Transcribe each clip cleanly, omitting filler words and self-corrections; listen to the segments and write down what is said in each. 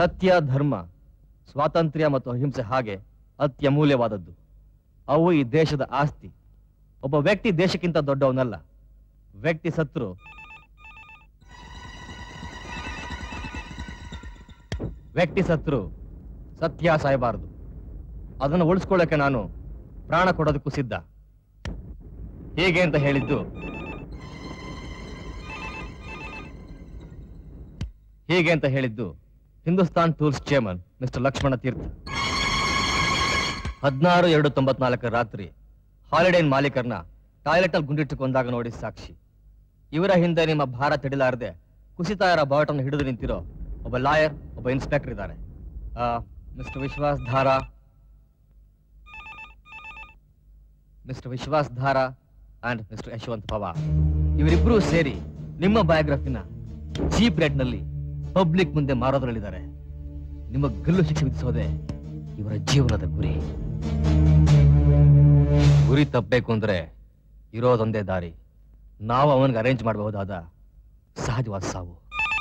ಸತ್ಯ, ಧರ್ಮ, ಸ್ವಾತಂತ್ರ್ಯ ಮತ್ತು ಅಹಿಂಸೆ ಹಾಗೆ ಅತ್ಯಮೂಲ್ಯವಾದದ್ದು. ಅವು ಈ ದೇಶದ ಆಸ್ತಿ. ಒಬ್ಬ ವ್ಯಕ್ತಿ ದೇಶಕ್ಕಿಂತ ದೊಡ್ಡವನಲ್ಲ. ವ್ಯಕ್ತಿ ಸತ್ರು ಸತ್ಯ ಸಾಯಬಾರದು. ಅದನ್ನು ಉಳಿಸ್ಕೊಳ್ಳಕ್ಕೆ ನಾನು ಪ್ರಾಣ ಕೊಡೋದಕ್ಕೂ ಸಿದ್ಧ. ಹೇಗೆ ಅಂತ ಹೇಳಿದ್ದು Hindustan tours chairman mister Lakshmana Teertha. 16/2/94 ರಾತ್ರಿ ಹಾಲಿಡೇನ್ ಮಾಲೀಕರನ್ನ ಟಾಯ್ಲೆಟ್ ಅಲ್ಲಿ ಗುಂಡಿಟ್ಟುಕೊಂಡಾಗ ನೋಡಿ ಸಾಕ್ಷಿ. ಇವರ ಹಿಂದೆ ನಿಮ್ಮ ಭಾರ ತಡಿಲಾರದೆ ಕುಸಿತಾಯರ ಬಾಟನ್ನು ಹಿಡಿದು ನಿಂತಿರೋ ಒಬ್ಬ ಲಾಯರ್, ಒಬ್ಬ ಇನ್ಸ್ಪೆಕ್ಟರ್ ಇದ್ದಾರೆ. ಮಿಸ್ಟರ್ ವಿಶ್ವಾಸ್ ಧಾರಾ ಅಂಡ್ ಮಿಸ್ಟರ್ ಯಶವಂತ್ ಪವಾರ್. ಇವರಿಬ್ರು ಸೇರಿ ನಿಮ್ಮ ಬಯೋಗ್ರಫಿನ ಚೀಪ್ ರೇಟ್ ನಲ್ಲಿ ಪಬ್ಲಿಕ್ ಮುಂದೆ ಮಾರೋದ್ರಲ್ಲಿದ್ದಾರೆ. ನಿಮ್ಮ ಗಲ್ಲು ಶಿಕ್ಷೆ ವಿಧಿಸೋದೆ ಇವರ ಜೀವನದ ಗುರಿ ತಪ್ಪಬೇಕು ಅಂದ್ರೆ ಇರೋದೊಂದೇ ದಾರಿ. ನಾವು ಅವನಿಗೆ ಅರೇಂಜ್ ಮಾಡಬಹುದಾದ ಸಹಜವಾದ ಸಾವು.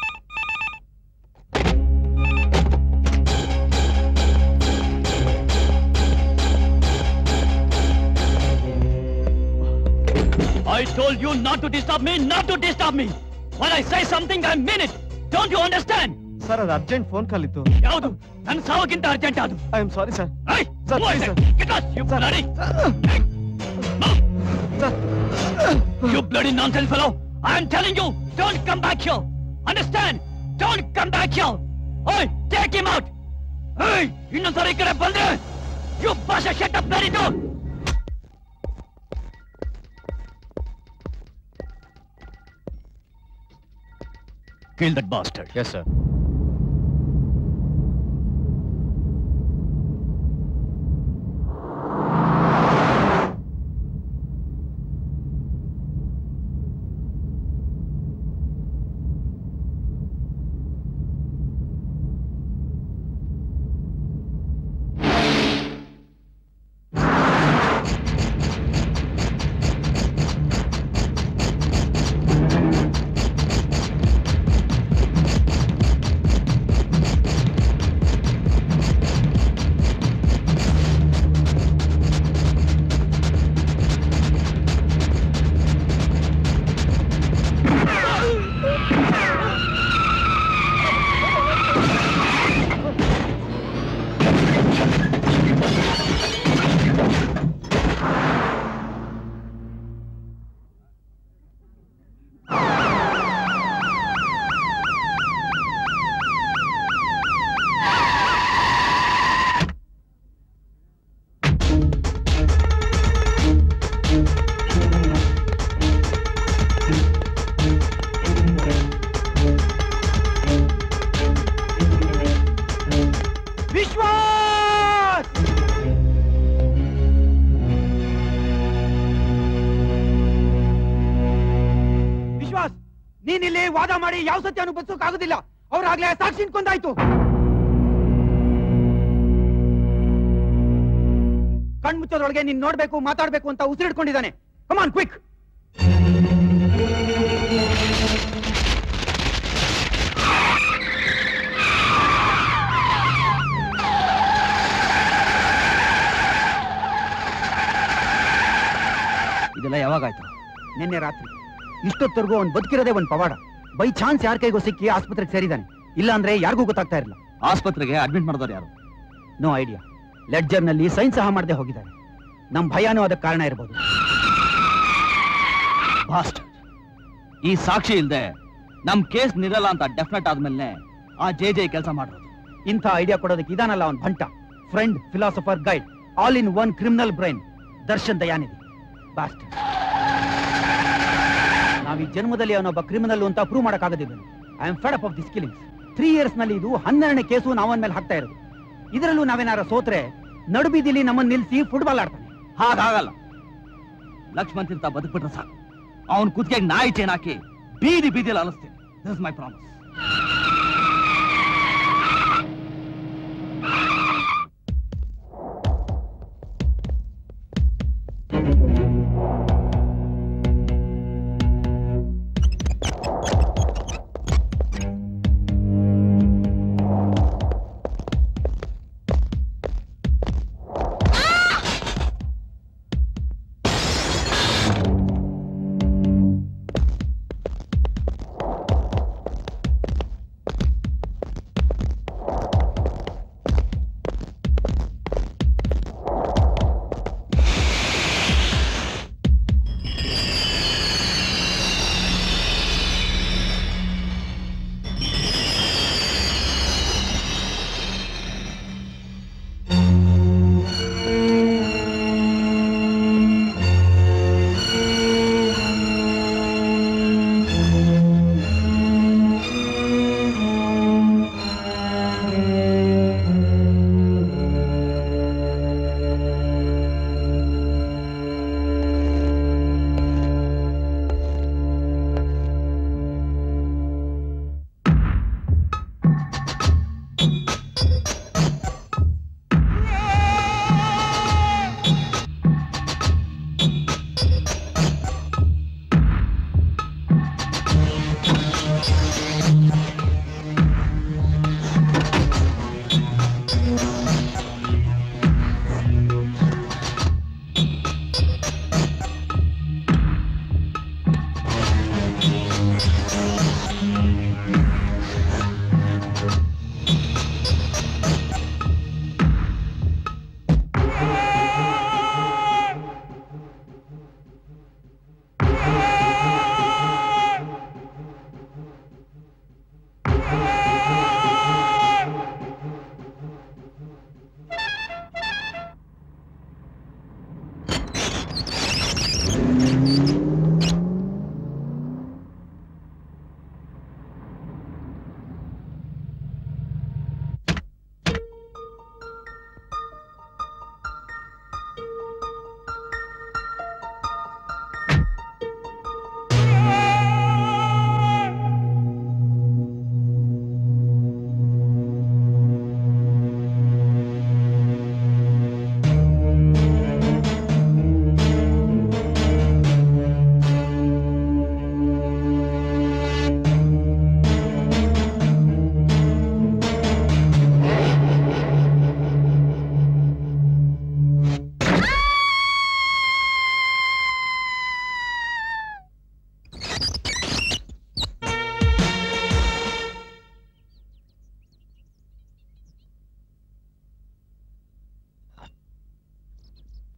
I told you not to disturb me, not to disturb me. When I say something, I mean it. Don't you understand? Sir, ಅದು ಅರ್ಜೆಂಟ್ ಫೋನ್ ಕಾಲ್ ಇತ್ತು. ಯಾವುದು? ನನ್ನ ಸಾವಕ್ಕಿಂತ ಅರ್ಜೆಂಟ್ ಅದು. I am sorry, sir. Hey, sir, please, sir. Get lost, you bloody. Sir. You bloody nonsense fellow. I am telling you, don't come back here. Understand? Don't come back here. Hey, take him out. Hey, ಇನ್ನೊಂದ್ಸರಿ ಈ ಕಡೆ ಬಂದ್ರೆ you bust a shut up bloody door. Kill that bastard. Yes, sir. ನೀನಿಲ್ಲಿ ವಾದ ಮಾಡಿ ಯಾವ ಸತ್ಯನೂ ಬಚ್ಚೋಕ್ಕಾಗೋದಿಲ್ಲ. ಅವ್ರಾಗ್ಲೇ ಸಾಕ್ಷಿ ಕೊಂದಾಯ್ತು. ಕಣ್ಮುಚ್ಚೋದ್ರೊಳಗೆ ನೀನ್ ನೋಡ್ಬೇಕು, ಮಾತಾಡ್ಬೇಕು ಅಂತ ಉಸಿರಿಡ್ಕೊಂಡಿದ್ದಾನೆ. Come on quick. ಇದೆಲ್ಲ ಯಾವಾಗಾಯ್ತು? ನಿನ್ನೆ ರಾತ್ರಿ. ಇಷ್ಟೊತ್ತರೆಗೂ ಅವ್ನು ಬದುಕಿರೋದೇ ಒಂದು ಪವಾಡ. ಬೈ ಚಾನ್ಸ್ ಯಾರ ಕೈಗೂ ಸಿಕ್ಕಿ ಆಸ್ಪತ್ರೆಗೆ ಸೇರಿದ್ದಾನೆ. ಇಲ್ಲ ಅಂದ್ರೆ ಯಾರಿಗೂ ಗೊತ್ತಾಗ್ತಾ ಇರಲಿಲ್ಲ. ಆಸ್ಪತ್ರೆಗೆ ಅಡ್ಮಿಟ್ ಮಾಡಿದವರು ಯಾರು? No idea. ಲೆಡ್ಜರ್ ನಲ್ಲಿ ಸೈನ್ ಸಹ ಮಾಡದೆ ಹೋಗಿದ್ದಾರೆ. ನಮ್ ಭಯನೂ ಅದಕ್ಕೆ ಕಾರಣ ಇರಬಹುದು. ಈ ಸಾಕ್ಷಿ ಇಲ್ದೆ ನಮ್ ಕೇಸ್ ನಿರಲ್ಲ ಅಂತ ಡೆಫಿನೆಟ್ ಆದ್ಮೇಲೆ ಆ ಜೆ ಕೆಲಸ ಮಾಡೋದು. ಇಂಥ ಐಡಿಯಾ ಕೊಡೋದಕ್ಕೆ ಇದಾನಲ್ಲ ಅವನ್ ಭಂಟ, friend, philosopher, guide, all in one criminal brain, Darshan Dayanidhi. ಬಾಸ್ಟ್. ನಾವ್ ಈ ಜನ್ಮದಲ್ಲಿ ಅವನೊಬ್ಬ ಕ್ರಿಮಿನಲ್ ಅಂತ ಪ್ರೂವ್ ಮಾಡಕ್ಕಾಗೋದಿಲ್ಲ. I am fed up of this killings. 3 years ನಲ್ಲಿ ಇದು 12ನೇ ಕೇಸು ನಾವನ್ ಮೇಲೆ ಹಾಕ್ತಾ ಇರೋದು. ಇದರಲ್ಲೂ ನಾವೇನಾರ ಸೋತ್ರೆ ನಡುಬೀದಿಲಿ ನಮ್ಮನ್ನ ನಿಲ್ಸಿ ಫುಟ್ಬಾಲ್ ಆಡ್ತಾನೆ. ಹಾಗಾಗಲ್ಲ. ಲಕ್ಷ್ಮಣ್ ತೀರ್ಥ ಬದುಕ್ಬಿಟ್ರೆ ಸಾಕು. ಅವನ್ ಕುತ್ತಿಗೆಗೆ ನಾಯಿ ಚೇನ್ ಹಾಕಿ ಬೀದಿ ಬೀದಿಯಲ್ಲಿ ಅಲಿಸ್ತೀನಿ. This is my promise.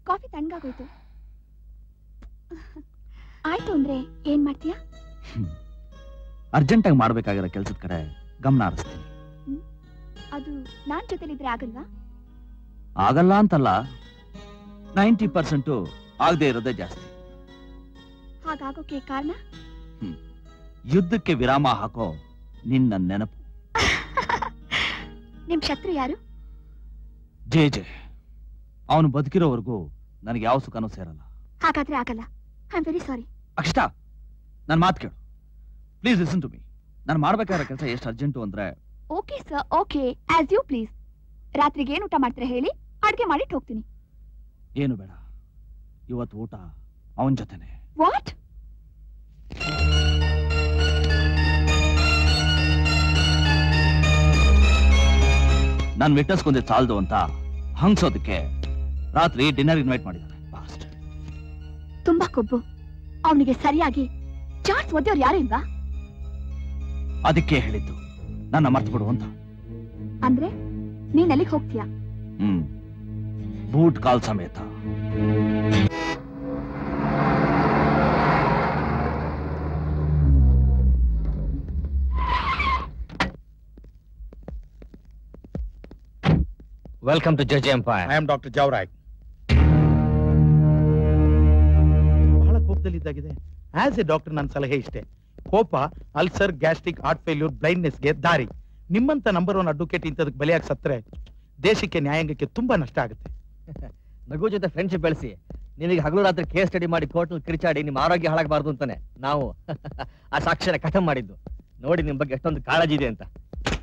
Coffee ತಣ್ಣಗಾಗೋಯ್ತು. ಆಯ್ತು ಅಂದ್ರೆ ಏನ್ ಮಾಡ್ತೀಯಾ? ಅರ್ಜೆಂಟಾಗಿ ಮಾಡ್ಬೇಕಾಗಿರೋ ಕೆಲ್ಸದ ಕಡೆ ಗಮನ ಹರಿಸ್ತೀನಿ. ಅದು ನಾನ್ ಜೊತೆಲಿದ್ರೆ ಆಗಲ್ವಾ? ಆಗಲ್ಲ ಅಂತಲ್ಲ, 90% ಆಗದೆ ಇರೋದೇ ಜಾಸ್ತಿ. ಹಾಗಾಗೋಕೆ ಕಾರಣ? ಯುದ್ಧಕ್ಕೆ ವಿರಾಮ ಹಾಕೋ ನಿನ್ನ ನೆನಪು. ನಿಮ್ ಶತ್ರು ಯಾರು? J J. ಅವನು ಬದುಕಿರೋವರೆಗೂ ನನಗೆ ಯಾವ ಸುಖನೂ ಸೇರಲ್ಲ. ಹಾಗಾದ್ರೆ ಆಗಲ್ಲ. I am very sorry. Akshata, ನನ್ನ ಮಾತು ಕೇಳು ಪ್ಲೀಸ್. Listen to me. ನಾನು ಮಾಡ್ಬೇಕಾಗಿರೋ ಕೆಲಸ ಎಷ್ಟು ಅರ್ಜೆಂಟು ಅಂದ್ರೆ. Okay sir, okay, as you please. ರಾತ್ರಿಗೆ ಏನ್ ಊಟ ಮಾಡ್ತೀರಾ ಹೇಳಿ, ಅಡ್ಗೆ ಮಾಡಿಟ್ಟು ಹೋಗ್ತೀನಿ. ಏನು ಬೇಡ, ಇವತ್ತು ಊಟ ಅವನ ಜೊತೆನೆ. ವಾಟ್? ನಾನು ವಿಟ್ನೆಸ್ಗೊಂದೆ ಸಾಲದು ಅಂತ ಹಂಗ್ಸೋದಕ್ಕೆ ರಾತ್ರಿ ಡಿನ್ನರ್ ಇನ್ವೈಟ್ ಮಾಡಿದ್ದಾರೆ. ತುಂಬಾ ಕೊಬ್ಬು. ಅವನಿಗೆ ಸರಿಯಾಗಿ ಚಾಟ್ಸ್ ಓದೋರು ಯಾರು ಇಲ್ವಾ? ಅದಕ್ಕೆ ಹೇಳಿದ್ದು ನನ್ನ ಮರ್ತು ಬಿಡು ಅಂತ. ಅಂದ್ರೆ ನೀನ್ ಅಲ್ಲಿಗೆ ಹೋಗ್ತೀಯಾ? ಬೂಟ್ ಕಾಲ್ ಸಮೇತ. Welcome to judge empire. I am doctor Javarai. ಬಹಳ ಕೋಪದಲ್ಲಿದ್ದಾಗಿದೆ. ಆಸ್ ಎ ಡಾಕ್ಟರ್ ನನ್ನ ಸಲಹೆ ಇಷ್ಟೇ, ಕೋಪ ಅಲ್ಸರ್, ಗ್ಯಾಸ್ಟ್ರಿಕ್, ಹಾರ್ಟ್ ಫೇಲ್ಯೂರ್, ಬ್ಲೈಂಡ್ನೆಸ್ಗೆ ದಾರಿ. ನಿಮ್ಮಂತ ನಂಬರ್ 1 ಅಡ್ವೊಕೇಟ್ ಇಂಥದಕ್ಕೆ ಬಲಿಯಾಗಿ ಸತ್ರೆ ದೇಶಕ್ಕೆ ನ್ಯಾಯಾಂಗಕ್ಕೆ ತುಂಬಾ ನಷ್ಟ ಆಗುತ್ತೆ. ನಗು ಜೊತೆ ಫ್ರೆಂಡ್ಶಿಪ್ ಬೆಳೆಸಿ ನೀವೀಗ ಹಗಲು ರಾತ್ರಿ ಕೇಸ್ ಸ್ಟಡಿ ಮಾಡಿ ಕೋರ್ಟ್ ಕಿರಿಚಾಡಿ ನಿಮ್ಮ ಆರೋಗ್ಯ ಹಾಳಾಗಬಾರ್ದು ಅಂತಾನೆ ನಾವು ಆ ಸಾಕ್ಷ್ಯನ ಖತಮ್ ಮಾಡಿದ್ದು. ನೋಡಿ ನಿಮ್ ಬಗ್ಗೆ ಎಷ್ಟೊಂದು ಕಾಳಜಿ ಇದೆ ಅಂತ.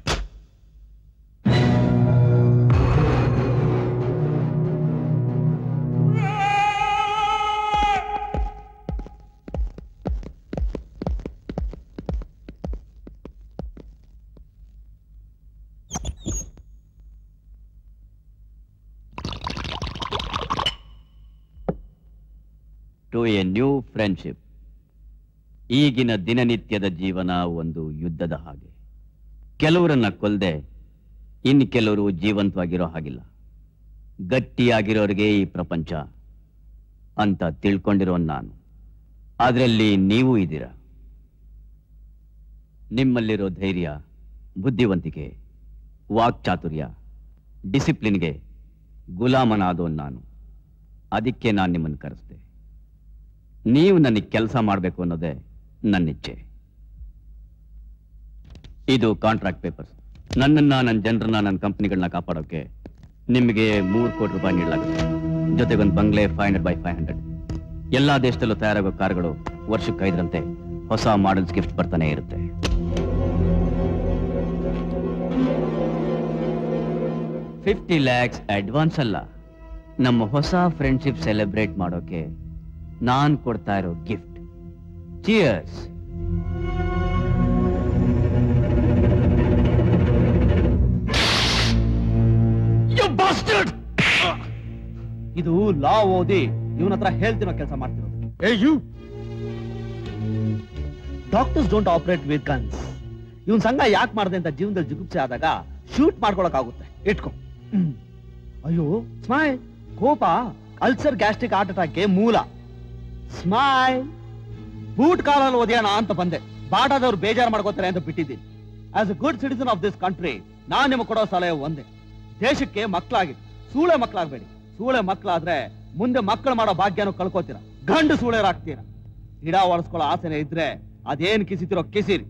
To a new friendship. ಈಗಿನ ದಿನನಿತ್ಯದ ಜೀವನ ಒಂದು ಯುದ್ಧದ ಹಾಗೆ. ಕೆಲವರನ್ನ ಕೊಲ್ಲದೆ ಇನ್ನು ಕೆಲವರು ಜೀವಂತವಾಗಿರೋ ಹಾಗಿಲ್ಲ. ಗಟ್ಟಿಯಾಗಿರೋರಿಗೆ ಈ ಪ್ರಪಂಚ ಅಂತ ತಿಳ್ಕೊಂಡಿರೋ ನಾನು ಅದರಲ್ಲಿ ನೀವು ಇದ್ದೀರಾ. ನಿಮ್ಮಲ್ಲಿರೋ ಧೈರ್ಯ, ಬುದ್ಧಿವಂತಿಕೆ, ವಾಕ್ಚಾತುರ್ಯ, ಡಿಸಿಪ್ಲಿನ್ಗೆ ಗುಲಾಮನಾದೋ ನಾನು. ಅದಕ್ಕೆ ನಾನು ನಿಮ್ಮನ್ನು ಕರೆಸ್ದೆ. ನೀವು ನನಗೆ ಕೆಲಸ ಮಾಡಬೇಕು ಅನ್ನೋದೇ ನನ್ನ ಇಚ್ಛೆ. ಇದು ಕಾಂಟ್ರಾಕ್ಟ್ ಪೇಪರ್ಸ್. ನನ್ನನ್ನ, ನನ್ನ ಜನರನ್ನ, ನನ್ನ ಕಂಪನಿಗಳನ್ನ ಕಾಪಾಡೋಕೆ ನಿಮಗೆ 3 ಕೋಟಿ ರೂಪಾಯಿ ನೀಡಲಾಗುತ್ತೆ. ಜೊತೆಗೊಂದು ಬಂಗ್ಲೆ 500x500. ಎಲ್ಲಾ ದೇಶದಲ್ಲೂ ತಯಾರಾಗೋ ಕಾರುಗಳು ವರ್ಷಕ್ಕೆ 5ರಂತೆ ಹೊಸ ಮಾಡೆಲ್ಸ್ ಗಿಫ್ಟ್ ಬರ್ತಾನೆ ಇರುತ್ತೆ. $50 lakhs ಅಡ್ವಾನ್ಸ್ ಅಲ್ಲ, ನಮ್ಮ ಹೊಸ ಫ್ರೆಂಡ್ಶಿಪ್ ಸೆಲೆಬ್ರೇಟ್ ಮಾಡೋಕೆ ನಾನ್ ಕೊಡ್ತಾ ಇರೋ ಗಿಫ್ಟ್. ಚಿಯರ್ಸ್. ಇದು ಲಾ ಓದಿ ಇವನ ಹತ್ರ ಹೇಳ್ತಿರೋ ಕೆಲಸ ಮಾಡ್ತಿರೋದು. Doctors don't operate with guns. ಇವನ್ ಸಂಘ ಯಾಕೆ ಮಾಡಿದೆ ಅಂತ ಜೀವನದಲ್ಲಿ ಜಿಗುಪ್ಸೆ ಆದಾಗ ಶೂಟ್ ಮಾಡ್ಕೊಳಕಾಗುತ್ತೆ. ಇಟ್ಕೊ. ಅಯ್ಯೋ ಸ್ಮೈಲ್. ಕೋಪ ಅಲ್ಸರ್, ಗ್ಯಾಸ್ಟ್ರಿಕ್, ಹಾರ್ಟ್ ಅಟ್ಯಾಕ್ಗೆ ಮೂಲ. ಸ್ಮೈಲ್. ಬೂಟ್ ಕಾಲಲ್ಲಿ ಓದ್ಯಾನ ಅಂತ ಬಂದೆ. ಬಾಟಾದವ್ರು ಬೇಜಾರು ಮಾಡ್ಕೋತಾರೆ ಅಂತ ಬಿಟ್ಟಿದ್ದೀನಿ. As a good citizen of this country ನಾನ್ ನಿಮಗೆ ಕೊಡೋ ಸಲಹೆ ಒಂದೇ. ದೇಶಕ್ಕೆ ಮಕ್ಕಳಾಗಿ ಸೂಳೆ ಮಕ್ಕಳಾಗಬೇಡಿ. ಸೂಳೆ ಮಕ್ಕಳಾದ್ರೆ ಮುಂದೆ ಮಕ್ಕಳು ಮಾಡೋ ಭಾಗ್ಯನೂ ಕಳ್ಕೋತೀರಾ. ಗಂಡು ಸೂಳೆರಾಗ್ತೀರಾ. ಗಿಡ ಒಳಸ್ಕೊಳ್ಳೋ ಆಸೆನೆ ಇದ್ರೆ ಅದೇನ್ ಕಿಸಿತಿರೋ ಕಿಸಿರಿ.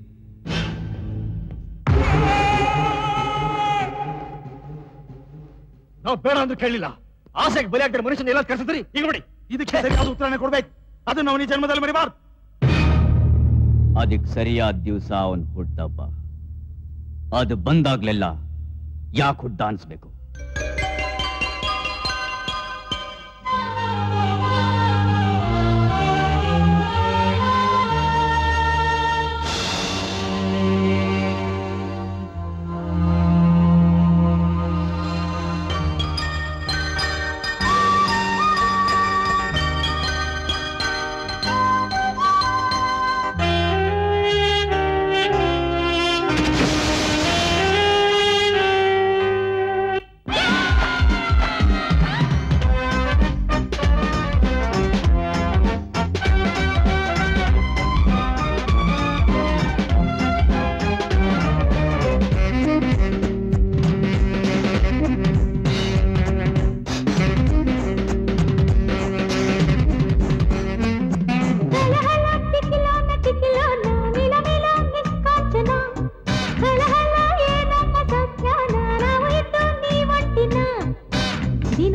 ನಾವು ಬೇಡ ಅಂದ್ರೆ ಕೇಳಿಲ್ಲ. ಆಸೆಗೆ ಬಲಿ ಆಗ್ತಾರೆ ಮನುಷ್ಯನ ಎಲ್ಲ ಕರ್ಸಿದ್ರಿ. ಈಗ ನೋಡಿ, ಇದಕ್ಕೆ ಸರಿಯಾದ ಉತ್ತರನೇ ಕೊಡ್ಬೇಕು. ಅದು ನಾವು ಈ ಜನ್ಮದಲ್ಲಿ ಮರಿಬಾರ್ದು. ಅದಕ್ಕೆ ಸರಿಯಾದ ದಿವಸ ಅವನ್ ಹುಟ್ಟಬ್ಬ. ಅದು ಬಂದಾಗ್ಲೆಲ್ಲ ಯಾಕೆ ಹುಡ್ಡ ಅನ್ಸ್ಬೇಕು?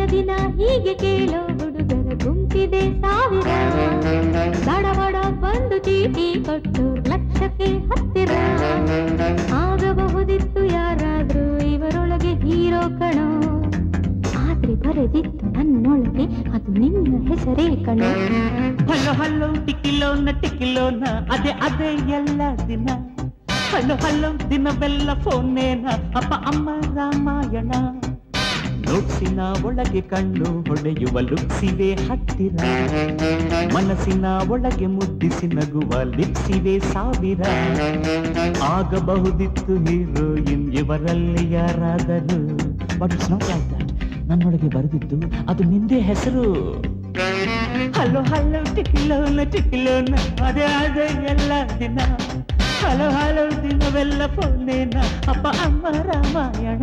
ದಿನ ಹೀಗೆ ಕೇಳೋ ಹುಡುಗರ ಗುಂಪಿದೆ ಸಾವಿರ. ಬಡಬಡ ಬಂದು ಚೀಟಿ ಕೊಟ್ಟು ಲಕ್ಷಕ್ಕೆ ಹತ್ತಿರ. ಆಗಬಹುದಿತ್ತು ಯಾರಾದ್ರೂ ಇವರೊಳಗೆ ಹೀರೋ ಕಣೋ. ಆದ್ರೆ ಬರೆದಿತ್ತು ನನ್ನೊಳಗೆ ಅದು ನಿನ್ನ ಹೆಸರೇ ಕಣೋ. ಹಲೋ ಹಲೋ ಟಿಕಿಲೋನ ಟಿಕಿಲೋನ ಅದೇ ಅದೇ ಎಲ್ಲ ದಿನ. ಹಲೋ ಹಲೋ ದಿನವೆಲ್ಲ ಫೋನೇನ ಅಪ್ಪ ಅಮ್ಮ ರಾಮಾಯಣ. ನೋಟ್ಸಿನ ಒಳಗೆ ಕಣ್ಣು ಹೊಡೆಯುವ ಲುಕ್ಸಿವೆ ಹತ್ತಿರ. ಮನಸ್ಸಿನ ಒಳಗೆ ಮುದ್ದಿಸಿ ನಗುವ ಲಿಪ್ಸಿವೆ ಸಾವಿರ. ಆಗಬಹುದಿತ್ತು ಹೀರೋಯಿನ್ ಇವರಲ್ಲಿ ಯಾರಾದರೂ. But it's not like that. ನನ್ನೊಳಗೆ ಬರೆದಿದ್ದು ಅದು ನಿಂದೇ ಹೆಸರು. ಹಲೋ ಹಲೋ ಟಿಕಿಲೋನ ಟಿಕಿಲೋನ ಅದೇ ಅದೇ ಎಲ್ಲ ದಿನ. ಹಲೋ ಹಲೋ ದಿನವೆಲ್ಲ ಫೋನೇನ ಅಪ್ಪ ಅಮ್ಮ ರಾಮಾಯಣ.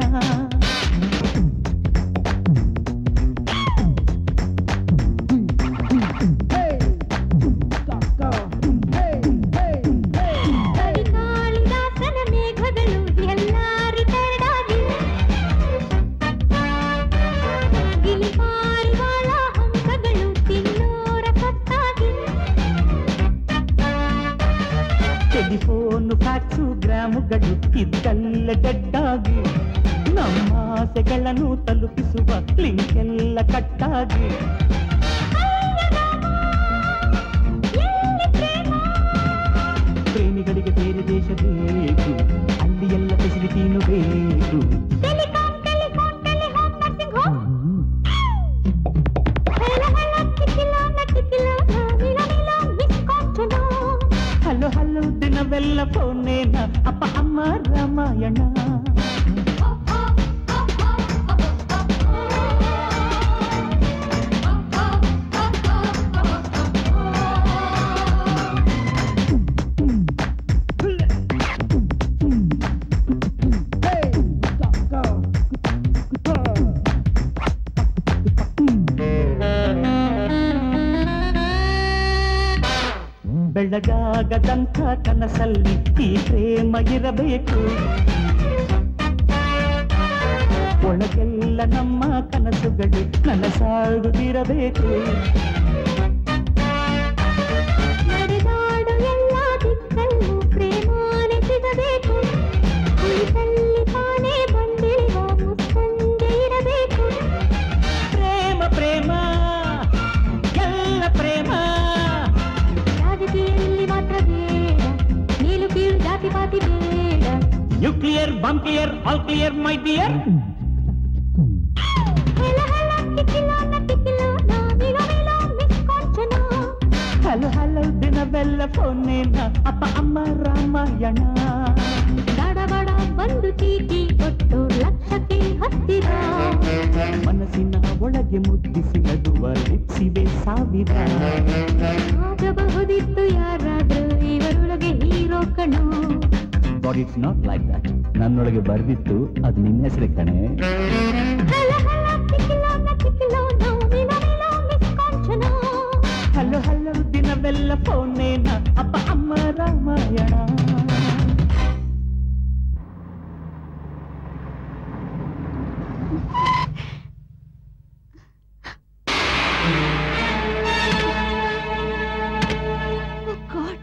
ಕಾಳಿದಾಸನ ಮೇಘಗಳು ಎಲ್ಲ ರಿಟೈರ್ಡ್ ಆಗಿ. ಗಿಲಿಪಾರಿವಾಳ ಹಂಸಗಳು ತಿನ್ನೋರ ಸತ್ತಾಗಿ. ಟೆಲಿಫೋನು ಫ್ಯಾಕ್ಸು ಗ್ರಾಮುಗಳು ಇದ್ದಲ್ಲ ಡೆಡ್ಡಾಗಿ. ನಮ್ಮ ಆಸೆಗಳನ್ನು ತಲುಪಿಸುವ ಲಿಂಕ್ ಎಲ್ಲ ಕಟ್ಟಾಗಿ. ಪ್ರೇಮಿಗಳಿಗೆ ಬೇರೆ ದೇಶ ಬೇಕು, ಅಲ್ಲಿ ಎಲ್ಲ ಫೆಸಿಲಿಟಿನೂ ಬೇಕು. Telecom telephone telehome nursing home. Hello hello ಟಿಕಿಲೋನ ಟಿಕಿಲೋನ ಮಿಲೋ ಮಿಲೋ ಮಿಸ್ ಕಾಂಚನ. ಹಲೋ ಹಲೋ ದಿನವೆಲ್ಲ ಫೋನೇನ ಅಪ್ಪ ಅಮ್ಮ ರಾಮಾಯಣ. ಬೆಳಗಾಗದಂಥ ಕನಸಲ್ಲಿ ಈ ಪ್ರೇಮ ಇರಬೇಕು. ಒಳಗೆಲ್ಲ ನಮ್ಮ ಕನಸುಗಳು ನನಸಾಗುತ್ತಿರಬೇಕು. ನಡೆದಾಡು ಎಲ್ಲ ದಿಕ್ಕಲ್ಲೂ ಪ್ರೇಮಾನೆ ಸಿಗಬೇಕು. ಕುಳಿತಲ್ಲಿ ತಾನೇ ಬಂದಿರುವ ಮುಸ್ಸಂಜೆ ಇರಬೇಕು. ಪ್ರೇಮ ಪ್ರೇಮ ಎಲ್ಲ ಪ್ರೇಮ. ರಾಜಕೀಯಲ್ಲಿ ಮಾತ್ರ ಬೇಡ, ನೀಲು ಕೀಳು ಜಾತಿ ಪಾತಿ ಬೇಡ. Nuclear bomb clear all clear my dear. Hello hello ಟಿಕಿಲೋನ ಟಿಕಿಲೋನ ಮಿಲೋ ಮಿಲೋ ಮಿಸ್ ಕಾಂಚನ. ಹಲೋ ಹಲೋ ದಿನವೆಲ್ಲ ಫೋನೇನ ಅಪ್ಪ ಅಮ್ಮ ರಾಮಾಯಣ. ಬಡ ಬಂದು ಚೀಟಿ ಕೊಟ್ಟು ಲಕ್ಷಕ್ಕೆ ಹತ್ತಿರ. ಮನಸ್ಸಿನ ಒಳಗೆ ಮುದ್ದಿಸಿ ನಗುವ ಲಿಪ್ಸಿವೆ ಸಾವಿರ. ಆಗಬಹುದಿತ್ತು ಯಾರಾದ್ರೂ ಇವರೊಳಗೆ ಹೀರೋ ಕಣೋ. But it's not like that. ನನ್ನೊಳಗೆ ಬರೆದಿತ್ತು ಅದು ನಿನ್ನ ಹೆಸರೇ ಕಣೆ. ಹಲೋ ಹಲೋ ಟಿಕಿಲೋನ ಟಿಕಿಲೋನ ಮಿಲೋ ಮಿಲೋ ಮಿಸ್ ಕಾಂಚನ. ಹಲೋ ಹಲೋ ದಿನವೆಲ್ಲ ಫೋನೇನ ಅಪ್ಪ ಅಮ್ಮ ರಾಮಾಯಣ. Oh God.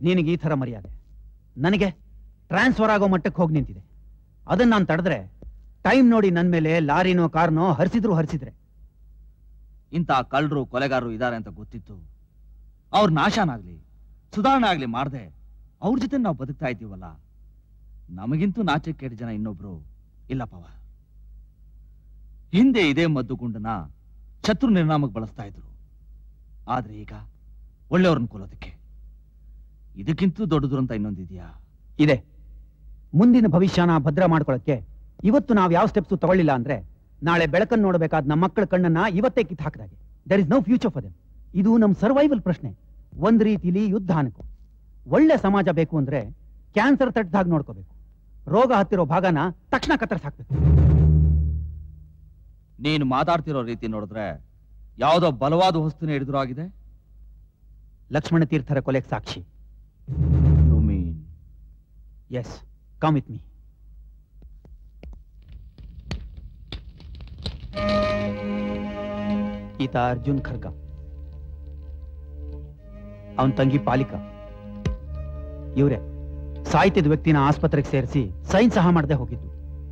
ನಿನಗೆ ಈ ತರ ಮರ್ಯಾದೆ, ನನಗೆ ಟ್ರಾನ್ಸ್ಫರ್ ಆಗೋ ಮಟ್ಟಕ್ಕೆ ಹೋಗಿ ನಿಂತಿದೆ. ಅದನ್ನ ನಾನು ತಡೆದ್ರೆ ಟೈಮ್ ನೋಡಿ ನನ್ನ ಮೇಲೆ ಲಾರಿನೋ ಕಾರ್ನೋ ಹರಿಸಿದ್ರೆ ಇಂಥ ಕಳ್ಳರು ಕೊಲೆಗಾರರು ಇದ್ದಾರೆ ಅಂತ ಗೊತ್ತಿತ್ತು ಅವ್ರ ನಾಶನಾಗ್ಲಿ ಸುಧಾರಣೆ ಆಗ್ಲಿ ಮಾಡದೆ ಅವ್ರ ಜೊತೆ ನಾವು ಬದುಕ್ತಾ ಇದ್ದೀವಲ್ಲ, ನಮಗಿಂತೂ ನಾಚಿಕೆಗೆಟ್ಟ ಜನ ಇನ್ನೊಬ್ರು ಇಲ್ಲಪ್ಪವ. ಹಿಂದೆ ಇದೇ ಮದ್ದುಗುಂಡನ ಶತ್ರು ನಿರ್ನಾಮಕ್ಕೆ ಬಳಸ್ತಾ ಇದ್ರು, ಆದ್ರೆ ಈಗ ಒಳ್ಳೆಯವ್ರನ್ನ ಕೊಲ್ಲೋದಕ್ಕೆ. ಇದಕ್ಕಿಂತೂ ದೊಡ್ಡ ದುರಂತ ಇನ್ನೊಂದಿದೆಯಾ? ಇದೆ. ಮುಂದಿನ ಭವಿಷ್ಯನ ಭದ್ರ ಮಾಡ್ಕೊಳ್ಳಕ್ಕೆ ಇವತ್ತು ನಾವು ಯಾವ ಸ್ಟೆಪ್ಸ್ ತಗೊಳ್ಳಿಲ್ಲ ಅಂದ್ರೆ ನಾಳೆ ಬೆಳಕನ್ನು ನೋಡಬೇಕಾದ ನಮ್ಮ ಮಕ್ಕಳ ಕಣ್ಣನ್ನ ಇವತ್ತೇ ಕಿತ್ತು ಹಾಕಿದಾಗೆ. There is no future for them. ಇದು ನಮ್ಮ ಸರ್ವೈವಲ್ ಪ್ರಶ್ನೆ. ಒಂದ್ ರೀತಿಲಿ ಯುದ್ಧ ಅನ್ಕೋ. ಒಳ್ಳೆ ಸಮಾಜ ಬೇಕು ಅಂದ್ರೆ ಕ್ಯಾನ್ಸರ್ ತಟ್ಟದಾಗ ನೋಡ್ಕೋಬೇಕು. ರೋಗ ಹತ್ತಿರೋ ಭಾಗನ ತಕ್ಷಣ ಕತ್ತರಿಸಾಕ್ಬೇಕು. ನೀನು ಮಾತಾಡ್ತಿರೋ ರೀತಿ ನೋಡಿದ್ರೆ ಯಾವುದೋ ಬಲವಾದ ವಸ್ತುನ ಹಿಡಿದ್ರು ಆಗಿದೆ. ಲಕ್ಷ್ಮಣ ತೀರ್ಥರ ಕೊಲೆಗೆ ಸಾಕ್ಷಿ. You mean? Yes, come with me. ಈತ ಅರ್ಜುನ್ ಖರ್ಗ, ಅವನ್ ತಂಗಿ ಪಾಲಿಕಾ. ಇವ್ರೆ ಸಾಯ್ತಿದ್ದ ವ್ಯಕ್ತಿನ ಆಸ್ಪತ್ರೆಗೆ ಸೇರಿಸಿ ಸೈನ್ ಸಹ ಮಾಡದೆ ಹೋಗಿದ್ದು.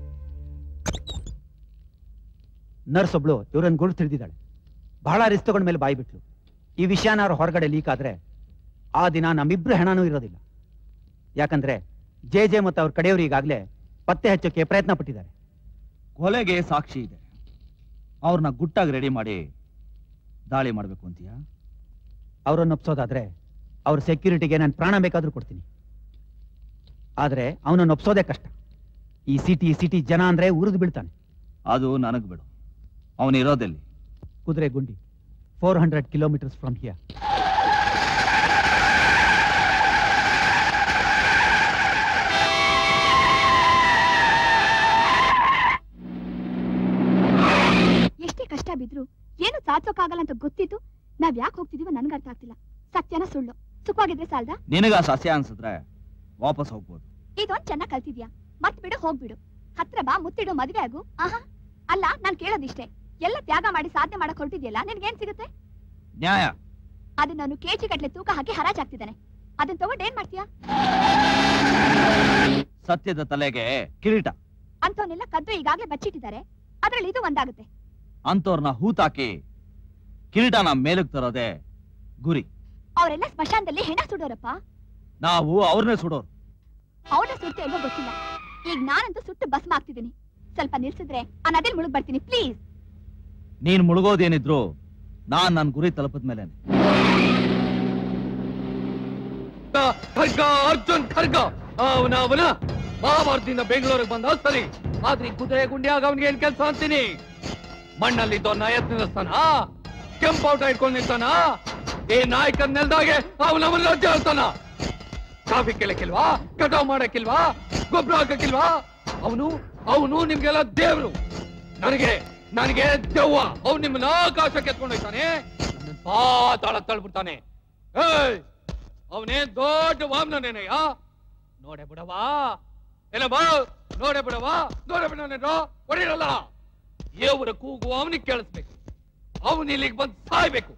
ನರ್ಸ್ ಒಬ್ಳು ಇವ್ರನ್ನ ಗುರುತು ತಿಳಿದಿದ್ದಾಳೆ. ಬಹಳ ರಿಸ್ಕ್ ತಗೊಂಡ ಮೇಲೆ ಬಾಯಿ ಬಿಟ್ಲು. ಈ ವಿಷಯನ ಅವ್ರ ಹೊರಗಡೆ ಲೀಕ್ ಆದ್ರೆ ಆ ದಿನ ನಮ್ಮಿಬ್ರು ಹೆಣನೂ ಇರೋದಿಲ್ಲ. ಯಾಕಂದ್ರೆ ಜೆ ಮತ್ತು ಅವ್ರ ಕಡೆಯವರು ಈಗಾಗಲೇ ಪತ್ತೆ ಹಚ್ಚೋಕೆ ಪ್ರಯತ್ನ ಪಟ್ಟಿದ್ದಾರೆ. ಕೊಲೆಗೆ ಸಾಕ್ಷಿ ಇದೆ, ಅವ್ರನ್ನ ಗುಟ್ಟಾಗಿ ರೆಡಿ ಮಾಡಿ ದಾಳಿ ಮಾಡ್ಬೇಕು ಅಂತೀಯಾ? ಅವರನ್ನು ಒಪ್ಸೋದಾದ್ರೆ ಅವ್ರ ಸೆಕ್ಯೂರಿಟಿಗೆ ನಾನು ಪ್ರಾಣ ಬೇಕಾದ್ರೂ ಕೊಡ್ತೀನಿ. ಆದ್ರೆ ಅವನನ್ನು ಒಪ್ಸೋದೇ ಕಷ್ಟ. ಈ ಸಿಟಿ ಜನ ಅಂದ್ರೆ ಉರಿದು ಬೀಳ್ತಾನೆ. ಅದು ನನಗ್ ಬಿಡು. ಅವನಿರೋದೆಲ್ಲಿ? ಕುದುರೆ ಗುಂಡಿ, 400 ಕಿಲೋಮೀಟರ್ಸ್ ಫ್ರಮ್ ಹಿಯರ್. ಎಷ್ಟೇ ಕಷ್ಟ ಬಿದ್ರು ಏನು ಸಾಧಿಸೋಕ್ಕಾಗಲ್ಲ ಅಂತ ಗೊತ್ತಿತ್ತು ನಾವ್ ಯಾಕೆ ಹೋಗ್ತಿದೀವೋ ನನ್ಗೆ ಅರ್ಥ ಆಗ್ತಿಲ್ಲ. ಸತ್ಯನ ಸುಳ್ಳು? ಸುಖವಾಗಿದ್ರೆ ಸಾಲ್ದ? ನಿನಗ ಸಸ್ಯ ಅನ್ಸಿದ್ರೆ ವಾಪಸ್ ಹೋಗ್ಬೋದು. ಇದೊಂದ್ ಚೆನ್ನಾಗ್ ಕಲ್ತಿದ್ಯಾ? ಮತ್ ಬಿಡು, ಹೋಗ್ಬಿಡು. ಹತ್ರ ಬಾ, ಮುತ್ತಿಡು, ಮದ್ವೆ ಆಗು. ಆಹಾ, ಅಲ್ಲ, ನಾನ್ ಕೇಳೋದಿಷ್ಟೇ. ಎಲ್ಲ ತ್ಯಾಗ ಮಾಡಿ ಸಾಧನೆ ಮಾಡಕ್ ಹೊರಟಿದ್ಯಲ್ಲ, ನಿನ್ಗೇನ್ ಸಿಗುತ್ತೆ? ನ್ಯಾಯ. ಅದನ್ನ ನಾನು ಕೆಜಿ ಗಟ್ಲೆ ತೂಕ ಹಾಕಿ ಹರಾಜಾಗ್ತಿದ್ದಾನೆ. ಅದನ್ನ ತಗೊಂಡು ಏನ್ ಮಾಡ್ತೀಯಾ? ಸತ್ಯದ ತಲೆಗೆ ಕಿರೀಟ. ಅಂತವನ್ನೆಲ್ಲ ಕದ್ದು ಈಗಾಗ್ಲೇ ಬಚ್ಚಿಟ್ಟಿದ್ದಾರೆ. ಅದ್ರಲ್ಲಿ ಇದು ಒಂದಾಗುತ್ತೆ. ಅಂತವ್ರನ್ನ ಹೂತಾಕಿ ಕಿರೀಟನ ಮೇಲಕ್ ತರೋದೆ ಗುರಿ. ಅವರೆಲ್ಲ ಸ್ಮಶಾನದಲ್ಲಿ ಹೆಣ ಸುಡೋರಪ್ಪ. ನಾವು ಅವ್ರನ್ನೇ ಸುಡೋರು. ಅವ್ರನ್ನ ಸುಡ್ತೇ ಇಲ್ವೋ ಗೊತ್ತಿಲ್ಲ. ಈಗ ನಾನಂತೂ ಸುಟ್ಟು ಭಸ್ಮ ಆಗ್ತಿದ್ದೀನಿ. ಸ್ವಲ್ಪ ನಿಲ್ಸಿದ್ರೆ ಆ ನದಿಲ್ ಮುಳುಗ್ ಬರ್ತೀನಿ, ಪ್ಲೀಸ್. ನೀನ್ ಮುಳುಗೋದೇನಿದ್ರು ನಾನ್ ನನ್ ಗುರಿ ತಲುಪದ ಮೇಲೆ. ಅರ್ಜುನ್ ಖರ್ಗ ಅವನ ಮಹಾಭಾರತದಿಂದ ಬೆಂಗಳೂರಿಗೆ ಬಂದ ಸರಿ, ಆದ್ರೆ ಕುದುರೆ ಗುಂಡಿಯಾಗ ಅವನಿಗೆ ಏನ್ ಕೆಲಸ ಅಂತೀನಿ? ಮಣ್ಣಲ್ಲಿದ್ದವನ್ನ ಎತ್ತಿನಿಸ್ತಾನ, ಕೆಂಪೌಟ ಇಟ್ಕೊಂಡು ನಿಲ್ತಾನ. ಈ ನಾಯಕನ ನೆಲ್ದಾಗೆ ಅವನವನ್ನ ರಜೆ ಹೇಳ್ತಾನ. ಕಾಫಿ ಕೇಳಕ್ಕಿಲ್ವಾ? ಕಟಾವ್ ಮಾಡಕ್ಕಿಲ್ವಾ? ಗೊಬ್ಬರ ಹಾಕಕ್ಕಿಲ್ವಾ? ಅವನು ನಿಮ್ಗೆಲ್ಲ ದೇವ್ರು. ನನಗೆ ದೆವ್ವ. ಅವ್ನು ನಿಮ್ಮನ್ನ ಆಕಾಶಕ್ಕೆ ಎತ್ಕೊಂಡು ಹೋಗ್ತಾನೆ, ಪಾತಾಳ ತಳ್ಬಿಡ್ತಾನೆ. ಅವನೇ ದೊಡ್ಡ ವಾಮನೇನಯ್ಯ. ನೋಡೆ ಬಿಡವಾ ಎಲ್ಲ ಬಾ, ನೋಡೆ ಬಿಡವಾ, ನೋಡೆ ಬಿಡೋ ಹೊಡಿರಲ್ಲ. ಏವರ ಕೂಗು ಅವನಿಗೆ ಕೇಳಿಸ್ಬೇಕು. ಅವನು ಇಲ್ಲಿಗೆ ಬಂದು ಸಾಯ್ಬೇಕು.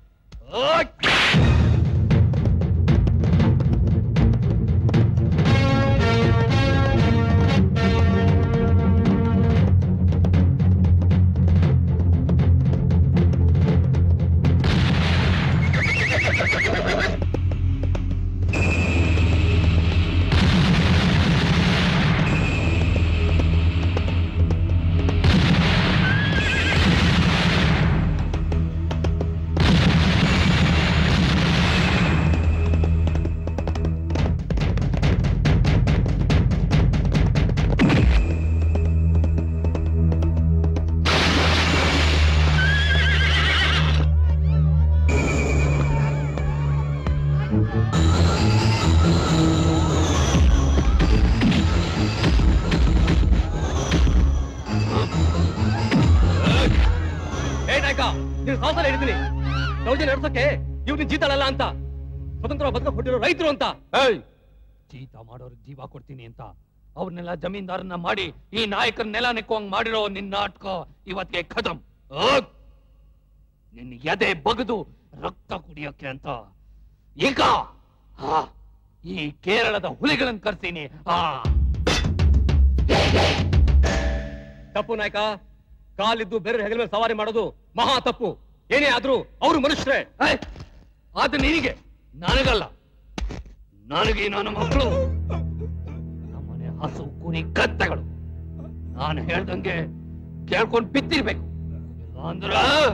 ಇವ್ನಿಗೆ ಜೀತಾಳಲ್ಲ ಅಂತ, ಸ್ವತಂತ್ರ ಬದುಕ ಕೊಟ್ಟಿರೋ ರೈತರು ಅಂತ. ಜೀತ ಮಾಡೋರಿಗೆ ಜೀವ ಕೊಡ್ತೀನಿ ಅಂತ ಅವ್ರನ್ನೆಲ್ಲ ಜಮೀನ್ದಾರನ್ನ ಮಾಡಿ ಈ ನಾಯಕರ ನೆಲ ನೆಕ್ಕುವಂಗ್ ಮಾಡಿರೋ ನಿನ್ನ ನಾಟಕ ಇವತ್ತಿಗೆ ಖತಮ್. ನಿನ್ನ ಎದೆ ಬಗದು ರಕ್ತ ಕುಡಿಯೋಕೆ ಅಂತ ಈಗ ಈ ಕೇರಳದ ಹುಲಿಗಳನ್ನು ಕರ್ತೀನಿ. ತಪ್ಪು ನಾಯಕ, ಕಾಲಿದ್ದು ಬೇರೆ ಹೆಗಲ ಮೇಲೆ ಸವಾರಿ ಮಾಡೋದು ಮಹಾ ತಪ್ಪು. ಏನೇ ಆದ್ರೂ ಅವರು ಮನುಷ್ಯರೇ. ಅದು ನಿನಗೆ, ನನಗಲ್ಲ. ನನಗೆ ನನ್ನ ಮಕ್ಕಳು ನಮ್ಮನೆ ಹಸು ಕುರಿ ಕತ್ತೆಗಳು. ನಾನು ಹೇಳ್ದಂಗೆ ಕೇಳ್ಕೊಂಡು ಬಿತ್ತಿರ್ಬೇಕು. ಅಂದ್ರ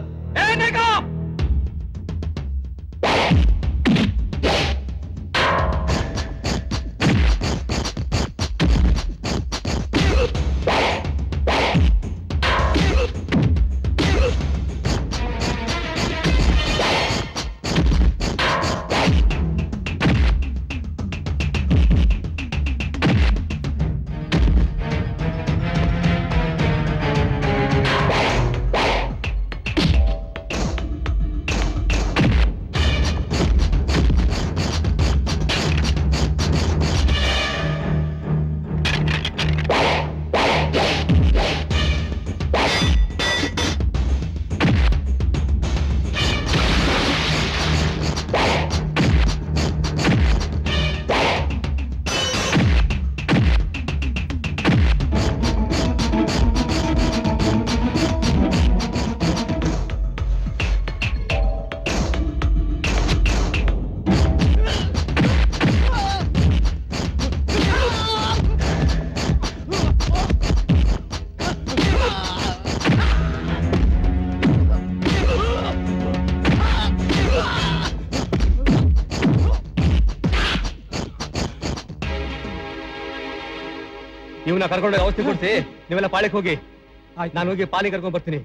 ಇವನ್ನ ಕರ್ಕೊಂಡು ಔಷಧಿ ಕೊಡ್ಸಿ, ನೀವೆಲ್ಲ ಪಾಳಿಗೆ ಹೋಗಿ. ನಾನು ಹೋಗಿ ಪಾಲಿ ಕರ್ಕೊಂಡ್ ಬರ್ತೀನಿ.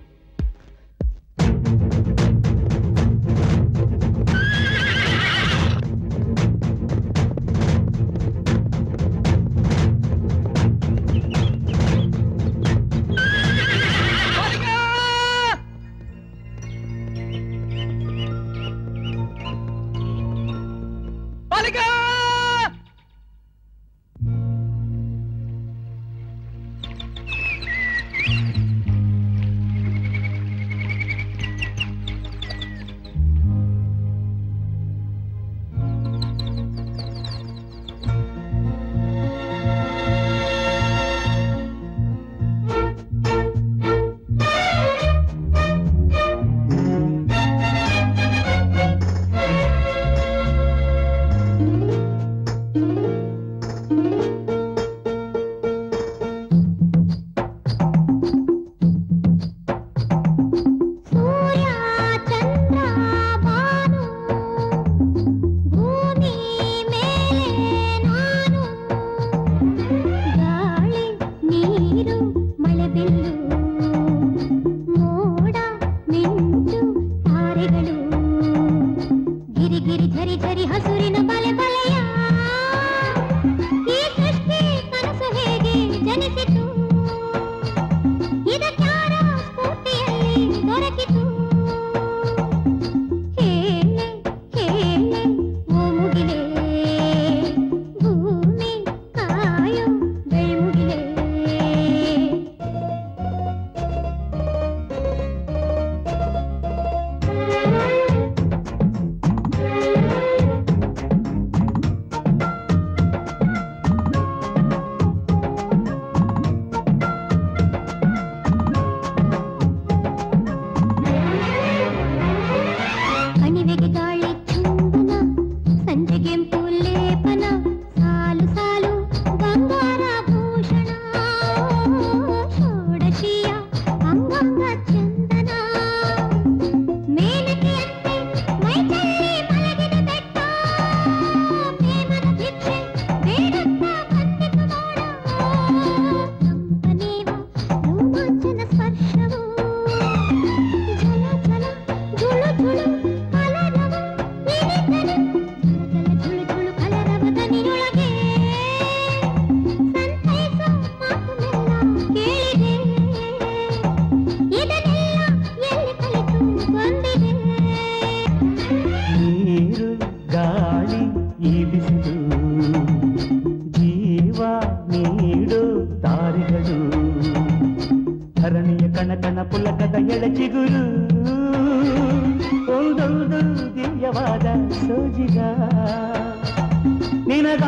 ಒಂದೊಂದು ದಿವ್ಯವಾದ ಸೋಜಿಗ ನಿನಗ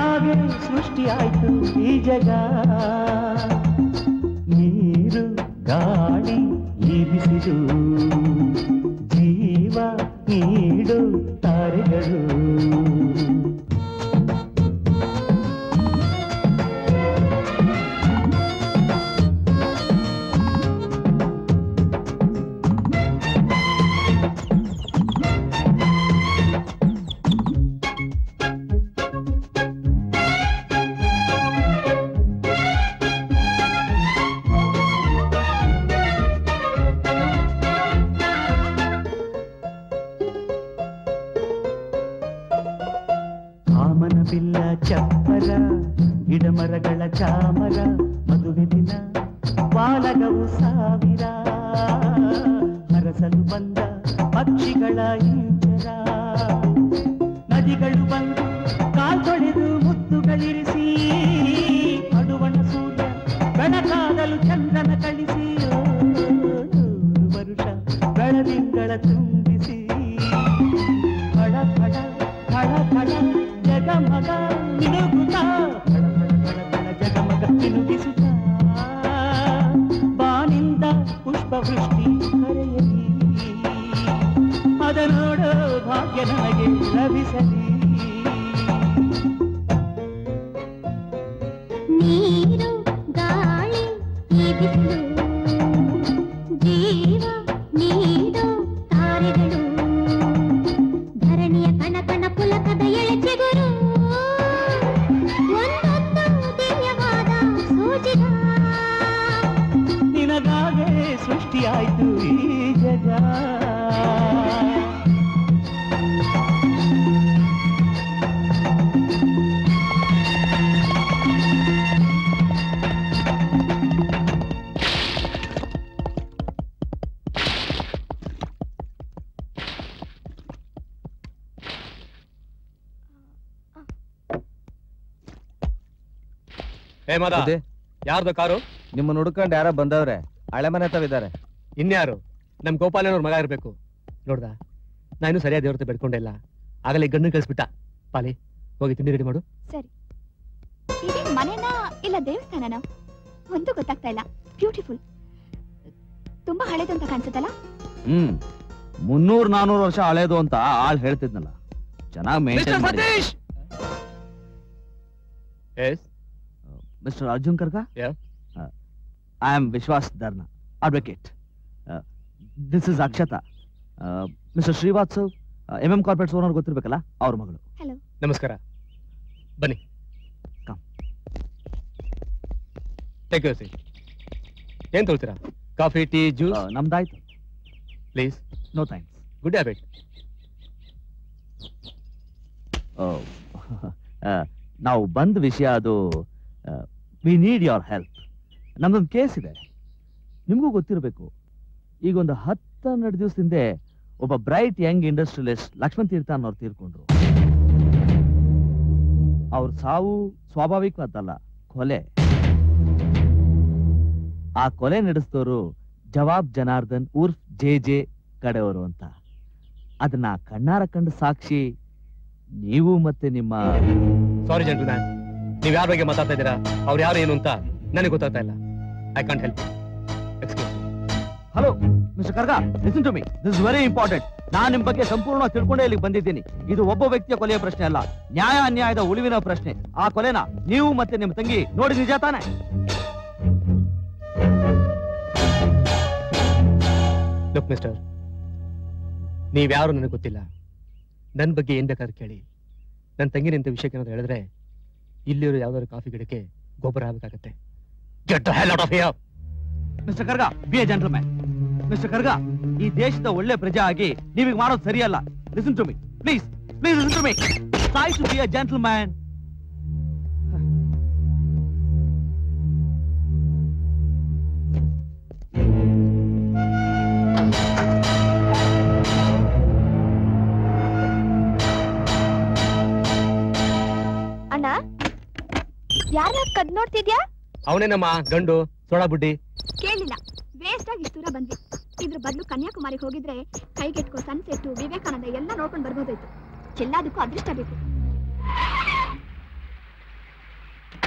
ಸೃಷ್ಟಿಯಾಯ್ತು ಈ ಜಗ ನೀರು ಗಾಳಿ ಈ ಬಿಸಿಲು ಜೀವ ನೀಡು ತಾರೆಗಳು ಬಿಲ್ಲ ಚಪ್ಪರ ಗಿಡಮರಗಳ ಚಾಮರ ಮದುವೆ ದಿನ ಬಾಲಗವು ಸಾವಿರ ಹರಸಲು ಬಂದ ಪಕ್ಷಿಗಳ ಇಂಚರ ನದಿಗಳು ಬಂದು ಕಾಲ್ತೊಳೆದು ಮುತ್ತುಗಳಿರಿಸಿ ಅಡುವಣ ಸೂರ್ಯ ಬೆಳಕಾಗಲು ಚಂದ್ರನ ಕಳಿಸಿ 100 ವರುಷ ಬೆಳದಿಂಗಳ ತುಂಬಿಸಿ ಫಳ ಫಳ ಫಳ ಫಳ ಜಗಮಗ ಮಿನುಗುತ್ತಾ ಜಗಮಗ ಮಿನುಗಿಸುತ್ತ ಬಾನಿಂದ ಪುಷ್ಪವೃಷ್ಟಿ ಹರೆಯಲಿ ಅದ ನೋಡೋ ಭಾಗ್ಯ ನನಗೆ ಲಭಿಸಲಿ ನೀರು ಗಾಳಿ ಈ ಬಿಸಿಲು ಜೀವ ನೀಡು ತಾರೆಗಳು ಧರಣಿಯ ಕಣ ಕಣ ಪುಲಕದ ಎಳೆಚಿಗುರು ಒಂದೊಂದು ದಿವ್ಯವಾದ ಸೂಜಿಗ ನಿನಗಾಗೆ ಸೃಷ್ಟಿಯಾಯ್ತು ಈ ಜಗ ಯಾರ್ದು ಕಾರು? ನಿಮ್ಮ ಹುಡುಕೊಂಡು ಯಾರ ಬಂದವ್ರೆ, ಹಳೆ ಮನೆ ತವಿದ್ದಾರೆ. ಇನ್ಯಾರು? ನಮ್ ಗೋಪಾಲನವ್ರ ಮಗ ಇರ್ಬೇಕು. ನೋಡ್ದ, ನಾನು ಸರಿಯಾದ ದೇವ್ರತೆ ಬೆಡ್ಕೊಂಡೆ ಇಲ್ಲ, ಆಗಲೇ ಗಂಡು ಕಳಿಸ್ಬಿಟ್ಟ. ಪಾಲಿ, ಹೋಗಿ ತಿಂಡಿ ರೆಡಿ ಮಾಡು. ಸರಿ. ಇದೇ ಮನೆನಾ ಇಲ್ಲ ದೇವಸ್ಥಾನನ ಒಂದು ಗೊತ್ತಾಗ್ತಾ ಇಲ್ಲ. ಬ್ಯೂಟಿಫುಲ್, ತುಂಬಾ ಹಳೇದು ಅಂತ ಕಾಣಿಸುತ್ತಲ್ಲ. 300-400 ವರ್ಷ ಹಳೇದು ಅಂತ ಆಳ್ ಹೇಳ್ತಿದ್ನಲ್ಲ, ಚೆನ್ನಾಗಿ ಮೇಂಟೈನ್ ಮಾಡಿ. Mr. Arjun Karka? Yeah. I am Vishwas Dharna, advocate. This is Akshata. Mr. Srivatsav, MM Corporates owner ಗೊತ್ತಿರಬೇಕಲ್ಲ, ಅವ್ರ ಮಗಳು. Hello. ನಮಸ್ಕಾರ. ಬನ್ನಿ. Come. Take your seat. ಏನ್ ತೊಳ್ತೀರಾ? Coffee, tea, juice? ನಮ್ದಾಯ್ತು. Please. No thanks. Good habit. ನಾವು ಬಂದ ವಿಷಯ ಅದು ವಿ ನೀಡ್ ಯೋರ್ ಹೆಲ್ಪ್. ನಮ್ದೊಂದು ಕೇಸ್ ಇದೆ, ನಿಮಗೂ ಗೊತ್ತಿರಬೇಕು. ಈಗ ಒಂದು 10-12 ದಿವಸದಿಂದ ಒಬ್ಬ bright young industrialist Lakshman Teertha ಅನ್ನೋರು ತೀರ್ಕೊಂಡ್ರು. ಅವ್ರ ಸಾವು ಸ್ವಾಭಾವಿಕವಾದಲ್ಲ, ಕೊಲೆ. ಆ ಕೊಲೆ ನಡೆಸಿದವರು ಜವಾಬ್ ಜನಾರ್ದನ್ ಉರ್ಫ್ ಜೆ ಕಡೆಯವರು ಅಂತ. ಅದನ್ನ ಕಣ್ಣಾರ ಕಂಡ ಸಾಕ್ಷಿ ನೀವು ಮತ್ತೆ ನಿಮ್ಮ... ಸಾರಿ ಜೆಂಟಲ್ಮ್ಯಾನ್, ನೀವ್ ಯಾರ ಬಗ್ಗೆ ಮಾತಾಡ್ತಾ ಇದ್ದೀರಾ, ಅವ್ರು ಯಾರು ಏನು ಅಂತ ನನಗೆ ಗೊತ್ತಾಗ್ತಾ ಇಲ್ಲ. I can't help. Excuse me. Hello mister Karga, listen to me, this is very important. ನಾನು ನಿಮ್ ಬಗ್ಗೆ ಸಂಪೂರ್ಣ ತಿಳ್ಕೊಂಡೇ ಇಲ್ಲಿಗೆ ಬಂದಿದ್ದೀನಿ. ಇದು ಒಬ್ಬ ವ್ಯಕ್ತಿಯ ಕೊಲೆಯ ಪ್ರಶ್ನೆ ಅಲ್ಲ, ನ್ಯಾಯ ಅನ್ಯಾಯದ ಉಳಿವಿನ ಪ್ರಶ್ನೆ. ಆ ಕೊಲೆನ ನೀವು ಮತ್ತೆ ನಿಮ್ಮ ತಂಗಿ ನೋಡಿ ನಿಜ ತಾನೆ? ಲುಕ್ ಮಿಸ್ಟರ್, ನೀವ್ಯಾರು ನನಗೆ ಗೊತ್ತಿಲ್ಲ. ನನ್ನ ಬಗ್ಗೆ ಏನ್ ಬೇಕಾದ್ರೂ ಕೇಳಿ. ನನ್ನ ತಂಗಿನಿಂತ ವಿಷಯಕ್ಕೆ ಏನಾದ್ರು ಹೇಳಿದ್ರೆ ಇಲ್ಲಿರೋ ಯಾವ್ದಾದ್ರು ಕಾಫಿ ಗಿಡಕ್ಕೆ ಗೊಬ್ಬರ ಆಗಬೇಕಾಗತ್ತೆ. Get the hell out of here! Mister Karga, be a gentleman. Mister Karga, ಈ ದೇಶದ ಒಳ್ಳೆ ಪ್ರಜೆ ಆಗಿ ನೀವೀಗ ಮಾಡೋದು ಸರಿಯಲ್ಲ. Listen to me please, please listen to me. Try to be a gentleman. ಅಣ್ಣ, ಯಾರ ಕದ್ ನೋಡ್ತಿದ್ಯಾ? ಅವನೇ ನಮ್ಮ ಗಂಡು ಸೋಡಾ ಬುಡ್ಡಿ. ಕೇಳಿಲ್ಲ, ವೇಸ್ಟ್ ಆಗಿ ಇಷ್ಟು ದೂರ ಬಂದ್ವಿ. ಇದ್ರ ಬದಲು ಕನ್ಯಾಕುಮಾರಿಗೆ ಹೋಗಿದ್ರೆ ಕೈಗೆಟ್ಕೋ ಸನ್ಸೆಟ್, ವಿವೇಕಾನಂದ ಎಲ್ಲ ನೋಡ್ಕೊಂಡು ಬರ್ಬೋದಾಯ್ತು. ಎಲ್ಲದಕ್ಕೂ ಅದೃಷ್ಟ ಬೇಕು.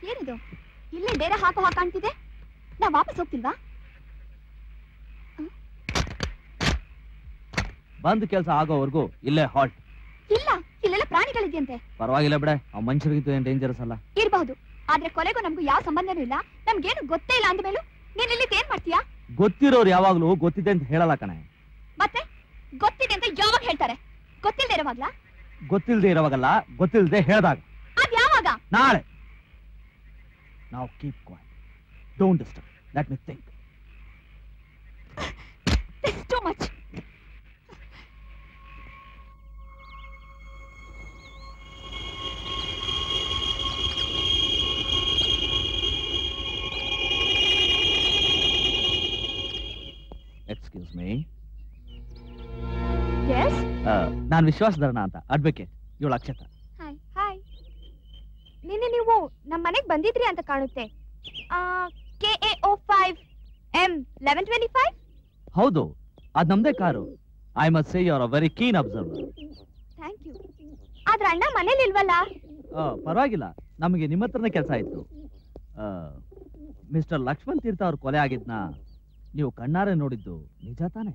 ಏನಿದು ಇಲ್ಲೇ ಡೇರೆ ಹಾಕೋ ಕಾಣ್ತಿದೆ? ನಾ ವಾಪಸ್ ಹೋಗ್ತಿಲ್ವಾ? ಬಂದ್ ಕೆಲಸ ಆಗೋವರೆಗೂ ಇಲ್ಲೇ ಹಾಲ್ಟ್. ಇಲ್ಲ, ಇಲ್ಲೆಲ್ಲ ಪ್ರಾಣಿಗಳಿದೆಯಂತೆ. ಪರವಾಗಿಲ್ಲ ಬಿಡೆ, ಆ ಮನುಷ್ಯರಿಗಿದ್ದು ಏನ್ ಡೇಂಜರಸ್ ಅಲ್ಲ. ಇರಬಹುದು, ಆದ್ರೆ ಕೊಲೆಗೂ ನಮ್ಗೂ ಯಾವ ಸಂಬಂಧನೂ ಇಲ್ಲ. ನಮ್ಗೇನು ಗೊತ್ತೇ ಇಲ್ಲ ಅಂದ್ಮೇಲೂ ನೀನ್ ಇಲ್ಲಿ ಏನ್ ಮಾಡ್ತೀಯಾ? ಗೊತ್ತಿರೋರು ಯಾವಾಗ್ಲೂ ಗೊತ್ತಿದೆ ಅಂತ ಹೇಳಲ್ಲ ಕಣೆ. ಮತ್ತೆ ಗೊತ್ತಿದೆ ಅಂತ ಯಾವಾಗ ಹೇಳ್ತಾರೆ? ಗೊತ್ತಿಲ್ಲದೆ ಇರೋವಾಗ್ಲಾ? ಗೊತ್ತಿಲ್ದೆ ಇರೋವಾಗಲ್ಲ, ಗೊತ್ತಿಲ್ದೆ ಹೇಳ್ದಾಗ. ಅದ್ ಯಾವಾಗ? ನಾಳೆ. Now keep quiet. Don't disturb. Let me think. This is too much. Excuse me. Yes? ನಾನು ವಿಶ್ವಾಸಧರ್ಣ ಅಂತ, ಅಡ್ವೊಕೇಟ್. ಇವಳು ಅಕ್ಷತಾ. ಹಾಯ್. ಹಾಯ್. ನಿನ್ನೆ ನೀವು ನಮ್ಮ ಮನೆಗೆ ಬಂದಿದ್ರಿ ಅಂತ ಕಾಣುತ್ತೆ. KAO5 M1125. ಹೌದು, ಅದ್ ನಮ್ದೇ car. I must say you are a very keen observer. Thank you. ಆದ್ರೆ ಅಣ್ಣ ಮನೇಲಿ ಇಲ್ವಲ್ಲ? ಪರವಾಗಿಲ್ಲ, ನಮಗೆ ನಿಮ್ಮ ಹತ್ರನೇ ಕೆಲಸ ಇತ್ತು. ಮಿಸ್ಟರ್ ಲಕ್ಷ್ಮಣ್ ತೀರ್ಥ ಅವ್ರ ಕೊಲೆ ಆಗಿದ್ನ ನೀವು ಕಣ್ಣಾರೆ ನೋಡಿದ್ದು ನಿಜ ತಾನೆ?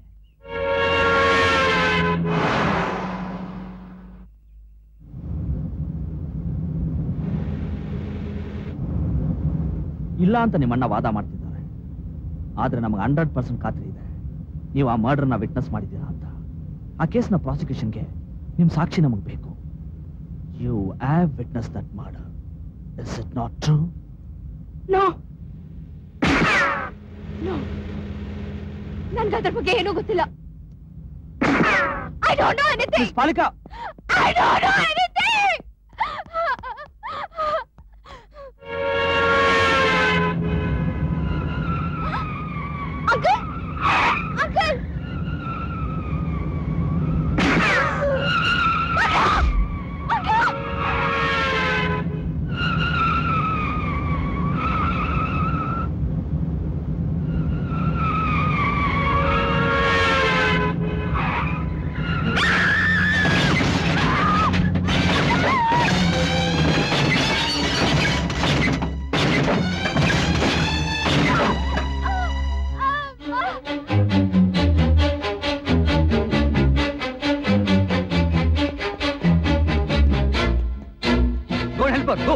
ಇಲ್ಲ ಅಂತ ನಿಮ್ಮಣ್ಣ ವಾದ ಮಾಡ್ತಿದ್ದಾರೆ. ಆದ್ರೆ ನಮಗೆ 100% ಖಾತ್ರಿ ಇದೆ ನೀವು ಆ ಮರ್ಡರ್ನ ವಿಟ್ನೆಸ್ ಮಾಡಿದ್ದೀರಾ ಅಂತ. ಆ ಕೇಸ್ನ ಪ್ರಾಸಿಕ್ಯೂಷನ್ಗೆ ನಿಮ್ ಸಾಕ್ಷಿ ನಮಗೆ ಬೇಕು. You have witness that murder. Is it not true? No, no, ನನ್ಗೆ ಅದ್ರ ಬಗ್ಗೆ ಏನೂ ಗೊತ್ತಿಲ್ಲ. I don't know anything. Miss Palika, I don't know anything. Uncle, uncle. Go.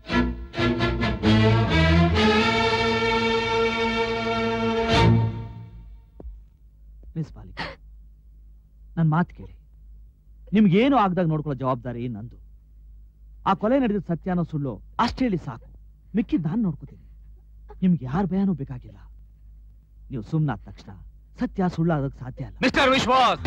Miss Palika, ನನ್ನ ಮಾತು ಕೇಳಿ. ನಿಮ್ಗೇನು ಆಗದಾಗ ನೋಡ್ಕೊಳ್ಳೋ ಜವಾಬ್ದಾರಿ ನಂದು. ಆ ಕೊಲೆ ನಡೆದಿದ್ದ ಸತ್ಯನೋ ಸುಳ್ಳು ಅಷ್ಟೇ ಹೇಳಿ ಸಾಕು, ಮಿಕ್ಕಿದ್ ನಾನು ನೋಡ್ಕೋತೀನಿ. ನಿಮ್ಗೆ ಯಾರ ಭಯನೂ ಬೇಕಾಗಿಲ್ಲ. ನೀವು ಸುಮ್ಮನಾದ ತಕ್ಷಣ ಸತ್ಯ ಸುಳ್ಳಾಗಕ್ಕೆ ಸಾಧ್ಯ ಅಲ್ಲ. ಮಿಸ್ಟರ್ ವಿಶ್ವಾಸ್,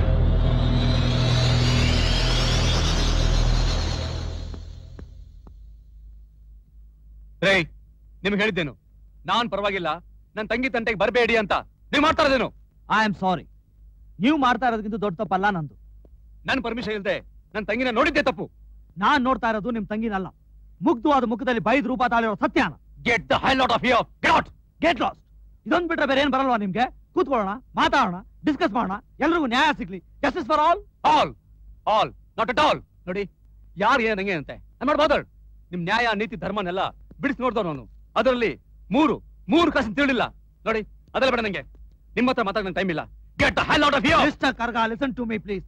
ರೇ, ನಿಮ್ಗೆ ಹೇಳಿದ್ದೇನು ನಾನ್ ಪರವಾಗಿಲ್ಲ, ನನ್ನ ತಂಗಿ ತಂಟೆಗೆ ಬರಬೇಡಿ ಅಂತ. ನೀವು ಮಾಡ್ತಾ ಇರೋದೇನು? ಐ ಆಮ್ ಸಾರಿ. ನೀವು ಮಾಡ್ತಾ ಇರೋದಕ್ಕಿಂತ ದೊಡ್ಡ ತಪ್ಪಲ್ಲ ನಂದು. ನನ್ ಪರ್ಮಿಷನ್ ಇಲ್ಲದೆ ನನ್ನ ತಂಗಿನ ನೋಡಿದ್ದೆ ತಪ್ಪು. ನಾನ್ ನೋಡ್ತಾ ಇರೋದು ನಿಮ್ ತಂಗಿನಲ್ಲ, ಮುಗ್ಧವಾದ ಮುಖದಲ್ಲಿ ಬೈದ್ ರೂಪ ತಾಳಿರೋ ಸತ್ಯನ. Get the hell out of here. Get out. Get lost. ಇದೊಂದು ಬಿಟ್ರೆ ಬೇರೆ ಏನ್ ಬರಲ್ವಾ ನಿಮ್ಗೆ? ಕೂತ್ಕೊಳ್ಳೋಣ, ಮಾತಾಡೋಣ, ಡಿಸ್ಕಸ್ ಮಾಡೋಣ, ಎಲ್ರಿಗೂ ನ್ಯಾಯ ಸಿಗ್ಲಿ. Justice for all. All all not at all. ನೋಡಿ, ಯಾರು ಏನ್ ಹಂಗೆ ಅಂತೆ ಮಾಡ್ಬೋದು. ನಿಮ್ ನ್ಯಾಯ ನೀತಿ ಧರ್ಮನೆಲ್ಲ ಬಿಡಿಸಿ ನೋಡ್ದವ್ ನಾನು. ಅದರಲ್ಲಿ ಮೂರು ಕಾಸು ತಿಳಿಲ್ಲ ನೋಡಿ. ಅದೆಲ್ಲ ಬೇಡ ನಂಗೆ. ನಿಮ್ಮ ಹತ್ರ ಮಾತಾಡ ನಂಗೆ ಟೈಮ್ ಇಲ್ಲ. Get the hell out of here. Mister Karga, listen to me please.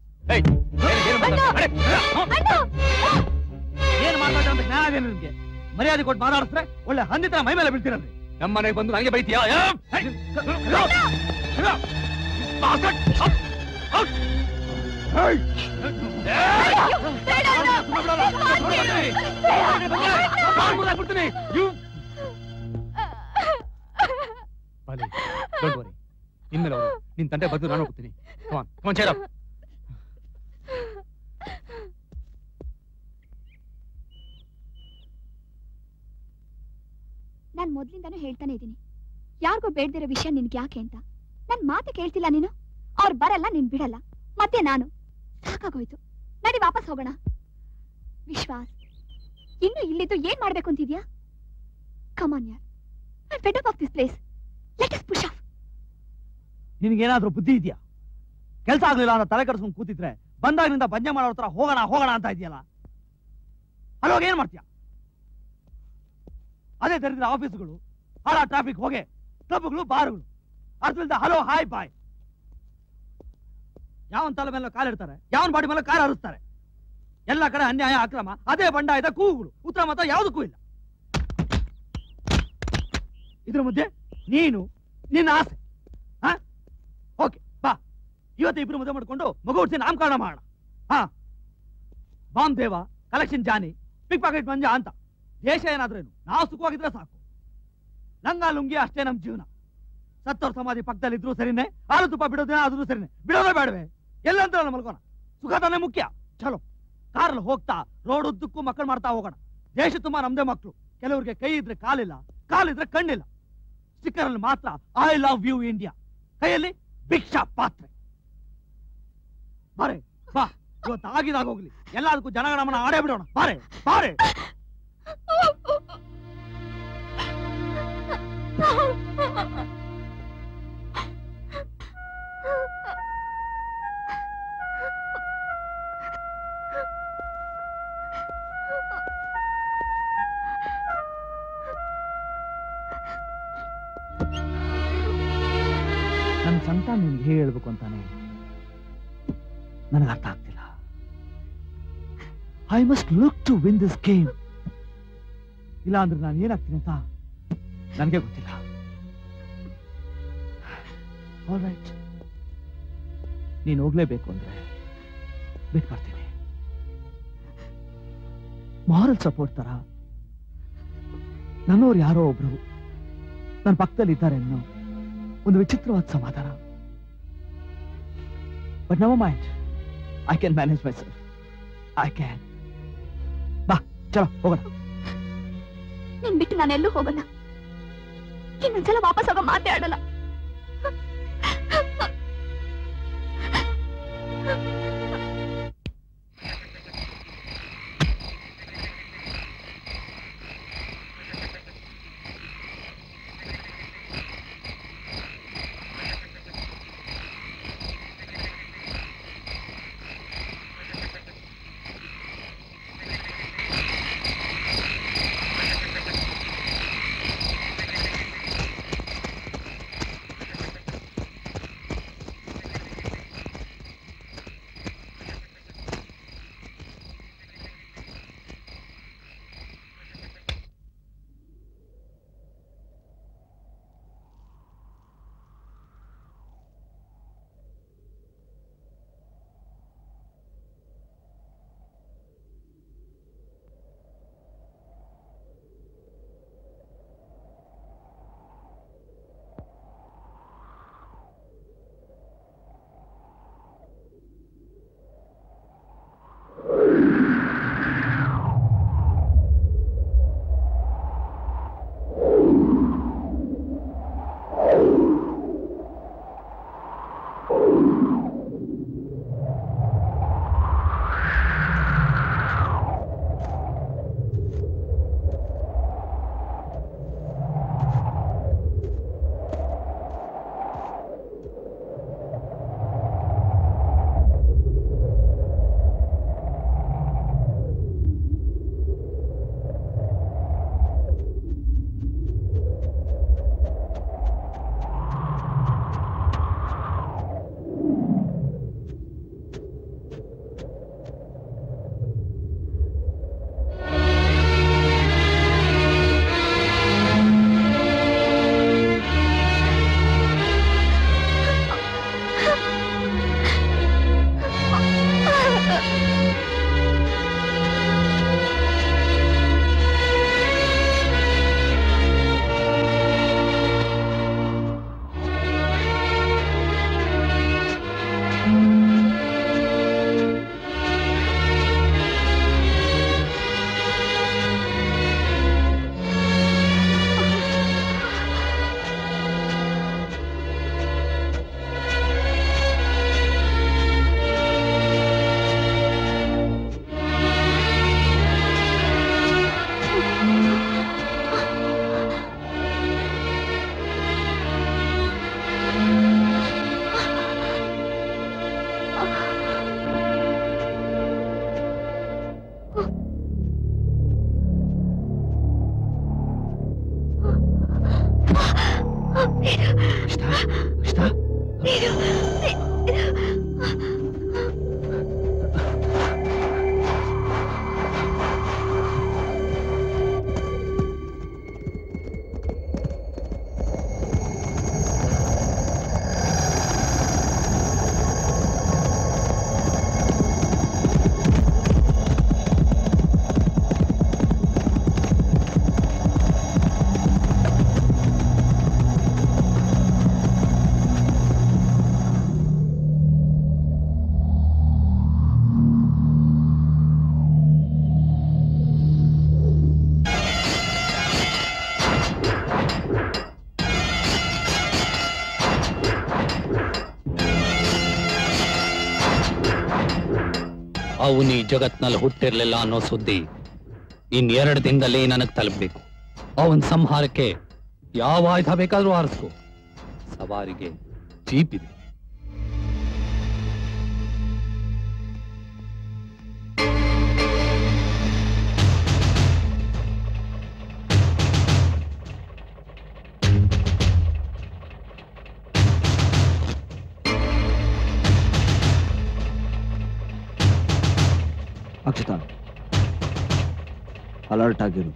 ಏನ್ ಮಾತಾಡ ಅಂತ ಜ್ಞಾನ ಇದೆ ನಿಮ್ಗೆ? ಮರ್ಯಾದೆ ಕೊಟ್ಟು ಮಾತಾಡಿದ್ರೆ ಒಳ್ಳೆ ಹಂದಿತರ ಮೈ ಮೇಲೆ ಬೀಳ್ತೀರಲ್ರಿ. ನಮ್ಮ ಮನೆಗೆ ಬಂದು ನನಗೆ ಬೈತೀಯಾ? ಇನ್ಮೇಲೆ ಅವರು ನಿನ್ ತಂದೆ ಬಂದು ನಾನು ಹೋಗ್ತೀನಿ. ನಾನ್ ಮೊದ್ಲಿಂದಾನು ಹೇಳ್ತಾನೆ ಇದೀನಿ, ಯಾರಿಗೂ ಬೇಡದಿರೋ ವಿಷಯ ನಿನ್ಗೆ ಯಾಕೆ ಅಂತ. ನನ್ ಮಾತು ಕೇಳ್ತಿಲ್ಲ ನೀನು. ಅವ್ರು ಬರಲ್ಲ, ನೀನ್ ಬಿಡಲ್ಲ, ಮತ್ತೆ ನಾನು ಸಾಕಾಗೋಯ್ತು. ನಡಿ ವಾಪಸ್ ಹೋಗೋಣ. ವಿಶ್ವಾಸ್, ಇನ್ನು ಇಲ್ಲಿದ್ದು ಏನ್ ಮಾಡ್ಬೇಕು ಅಂತಿದ್ಯಾ? ಕಮ್ ಆನ್ ಯಾರ್, I am fed up of this place. Let us push off. ನಿನ್ಗೇನಾದ್ರೂ ಬುದ್ಧಿ ಇದೆಯಾ? ಕೆಲಸ ಆಗ್ಲಿಲ್ಲ ಅಂತ ತಲೆ ಕಡಿಸ್ಕೊಂಡು ಕೂತಿದ್ರೆ ಬಂದಾಗಿನಿಂದ ಬಂಜೆ ಮಾಡೋ ಹತ್ರ ಹೋಗೋಣ ಹೋಗೋಣ ಅಂತ ಇದೆಯಲ್ಲ, ಅಲ್ಲೋಗ ಏನ್ ಮಾಡ್ತೀಯ? ಅದೇ ದರಿದ್ರ ಆಫೀಸ್ಗಳು, ಹಾಳ ಟ್ರಾಫಿಕ್ ಹೊಗೆ, ಕ್ಲಬ್ಗಳು, ಬಾರ್ಗಳು, ಅದ್ರಿಂದ ಹಲೋ ಹಾಯ್ ಬಾಯ್. ಯಾವನ್ ತಲೆ ಮೇಲೆ ಕಾಲಿಡ್ತಾರೆ, ಯಾವನ್ ಬಾಡಿ ಮೇಲೆ ಕಾಲು ಹರಿಸ್ತಾರೆ. ಎಲ್ಲ ಕಡೆ ಅನ್ಯಾಯ, ಅಕ್ರಮ, ಅದೇ ಬಂಡಾಯದ ಕೂಗುಗಳು. ಉತ್ತರ ಮಾತ್ರ ಯಾವುದಕ್ಕೂ ಇಲ್ಲ. ಇದ್ರ ಮಧ್ಯೆ ನೀನು, ನಿನ್ನ ಆಸೆ. ಓಕೆ ಬಾ, ಇವತ್ತು ಇಬ್ರು ಮದುವೆ ಮಾಡ್ಕೊಂಡು ಮಗು ಹುಟ್ಟಿಸಿ ನಾಮಕರಣ ಮಾಡೋಣ. ಬಾಂಬ್ ದೇವ, ಕಲೆಕ್ಷನ್ ಜಾನಿ, ಪಿಕ್ ಪಾಕೆಟ್ ಮಂಜ ಅಂತ. ದೇಶ ಏನಾದ್ರೇನು, ನಾವು ಸುಖವಾಗಿದ್ರೆ ಸಾಕು. ಲಂಗ ಲುಂಗಿ ಅಷ್ಟೇ ನಮ್ ಜೀವನ. ಸತ್ತೋರ್ ಸಮಾಧಿ ಪಕ್ಕದಲ್ಲಿ ಇದ್ರು ಸರಿನೇ, ಹಾಲು ತುಪ್ಪ ಬಿಡೋದೇನ ಆದ್ರೂ ಸರಿನೇ. ಬಿಡೋದೇ ಬೇಡವೆ? ಎಲ್ಲಂತ ಮಲ್ಕೋಣ. ಸುಖ ತಾನೇ ಮುಖ್ಯ. ಚಲೋ ಕಾರಲ್ಲಿ ಹೋಗ್ತಾ ರೋಡ್ ಉದ್ದಕ್ಕೂ ಮಕ್ಕಳು ಮಾಡ್ತಾ ಹೋಗೋಣ. ದೇಶ ತುಂಬಾ ನಮ್ದೇ ಮಕ್ಕಳು. ಕೆಲವರಿಗೆ ಕೈ ಇದ್ರೆ ಕಾಲಿಲ್ಲ, ಕಾಲಿದ್ರೆ ಕಣ್ಣಿಲ್ಲ. ಸ್ಟಿಕ್ಕರ್ ಅಲ್ಲಿ ಮಾತ್ರ ಐ ಲವ್ ಯು ಇಂಡಿಯಾ, ಕೈಯಲ್ಲಿ ಭಿಕ್ಷಾ ಪಾತ್ರೆ. ಬಾರೆ ಬಾ, ಇವತ್ತು ಆಗಿದಾಗ ಹೋಗ್ಲಿ, ಎಲ್ಲದಕ್ಕೂ ಜನಗಣಮನ ಆಡೇ ಬಿಡೋಣ. ಬಾರೆ ಬಾರೆ. ನನ್ನ ಸಂಕಟ ನಿನ್ಗೆ ಹೇಗೆ ಹೇಳ್ಬೇಕು ಅಂತಾನೆ ನನಗೆ ಅರ್ಥ ಆಗ್ತಿಲ್ಲ. I must look to win this game. ಇಲ್ಲ ಅಂದ್ರೆ ನಾನು ಏನಾಗ್ತೀನಿ ಅಂತ ನನಗೆ ಗೊತ್ತಿಲ್ಲ. ಆಲ್ರೈಟ್, ನೀನು ಹೋಗ್ಲೇಬೇಕು ಅಂದ್ರೆ ಬಿಟ್ಟು ಬರ್ತೀನಿ. ಮಾರಲ್ ಸಪೋರ್ಟ್ ತರ ನನ್ನವ್ರು ಯಾರೋ ಒಬ್ರು ನನ್ನ ಪಕ್ಕದಲ್ಲಿ ಇದ್ದಾರೆ ಅನ್ನೋ ಒಂದು ವಿಚಿತ್ರವಾದ ಸಮಾಧಾನ. But never mind, I can manage myself. I can. ಬಾ ಚಲೋ ಹೋಗೋಣ. ನಿನ್ ಬಿಟ್ಟು ನಾನೆಲ್ಲೂ ಹೋಗಲ್ಲ. ಇನ್ನೊಂದ್ಸಲ ವಾಪಸ್ ಹೋಗೋ ಮಾತೇ ಆಡಲ್ಲ. ಅವನು ಈ ಜಗತ್ನಲ್ಲಿ ಹುಟ್ಟಿರ್ಲಿಲ್ಲ ಅನ್ನೋ ಸುದ್ದಿ ಇನ್2 ದಿನದಲ್ಲಿ ನನಗ್ ತಲುಪಬೇಕು. ಅವನ್ ಸಂಹಾರಕ್ಕೆ ಯಾವ ಆಯುಧ ಬೇಕಾದ್ರೂ ಆರಿಸ್ಕೊ. ಸವಾರಿಗೆ ಜೀಪ್ ಇದೆ. ಅಕ್ಷತಾ, ಅಲರ್ಟ್ ಆಗಿರು.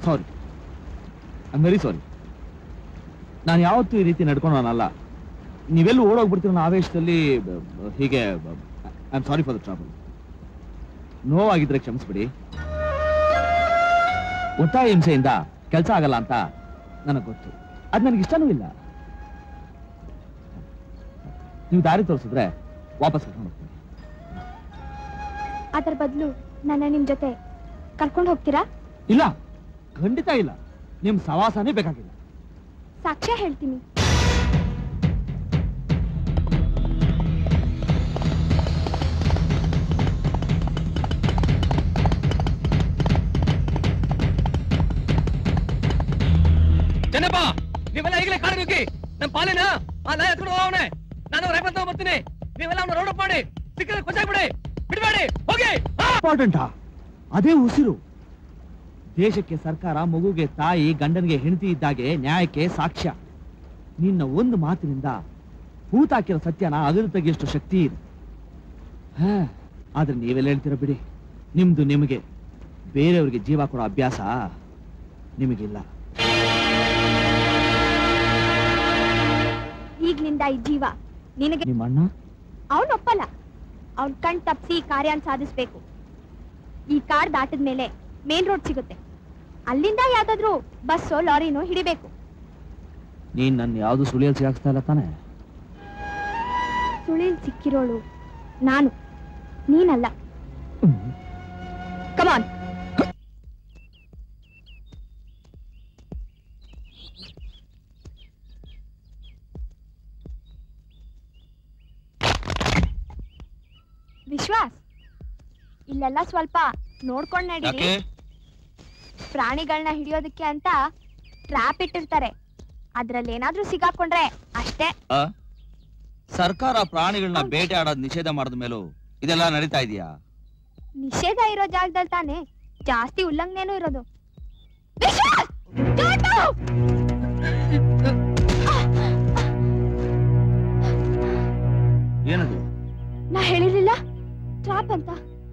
Sorry, I very sorry. ನಾನು ಯಾವತ್ತೂ ಈ ರೀತಿ ನಡ್ಕೊಂಡವನಲ್ಲ. ನೀವೆಲ್ಲೂ ಓಡೋಗ್ಬಿಡ್ತೀರ ಅನ್ನೋ ಆವೇಶದಲ್ಲಿ ಹೀಗೆ. I am sorry for the trouble. ನೋವಾಗಿದ್ರೆ ಕ್ಷಮಿಸ್ಬಿಡಿ. ಒತ್ತಾಯ ಹಿಂಸೆಯಿಂದ ಕೆಲಸ ಆಗಲ್ಲ ಅಂತ ನನಗೆ ಗೊತ್ತು. ಅದು ನನಗೆ ಇಷ್ಟನೂ ಇಲ್ಲ. ನೀವು ದಾರಿ ತೋರಿಸಿದ್ರೆ ವಾಪಸ್ ಕರ್ಕೊಂಡು ಹೋಗ್ತೀನಿ. ಅದರ ಬದಲು ನನ್ನ ನಿಮ್ ಜೊತೆ ಕರ್ಕೊಂಡು ಹೋಗ್ತೀರಾ? ಇಲ್ಲ, ಖಂಡಿತ ಇಲ್ಲ. ನಿಮ್ ಸವಾಸನೇ ಬೇಕಾಗಿಲ್ಲ. ಸಾಕ್ಷ್ಯ ಹೇಳ್ತೀನಿ. ಜನಪ್ಪ, ನೀವೆಲ್ಲ ಈಗಲೇ ಕಾಡು ನುಗ್ಗಿ ನಮ್ಮ ಪಾಲಿನ ಆ ನಾಯಿ ಹತ್ಕೊಂಡು ಹೋಗೋಣ. ನಾನು ರೈಫಲ್ ತಗೊಂಡ್ ಬರ್ತೀನಿ. ನೀವೆಲ್ಲ ಅವನ್ನ ರೋಡ್ ಅಪ್ ಮಾಡಿ ಸಿಕ್ಕರೆ ಕೊಚ್ಚಾಕ್ಬಿಡಿ, ಬಿಡಬೇಡಿ, ಹೋಗಿ. ಇಂಪಾರ್ಟೆಂಟಾ? ಅದೇ ಉಸಿರು. ದೇಶಕ್ಕೆ ಸರ್ಕಾರ, ಮಗುಗೆ ತಾಯಿ, ಗಂಡನಿಗೆ ಹೆಂಡತಿ ಇದ್ದಾಗೆ ನ್ಯಾಯಕ್ಕೆ ಸಾಕ್ಷ್ಯ. ನಿನ್ನ ಒಂದು ಮಾತಿನಿಂದ ಹೂತಾಕಿರೋ ಸತ್ಯನ ಅಗಲು ತೆಗೆಯಷ್ಟು ಶಕ್ತಿ ಇದೆ. ಆದ್ರೆ ನೀವೆಲ್ಲ ಹೇಳ್ತೀರ ಬಿಡಿ. ನಿಮ್ದು ನಿಮಗೆ, ಬೇರೆಯವ್ರಿಗೆ ಜೀವ ಕೊಡೋ ಅಭ್ಯಾಸ ನಿಮಗಿಲ್ಲ. ಈಗ್ಲಿಂದ ಈ ಜೀವ ನಿನಗೆ. ನಿಮ್ಮ ಅಣ್ಣ ಅವನ್ ಒಪ್ಪಲ್ಲ. ಅವ್ನ್ ಕಣ್ ತಪ್ಪಿಸಿ ಕಾರ್ಯಾನ್ ಸಾಧಿಸ್ಬೇಕು. ಈ ಕಾರ್ ದಾಟದ ಮೇಲೆ ಮೇನ್ ರೋಡ್ ಸಿಗುತ್ತೆ. ಅಲ್ಲಿಂದ ಯಾವ್ದಾದ್ರು ಬಸ್ಸೋ ಲಾರಿನೋ ಹಿಡಿಬೇಕು. ನೀನ್ ನನ್ನ ಯಾವ್ದು ಸುಳಿಯಲ್ಲಿ ಸಿಗಾಕ್ಸ್ತಾ ಇಲ್ಲ ತಾನೆ? ಸುಳಿಲ್ ಸಿಕ್ಕಿರೋಳು ನಾನು, ನೀನಲ್ಲ. ಕಮಾನ್. ವಿಶ್ವಾಸ್, ಇಲ್ಲೆಲ್ಲ ಸ್ವಲ್ಪ ನೋಡ್ಕೊಂಡ್ ನಡೀರಿ. ಪ್ರಾಣಿಗಳನ್ನ ಹಿಡಿಯೋದಕ್ಕೆ ಅಂತ ಟ್ರ್ಯಾಪ್ ಇಟ್ಟಿರ್ತಾರೆ. ಅದ್ರಲ್ಲಿ ಏನಾದ್ರೂ ಸಿಗಾಕೊಂಡ್ರೆ ಅಷ್ಟೇ. ಸರ್ಕಾರ ಪ್ರಾಣಿಗಳನ್ನ ಬೇಟೆ ಆಡೋದ್ ನಿಷೇಧ ಮಾಡಿದ ಮೇಲೂ ಇದೆಲ್ಲ ನಡೀತಾ ಇದೆಯಾ? ನಿಷೇಧ ಇರೋ ಜಾಗದಲ್ಲಿ ತಾನೆ ಜಾಸ್ತಿ ಉಲ್ಲಂಘನೆನೂ ಇರೋದು. ಏನದು? ನಾ ಹೇಳಿರ್ಲಿಲ್ಲ ಟ್ರಾಪ್ ಅಂತ.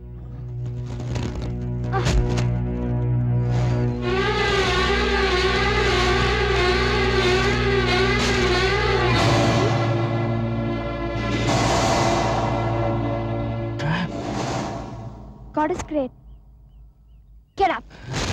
God is great. Get up.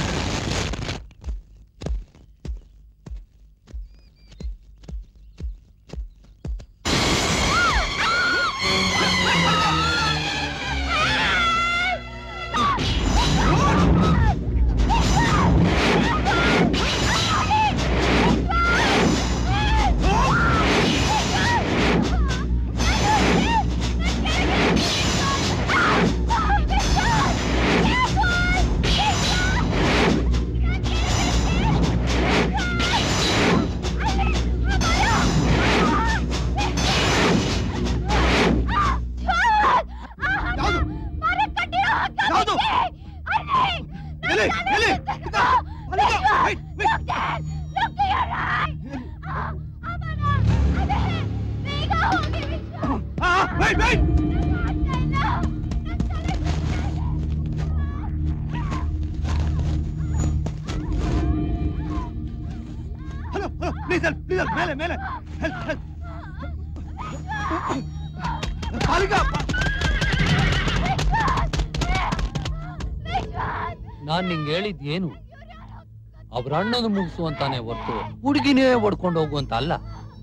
ನಾನ್ ನಿಂಗೆ ಹೇಳಿದ್ ಏನು? ಅವ್ರ ಅಣ್ಣನ ಮುಗಿಸು ಅಂತಾನೆ ಹೊರ್ತು ಹುಡುಗಿನೇ ಹೊಡ್ಕೊಂಡು ಹೋಗುವಂತ ಅಲ್ಲ.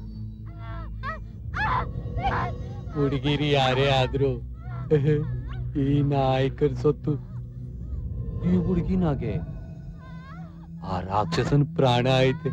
ಹುಡುಗಿರಿ ಯಾರೇ ಆದ್ರೂ ಈ ನಾಯಕರ ಸೊತ್ತು. ಈ ಹುಡುಗಿನಾಗೆ ಆ ರಾಕ್ಷಸನ ಪ್ರಾಣ ಐತೆ.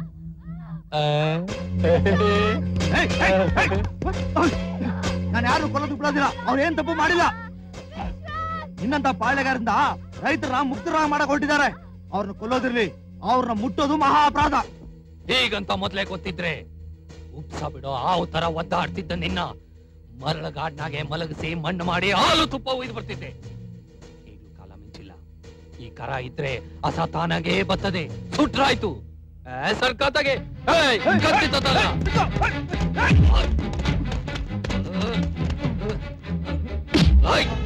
ನಾನು ಯಾರು ಕೊಲ್ಲೋದು ಬಿಡೋದಿಲ್ಲ. ಅವ್ರು ಏನ್ ತಪ್ಪು ಮಾಡಿಲ್ಲ. ಇನ್ನಂತ ಪಾಳೆಗಾರರಿಂದ ರೈತರ ಮುಕ್ತರ ಮಾಡಕ್ ಹೊರಟಿದ್ದಾರೆ. ಅವ್ರನ್ನ ಕೊಲ್ಲೋದಿರ್ಲಿ, ಅವ್ರನ್ನ ಮುಟ್ಟೋದು ಮಹಾ ಅಪರಾಧ. ಹೀಗಂತ ಮೊದ್ಲೇ ಗೊತ್ತಿದ್ರೆ ಉಪ್ಸ ಬಿಡೋ ಹಾವು ತರ ಒದ್ದಾಡ್ತಿದ್ದ ನಿನ್ನ ಮರಳಗಾಡ್ನಾಗೆ ಮಲಗಿಸಿ ಮಣ್ಣು ಮಾಡಿ ಹಾಲು ತುಪ್ಪ ಒಯ್ದು ಬರ್ತಿದ್ದೆ. ಈಗಲೂ ಕಾಲ ಮಿಂಚಿಲ್ಲ. ಈ ಕರ ಇದ್ರೆ ಅಸತಾನಾಗೆ ಬರ್ತದೆ. ಸುಟ್ರಾಯ್ತು ಸರ್ಕಾತಾಗೆ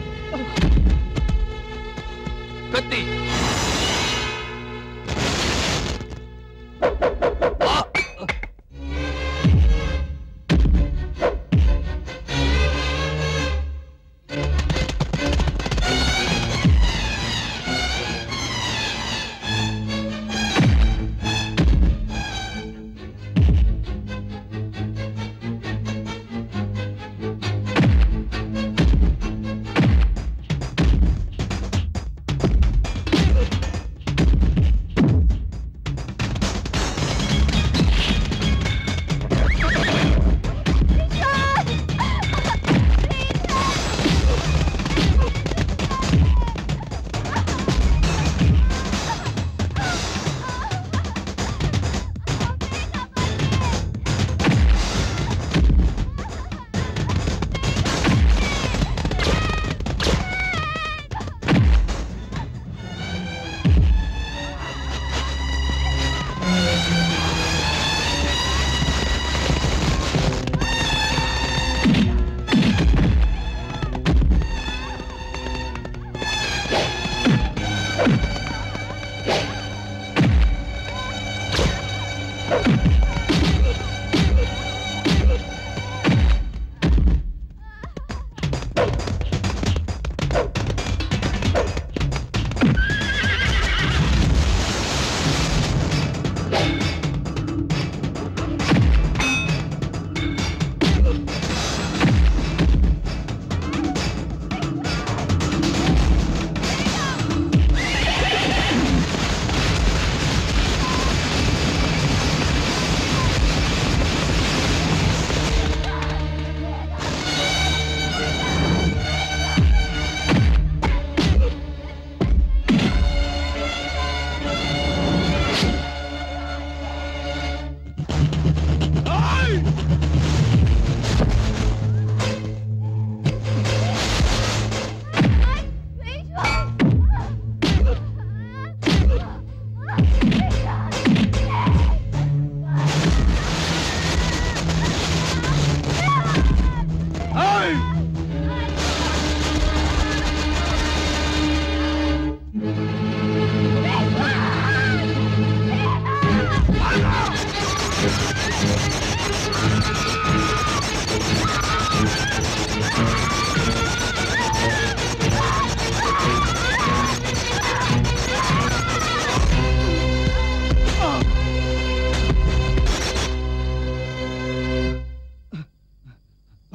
ಕತ್ತಿ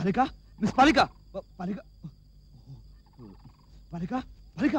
ಪಾಲಿಕಾ ಮಿಸ್ ಪಾಲಿಕಾ ಪಾಲಿಕಾ ಪಾಲಿಕಾ ಪಾಲಿಕಾ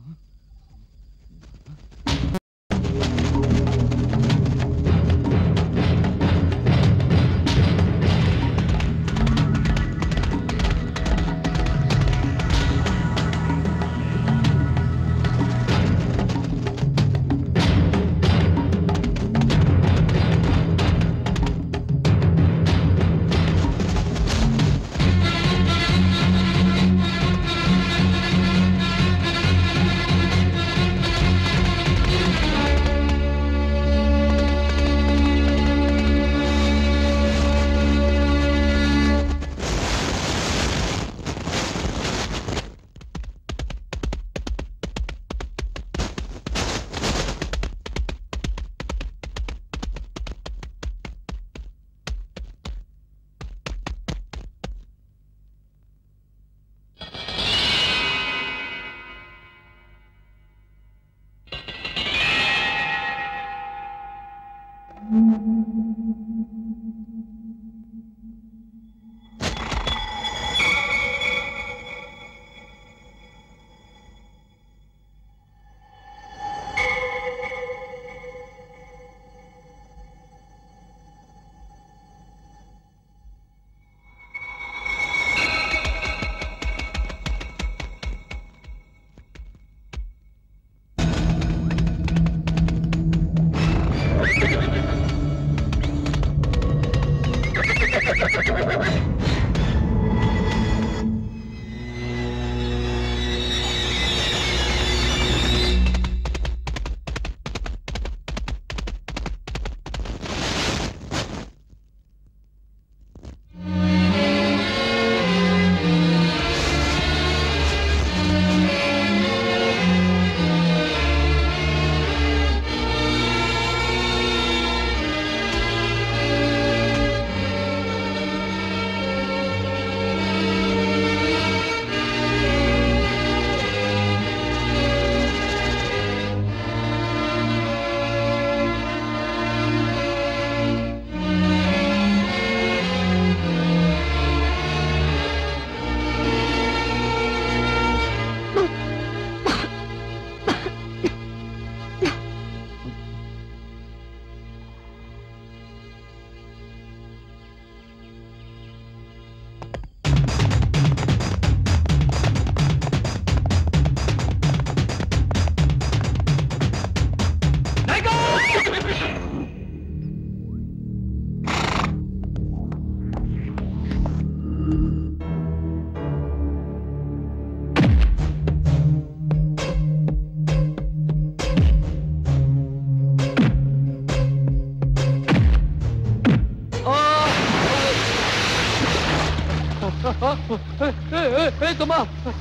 ತಮ್ಮ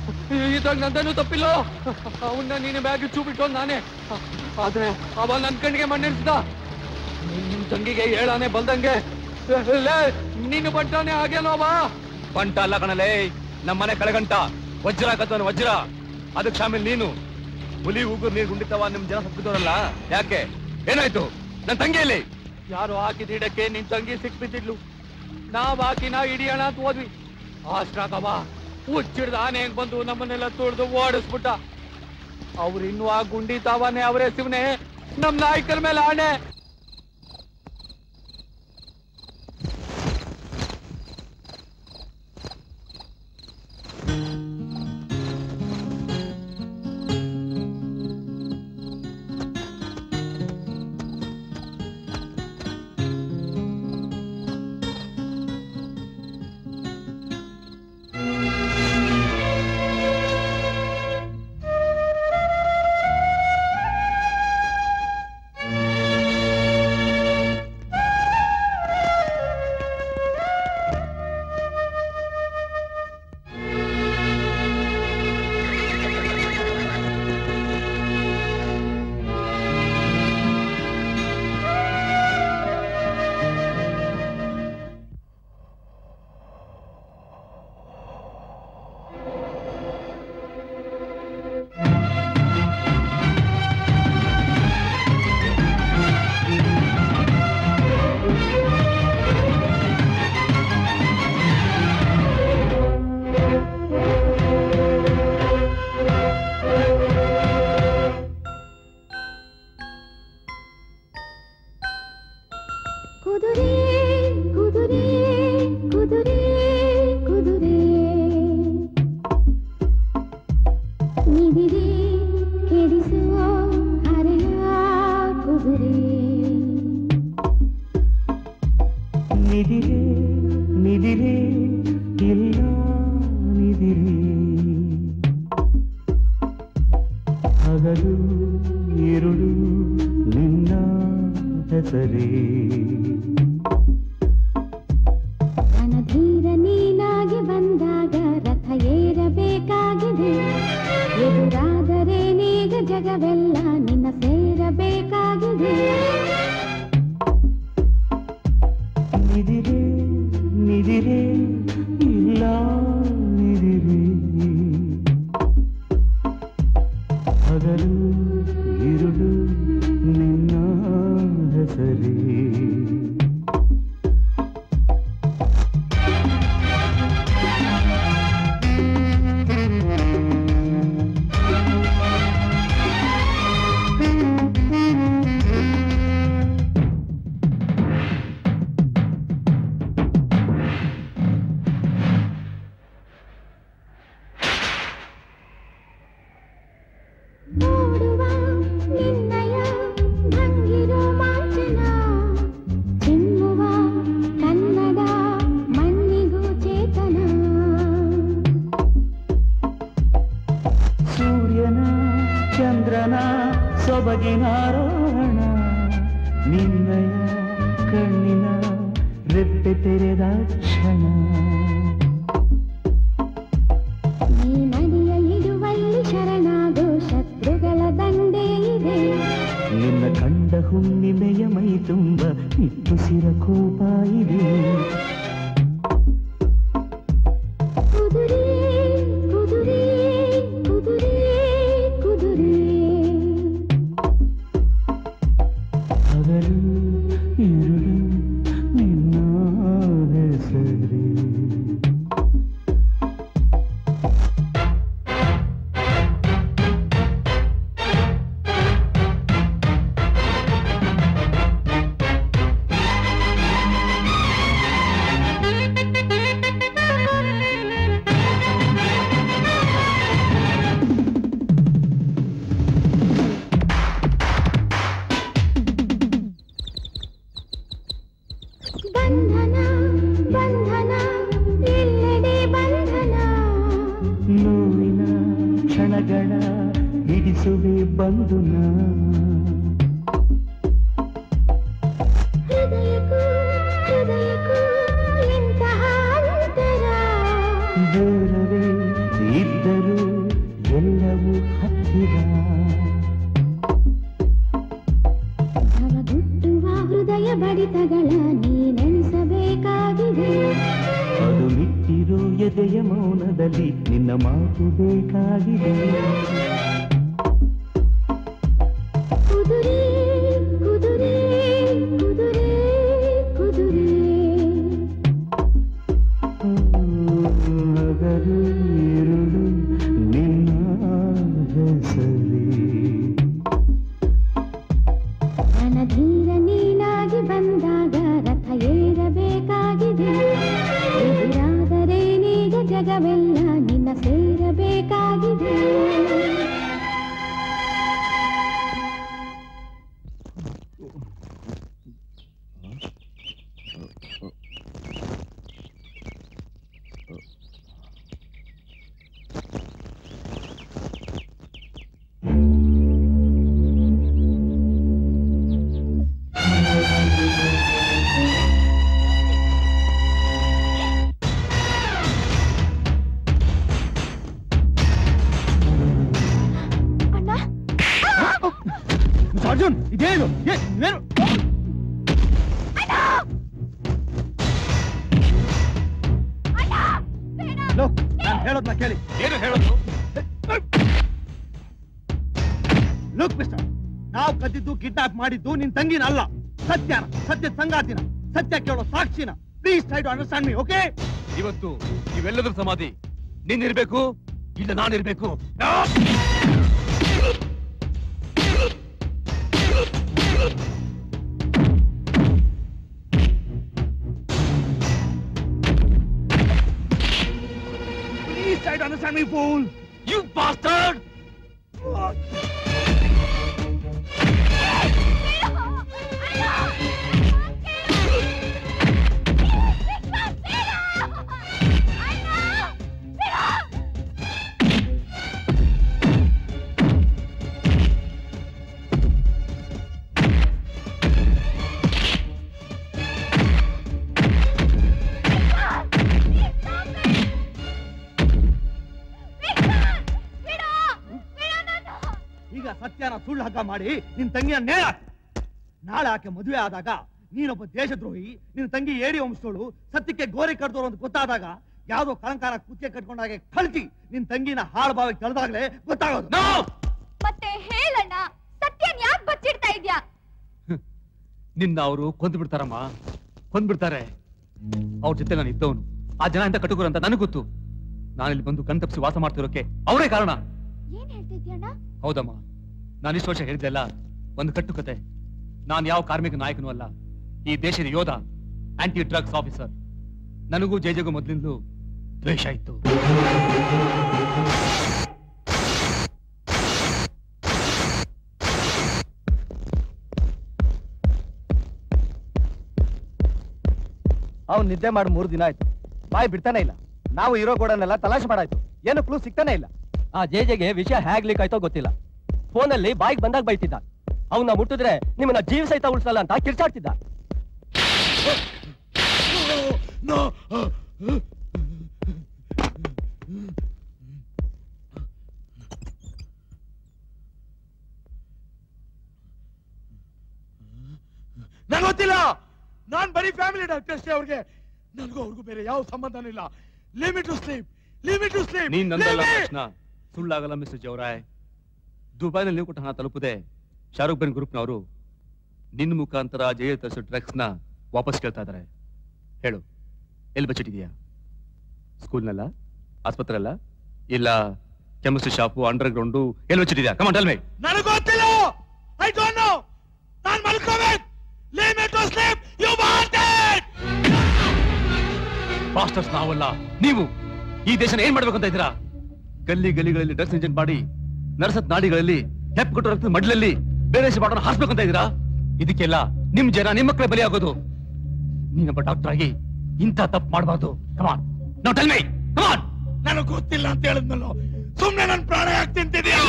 ಇದ್ರಾಗ ನಂದೇನು ತಪ್ಪಿಲ್ಲ. ಅವನ್ನ ನೀನು ಬ್ಯಾಗ್ ಚೂಬಿಟ್ಟು ನಾನೇ, ಆದ್ರೆ ಅವ ನನ್ ಕಣ್ಣಿಗೆ ಮಣ್ಣಿಡ್ಸ್ದ. ನಿಮ್ ತಂಗಿಗೆ ಹೇಳಾನೆ ಬಲ್ದಂಗೆ ನೀನು ಬಂಟಾನೆ ಹಾಗೇನೋ ಅವ. ಬಂಟ ಅಲ್ಲ ಕಣಲೇ, ನಮ್ಮನೆ ಕಳೆಗಂಟ. ವಜ್ರ ಕತ್ತವನು ವಜ್ರ, ಅದಕ್ಕೆ ಶಾಮಿಲ್ ನೀನು. ಹುಲಿ ಉಗುರು ನೀರು ಗುಂಡಿತವ ನಿಮ್ ಜನ ಸತ್ತಿದವರಲ್ಲ, ಯಾಕೆ ಏನಾಯ್ತು? ನನ್ ತಂಗಿಯಲ್ಲಿ ಯಾರು ಹಾಕಿದ ಹಿಡಕ್ಕೆ ನಿನ್ ತಂಗಿ ಸಿಕ್ಬಿದ್ದಿದ್ಲು. ನಾವ್ ಹಾಕಿನ ಹಿಡಿಯೋಣ ಅಂತ ಹೋದ್ವಿ. ಅಷ್ಟಾಗವ ಹುಚ್ಚಿಡ್ದ ಆನೆ ಹೆಂಗ್ ಬಂದು ನಮ್ಮನ್ನೆಲ್ಲ ತುಳಿದು ಓಡಿಸ್ಬಿಟ್ಟ. ಅವ್ರು ಇನ್ನೂ ಆ ಗುಂಡಿ ತಾವಾನೆ ಅವರೇ ಶಿವನೇ, ನಮ್ ನಾಯಕರ ಮೇಲೆ ಆಣೆ. ಕುದುರೆ ಕುದುರೆ ಕುದುರೆ ಕುದುರೆ ನಿದಿರೆ ಕೆಡಿಸುವ ಹರೆಯ ಕುದುರೆ ನಿದಿರೆ ನಿದಿರೆ ಇಲ್ಲ ನಿದಿರೆ ಹಗಲು ಇರುಳು ನಿನ್ನ ಹೆಸರೇ ರಣಧೀರ ನೀನಾಗಿ ಬಂದಾಗ ರಥ ಏರಬೇಕಾಗಿದೆ ಎದುರಾದರೆ ನೀಗ ಜಗವೆಲ್ಲ ನಿನ್ನ ಸೇರಬೇಕಾಗಿದೆ ನಿದಿರೆ ನಿದಿರೆ ಇಲ್ಲ ನಿದಿರೆ ಹಗಲು ಇರುಳು ನಿನ್ನ ಹೆಸರೇ ನೋಡುವ ನಿನ್ನಯ ಭಂಗಿರೋ ಮಾಂಚನ ಚಿಮ್ಮುವ ಕನ್ನಡ ಮಣ್ಣಿಗೂ ಚೇತನ ಸೂರ್ಯನ ಚಂದ್ರನ ಸೊಬಗಿನಾರೋಹಣ ನಿನ್ನಯ ಕಣ್ಣಿನ ರೆಪ್ಪೆ ತೆರೆದ ಕ್ಷಣ ನೀ ನದಿಯ ಇರುವಲ್ಲಿ ಶರಣಾಗೋ ಶತ್ರುಗಳ ದಂಡೆ ಇದೆ ನಿನ್ನ ಕಂಡ ಹುಣ್ಣಿಮೆಯ ಮೈ ತುಂಬ ನಿಟ್ಟುಸಿರ ಕೋಪ ಇದೆ ಕುದುರೆ ಕುದುರೆ ಕುದುರೆ ಕುದುರೆ ಹಗಲು ಇರುಳು ನಿನ್ನ ಹೆಸರೇ ಬಂಧನ ಬಂಧನ ಎಲ್ಲೆಡೆ ಬಂಧನ ನೋವಿನ ಕ್ಷಣಗಳ ಹಿಡಿಸುವೆ ಬಂಧುನ ಹೃದಯಕ್ಕೂ ಹೃದಯಕ್ಕೂ ಇಂತಹ ಅಂತರ ದೂರವೇ ಇದ್ದರೂ ಎಲ್ಲವೂ ಹತ್ತಿರ ಧವಗುಟ್ಟುವ ಹೃದಯ ಬಡಿತಗಳ ನೀನೆನಿಸಬೇಕಾಗಿದೆ ಅದು ಮಿಟ್ಟಿರೋ ಎದೆಯ ಮೌನದಲ್ಲಿ ನಿನ್ನ ಮಾತು ಬೇಕಾಗಿದೆ ಕುದುರೆ ಕುದುರೆ ಕುದುರೆ ಕುದುರೆ ಹಗಲು ಇರುಳು ನಿನ್ನ ಹೆಸರೇ ರಣಧೀರ ನೀನಾಗಿ ಬಂದಾಗ ರಥ ಏರಬೇಕಾಗಿದೆ ಎದುರಾದರೆ ನೀಗ ಜಗವೆಲ್ಲ ನಿನ್ನ ಸೇರಬೇಕಾಗಿದೆ ಅಣ್ಣ ಅರ್ಜುನ್ ಇದೇನು ಏನು ನಾನು ಹೇಳೋದ್ನ ಕೇಳಿ ಏನು ಹೇಳೋದು? ಲುಕ್ ಮಿಸ್ಟರ್, ನಾವು ಕದ್ದಿದ್ದು ಕಿಡ್ನಾಪ್ ಮಾಡಿದ್ದು ನಿನ್ ತಂಗಿನ ಅಲ್ಲ, ಸತ್ಯನ, ಸತ್ಯದ ಸಂಗಾತಿನ, ಸತ್ಯ ಕೇಳೋ ಸಾಕ್ಷಿನ. Please try to understand me, okay? ಇವತ್ತು ಇವೆಲ್ಲದರ ಸಮಾಧಿ ನೀನಿರ್ಬೇಕು, ಇಲ್ಲ ನಾನಿರ್ಬೇಕು. me, fool! You bastard! ಈಗ ಸತ್ಯನ ಸುಳ್ಳು ಹಗ್ಗ ಮಾಡಿ ನಿನ್ ತಂಗಿಯ ನೇಳ ನಾಳೆ ಆಕೆ ಮದುವೆ ಆದಾಗ ನೀನೊಬ್ಬ ದೇಶದ್ರೋಹಿ ನಿನ್ ತಂಗಿ ಏಡಿ ವಂಶದೋಳು ಸತ್ಯಕ್ಕೆ ಗೋರಿ ಕಡ್ದೋರು ಅಂತ ಗೊತ್ತಾದಾಗ ಯಾವ್ದೋ ಕಳಂಕಾರ ಕುತ್ತಿಗೆ ಕಟ್ಕೊಂಡಾಗೆ ಕಳ್ತಿ ನಿನ್ ತಂಗಿನ ಹಾಳು ಬಾವಿಗೆ ಕಳೆದಾಗ್ಲೇ ಗೊತ್ತಾಗೋದು. ಮತ್ತೆ ಹೇಳಣ್ಣ, ಸತ್ಯನ್ ಯಾಕೆ ಬಚ್ಚಿಡ್ತಾ ಇದ್ಯಾ? ನಿನ್ನ ಅವರು ಕೊಂದು ಬಿಡ್ತಾರಮ್ಮ, ಕೊಂದ್ಬಿಡ್ತಾರೆ. ಅವ್ರ ಜೊತೆ ನಾನು ಇದ್ದವನು, ಆ ಜನ ಅಂತ ಕಟುಕರು ಅಂತ ನನಗೆ ಗೊತ್ತು. ನಾನಿಲ್ಲಿ ಬಂದು ಕಣ್ ತಪ್ಪಿಸಿ ವಾಸ ಮಾಡ್ತಿರೋಕೆ ಅವರೇ ಕಾರಣ. ಏನ್ ಹೇಳ್ತಾ ಇದ್ಯಣ್ಣ? ಹೌದಮ್ಮ, ನಾನು ಇಷ್ಟು ವರ್ಷ ಹೇಳಿದ್ದೆಲ್ಲ ಒಂದು ಕಟ್ಟುಕತೆ. ನಾನು ಯಾವ ಕಾರ್ಮಿಕ ನಾಯಕನೂ ಅಲ್ಲ, ಈ ದೇಶದ ಯೋಧ, ಆಂಟಿ ಡ್ರಗ್ಸ್ ಆಫೀಸರ್. ನನಗೂ ಜೈಜಗೂ ಮೊದಲಿಂದಲೂ ದ್ವೇಷ ಇತ್ತು. ಅವ್ನು ನಿದ್ದೆ ಮಾಡಿ 3 ದಿನ ಆಯ್ತು, ಬಾಯಿ ಬಿಡ್ತಾನೆ ಇಲ್ಲ. ನಾವು ಇರೋ ಗೋಡನ್ನೆಲ್ಲ ತಲಾಶೆ ಮಾಡಾಯ್ತು, ಏನು ಕ್ಲೂ ಸಿಗ್ತಾನೆ ಇಲ್ಲ. ಆ ಜೆಜೆಗೆ ವಿಷಯ ಹೇಗ್ ಲೀಕ್ ಆಯ್ತೋ ಗೊತ್ತಿಲ್ಲ. ಫೋನಲ್ಲಿ ಬಾಯಿಗೆ ಬಂದಾಗ ಬೈತಿದ್ದ. ಅವನ್ನ ಮುಟ್ಟಿದ್ರೆ ನಿಮ್ಮನ್ನ ಜೀವ ಸಹಿತ ಉಳಿಸಲ್ಲ ಅಂತ ಕಿರ್ಚಾಡ್ತಿದ್ದ. ನಂಗೆ ಗೊತ್ತಿಲ್ಲ, ನಾನ್ ಬರೀ ಫ್ಯಾಮಿಲಿ ಡಾಕ್ಟರ್ ಅಷ್ಟೇ. ಅವ್ರಿಗೆ ನನಗೂ ಅವ್ರಿಗೂ ಬೇರೆ ಯಾವ ಸಂಬಂಧನೂ ಇಲ್ಲ. Limit to sleep, limit to sleep. ನೀನ್ ನಂದಲ್ಲ ಪ್ರಶ್ನ, ಸುಳ್ಳಾಗಲ್ಲ ಮಿಸ್ಟರ್ ಜವರಾಯ್. ದುಬೈನಲ್ಲಿ ನೀವು ಕೊಟ್ಟ ಹಣ ತಲುಪದೆ ಶಾರುಖ್ ಖಾನ್ ಗ್ರೂಪ್ನವರು ನಿನ್ನ ಮುಖಾಂತರ ಜಯ ತರಿಸೋ ಡ್ರಗ್ಸ್ ನ ವಾಪಸ್ ಕೇಳ್ತಾ ಇದಾರೆ. ಹೇಳು, ಎಲ್ಲಿ ಬಚ್ಚಿಟ್ಟಿದ್ಯಾ? ಸ್ಕೂಲ್ನಲ್ಲ, ಆಸ್ಪತ್ರೆ ಅಲ್ಲ, ಇಲ್ಲ ಕೆಮಿಸ್ಟ್ರಿ ಶಾಪು, ಅಂಡರ್ ಗ್ರೌಂಡು, ಎಲ್ಲಿ ಬಚ್ಚಿಟ್ಟಿದ್ಯಾ? Come on tell me. ನನಗೆ ಗೊತ್ತಿಲ್ಲ, ಐ ಡೋಂಟ್ ನೋ. ನಾನು ಮಲ್ಕೋಬೇಕು. Limit to sleep, you want it. Masters ನಾವಲ್ಲ, ನೀವು ಈ ದೇಶನ ಏನ್ ಮಾಡ್ಬೇಕು ಅಂತ ಇದ್ದೀರಾ? ಗಲ್ಲಿ ಗಲ್ಲಿಗಳಲ್ಲಿ ಡ್ರಗ್ಸ್ ಇಂಜೆಕ್ಟ್ ಮಾಡಿ, ನರಸತ್ ನಾಡಿಗಳಲ್ಲಿ, ಹೆಪ್ ಕೊಟ್ಟು ರಕ್ತದ ಮಡ್ಲಲ್ಲಿ ಬೇರೆ ಬಾಟನ ಹಾರಿಸ್ಬೇಕು ಅಂತ ಇದ್ದೀರಾ? ಇದಕ್ಕೆಲ್ಲ ನಿಮ್ ಜನ, ನಿಮ್ಮ ಮಕ್ಕಳೇ ಬಲಿಯಾಗೋದು. ನೀನೊಬ್ಬ ಡಾಕ್ಟರ್ ಆಗಿ ಇಂಥ ತಪ್ಪು ಮಾಡಬಾರ್ದು. Come on, now tell me, come on. ನನಗೆ ಗೊತ್ತಿಲ್ಲ ಅಂತ ಹೇಳಿದ್ನಲ್ಲೋ, ಸುಮ್ನೆ ನನ್ನ ಪ್ರಾಣ ಯಾಕೆ ತಿಂತಿದ್ಯಾ?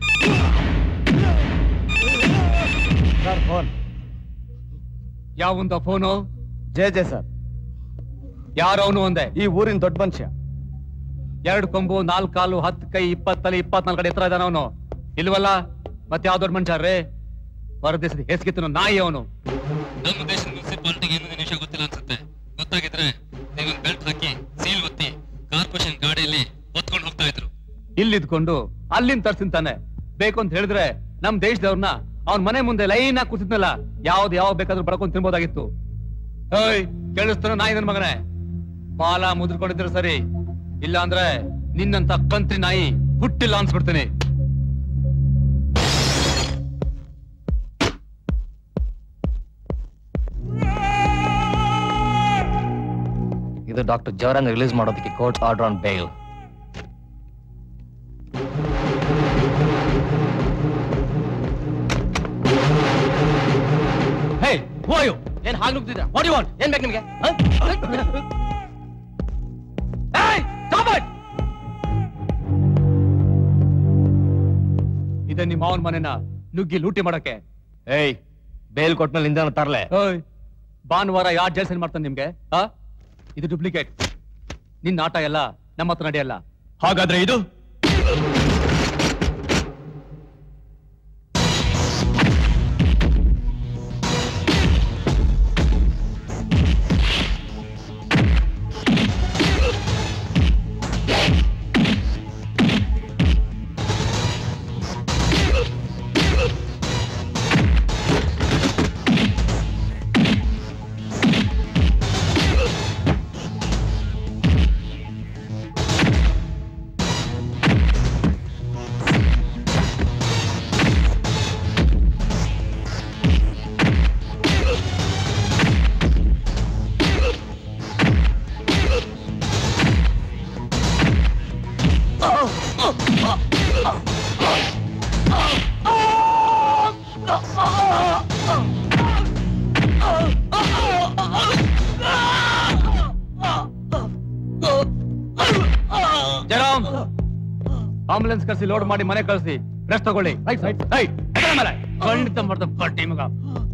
Sir, phone. ಯಾವಂದ ಫೋನು? J sir. ಯಾರವನು ಒಂದೇ? ಈ ಊರಿನ ದೊಡ್ಡ ಮನುಷ್ಯ. 2 ಕೊಂಬು, 4 ಕಾಲು, 10 ಕೈ, 20 ತಲೆ, 24 ಕಡೆ ಎತ್ತರ ಇದ್ದಾನ ಅವನು. ಇಲ್ವಲ್ಲ, ಮತ್ತೆ ಯಾವ ದೊಡ್ಡ ಮನುಷ್ಯ ರೇ? ಹೊರದೇಶದ ಹೆಸಗಿತ್ತನು ನಾಯಿ ಅವನು. ನಮ್ಮ ದೇಶದ ಮುನ್ಸಿಪಾಲಿಟಿಗೆ ಇನ್ನೊಂದು ನಿಮಿಷ ಗೊತ್ತಿಲ್ಲ ಅನ್ಸುತ್ತೆ. ಗೊತ್ತಾಗಿದ್ರೆ ನೀವೊಂದು ಬೆಲ್ಟ್ ಹಾಕಿ ಸೀಲ್ ಒತ್ತಿ ಕಾರ್ಪೊರೇಷನ್ ಗಾಡಿಯಲ್ಲಿ ಹೊತ್ಕೊಂಡು ಹೋಗ್ತಾ ಇದ್ರು. ಇಲ್ಲಿದ್ಕೊಂಡು ಅಲ್ಲಿಂದ ತರ್ಸಿಂತಾನೆ. ಬೇಕು ಅಂತ ಹೇಳಿದ್ರೆ ನಮ್ ದೇಶದವ್ರನ್ನ ಅವ್ನ ಮನೆ ಮುಂದೆ ಲೈನ್ ಆಗಿ ಕೂತಿದ್ನಲ್ಲ, ಯಾವ ಬೇಕಾದ್ರೂ ಬಡ್ಕೊಂಡ್ ತಿನ್ಬೋದಾಗಿತ್ತು. ಏಯ್, ಕೇಳಿಸ್ತಾನ ನಾಯಿ ನನ್ ಮಗನೇ? ಬಾಲ ಮುದ್ರಕೊಂಡಿದ್ರೆ ಸರಿ, ಇಲ್ಲ ಅಂದ್ರೆ ನಿನ್ನಂತ ಕಂತ್ರಿ ನಾಯಿ ಹುಟ್ಟಿಲ್ಲ ಅನ್ಸ್ಬಿಡ್ತೀನಿ. ಇದು ಡಾಕ್ಟರ್ ಜವರನ್ ರಿಲೀಸ್ ಮಾಡೋದಕ್ಕೆ court order on bail. Hey, who are you? ಏನ್ ಹಾಗೆ ನುಗ್ತಿದ್ರಾ? What you want? ಏನ್ ಬೇಕು ನಿಮಗೆ? ಇದೇ ನಿಮ್ಮ ಮಾವನ ಮನೆನ ನುಗ್ಗಿ ಲೂಟಿ ಮಾಡಕ್ಕೆ? ಏಯ್, ಬೇಲ್ ಕೊಟ್ಮೇಲೆ ನಿಂದ ತರಲೆ. ಓಯ್, ಭಾನುವಾರ ಯಾರು ಜೈಲ್ ಸೈನ್ ಮಾಡ್ತಾನೆ ನಿಮ್ಗೆ? ಇದು ಡೂಪ್ಲಿಕೇಟ್. ನಿನ್ನ ಆಟ ಎಲ್ಲ ನಮ್ಮ ಹತ್ರ ನಡೆಯಲ್ಲ. ಹಾಗಾದ್ರೆ ಇದು ಜರಾಮ್ ಆಂಬುಲೆನ್ಸ್ ಕಳಿಸಿ ಲೋಡ್ ಮಾಡಿ ಮನೆ ಕಳಿಸಿ ರೆಸ್ಟ್ ತಗೊಳ್ಳಿ. ಖಂಡಿತ ಮಾಡ್ದ ಪಟ್ಟಿ ಮಗ.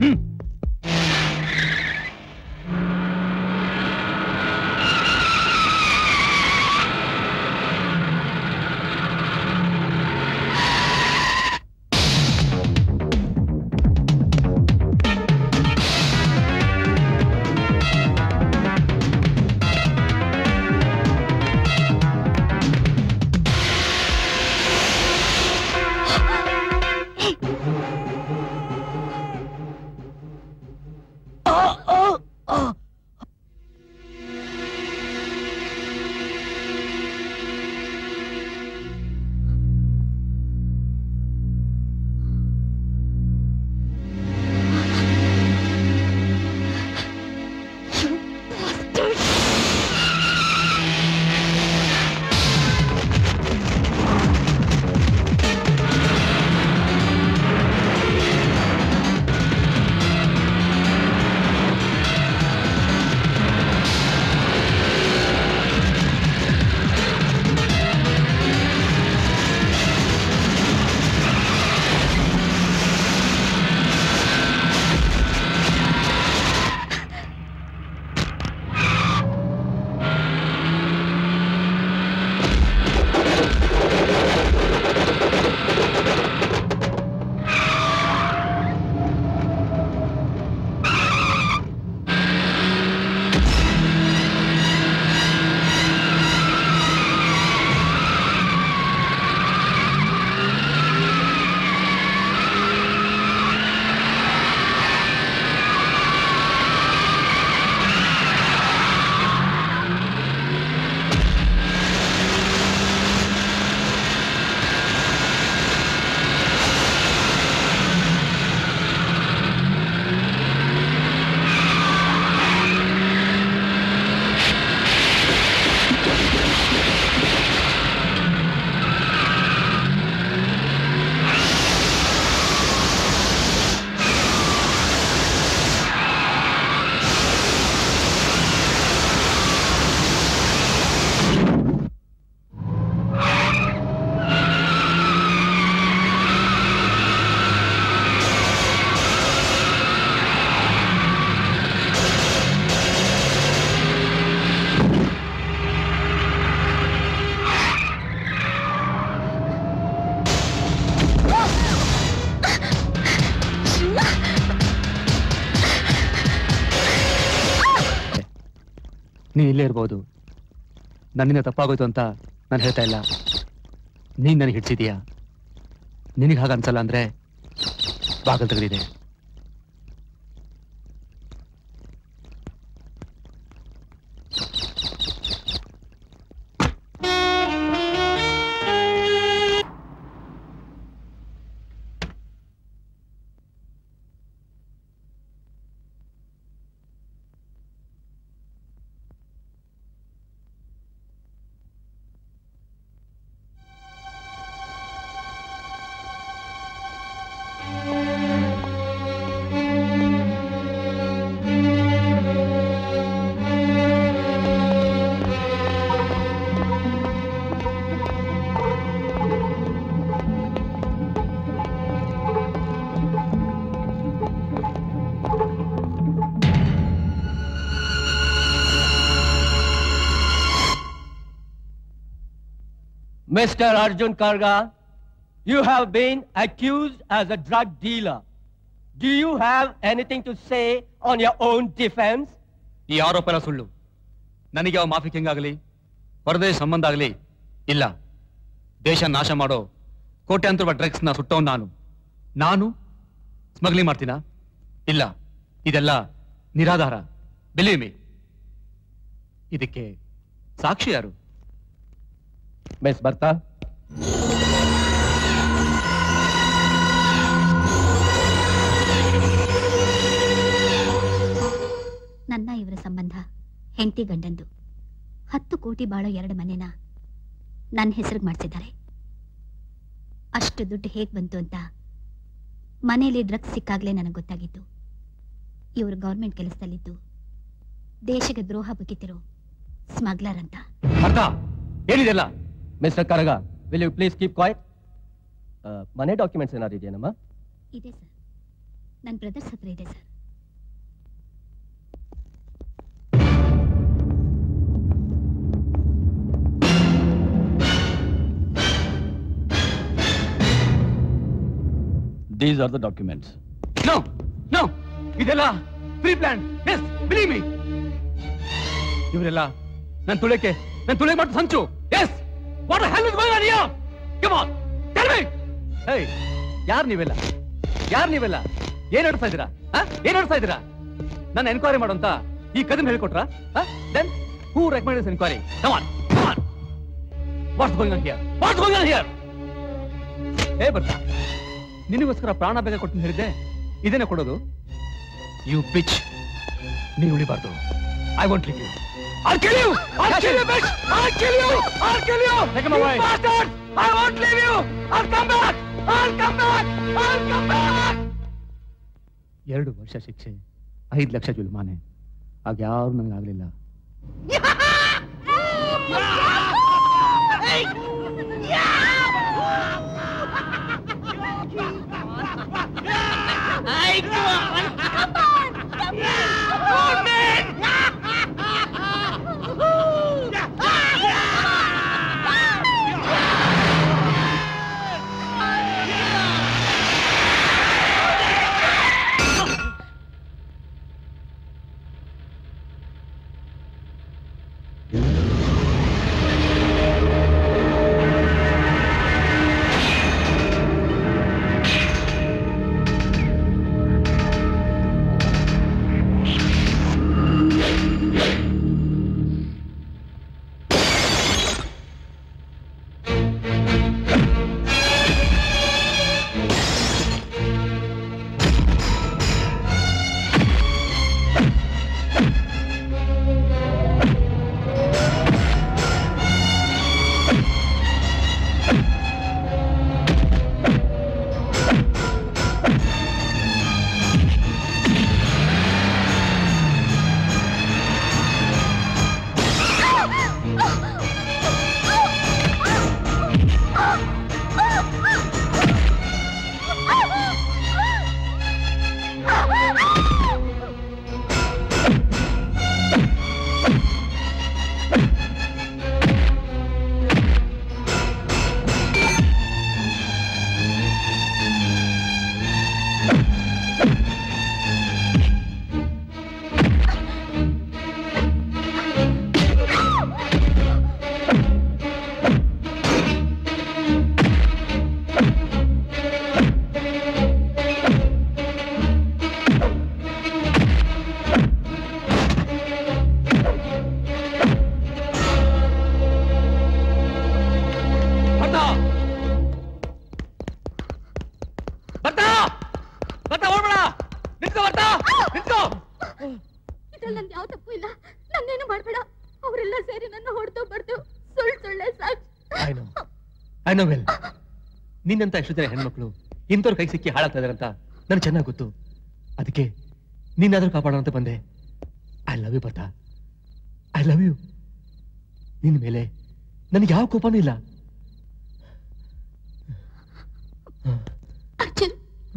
ನೀನ್ ಇಲ್ಲೇ ಇರ್ಬೋದು. ನನ್ನಿಂದ ತಪ್ಪಾಗೋಯ್ತು ಅಂತ ನಾನು ಹೇಳ್ತಾ ಇಲ್ಲ. ನೀನ್ ನನಗೆ ಹಿಡ್ಸಿದೀಯಾ. ನಿನಗೆ ಹಾಗೆ ಅನ್ಸಲ್ಲ ಅಂದ್ರೆ ಬಾಗಲ್ ತೆಗೆದಿದೆ. Mr. Arjun Karga, you have been accused as a drug dealer. Do you have anything to say on your own defense? ಈ ಆರೋಪನ ಸುಳ್ಳು. ನನಗೆ ಯಾವ ಮಾಫಿ ಕಿಂಗ್ ಆಗಲಿ ಪರದೇಶ ಸಂಬಂಧ ಆಗಲಿ ಇಲ್ಲ. ದೇಶ ನಾಶ ಮಾಡೋ ಕೋಟ್ಯಾಂತರ ರೂಪಾಯಿ ಡ್ರಗ್ಸ್ ನ ಸುಟ್ಟವ್ ನಾನು ಸ್ಮಗ್ಲಿಂಗ್ ಮಾಡ್ತೀನಾ? ಇಲ್ಲ. ಇದೆಲ್ಲ ನಿರಾಧಾರ. Believe me. ಇದಕ್ಕೆ ಸಾಕ್ಷಿ ಯಾರು? ಮಿಸ್ ಬರ್ತಾ ನನ್ನ ಇವರ ಸಂಬಂಧ ಹೆಂಡತಿ ಗಂಡಂದು. 10 ಕೋಟಿ ಬಾಳೋ 2 ಮನೆನ ನನ್ನ ಹೆಸರಿಗೆ ಮಾಡಿಸಿದ್ದಾರೆ. ಅಷ್ಟು ದುಡ್ಡು ಹೇಗ್ ಬಂತು ಅಂತ ಮನೆಯಲ್ಲಿ ಡ್ರಗ್ಸ್ ಸಿಕ್ಕಾಗ್ಲೇ ನನಗೆ ಗೊತ್ತಾಗಿತ್ತು ಇವರು ಗೌರ್ಮೆಂಟ್ ಕೆಲಸದಲ್ಲಿದ್ದು ದೇಶಕ್ಕೆ ದ್ರೋಹ ಬಗೆತಿರೋ ಸ್ಮಗ್ಲರ್ ಅಂತ. ಅರ್ಥ ಏನಿದೆಲ್ಲ? Mister Karaga, will you please keep quiet? ಮನೆ ಡಾಕ್ಯುಮೆಂಟ್ಸ್ ಏನಾದ್ರು ಇದೆಯೇನಮ್ಮ? ಇದೆ ಸರ್, ನನ್ನ ಬ್ರದರ್ಸ್ ಹತ್ರ ಇದೆ sir. These are the documents. No, no, ಇದೆಲ್ಲ pre plan. Yes, believe me. ಇವರೆಲ್ಲ ನನ್ನ ತುಳಿಕೆ ಮಾಡ್ತಾ ಸಂಚು. Yes, what the hell is going on here? Come on, tell me. Hey, ಯಾರು ನೀವೆಲ್ಲ? ಏನ್ ಹೇಳ್ತಾ ಇದ್ದೀರಾ? ನನ್ನ ಎನ್ಕ್ವೈರಿ ಮಾಡೋಂತ ಈ ಕದನ್ ಹೇಳ್ಕೊಟ್ರಾ? Then who recommend this enquiry? Come on. What's going on here? Hey Bertha, ನಿನಗೋಸ್ಕರ ಪ್ರಾಣ ಬೇಗ ಕೊಟ್ಟು ಹೇಳಿದ್ದೆ, ಇದೇನೆ ಕೊಡೋದು? ಯು ಬಿಚ್, ನೀವು ಉಳಿಬಾರ್ದು. I want leave you. I'll kill you, bitch! I'll kill you! Take him away. Bastards! I won't leave you! I'll come back! 2 ವರ್ಷ ಶಿಕ್ಷೆ, 5 ಲಕ್ಷ ಜುಲ್ಮಾನೆ. ಆಗ ಯಾರು ನನಗಾಗ್ಲಿಲ್ಲ. ಇದ್ರಲ್ಲಿ ನಂದು ಯಾವ ತಪ್ಪು ಇಲ್ಲ. ನನ್ನೇನು ಮಾಡ್ಬೇಡ. ಅವರೆಲ್ಲ ಸೇರಿ ನನ್ನ ಹೊಡೆದು ಬಡ್ದು ಸುಳ್ಳೆ ಸಾಕ್ಷಿ. I know well. ನಿನ್ನಂತ ಎಷ್ಟು ಜನ ಹೆಣ್ಮಕ್ಳು ಇಂಥವ್ರ ಕೈ ಸಿಕ್ಕಿ ಹಾಳಾಗ್ತಾ ಇದಾರಂತ ನನಗೆ ಚೆನ್ನಾಗಿ ಗೊತ್ತು. ಅದಕ್ಕೆ ನಿನ್ನಾದ್ರೂ ಕಾಪಾಡೋ ಅಂತ ಬಂದೆ. I love you Bertha, I love you. ನಿನ್ನ ಮೇಲೆ ನನಗೆ ಯಾವ ಕೋಪನೂ ಇಲ್ಲ. ಅರ್ಜುನ್,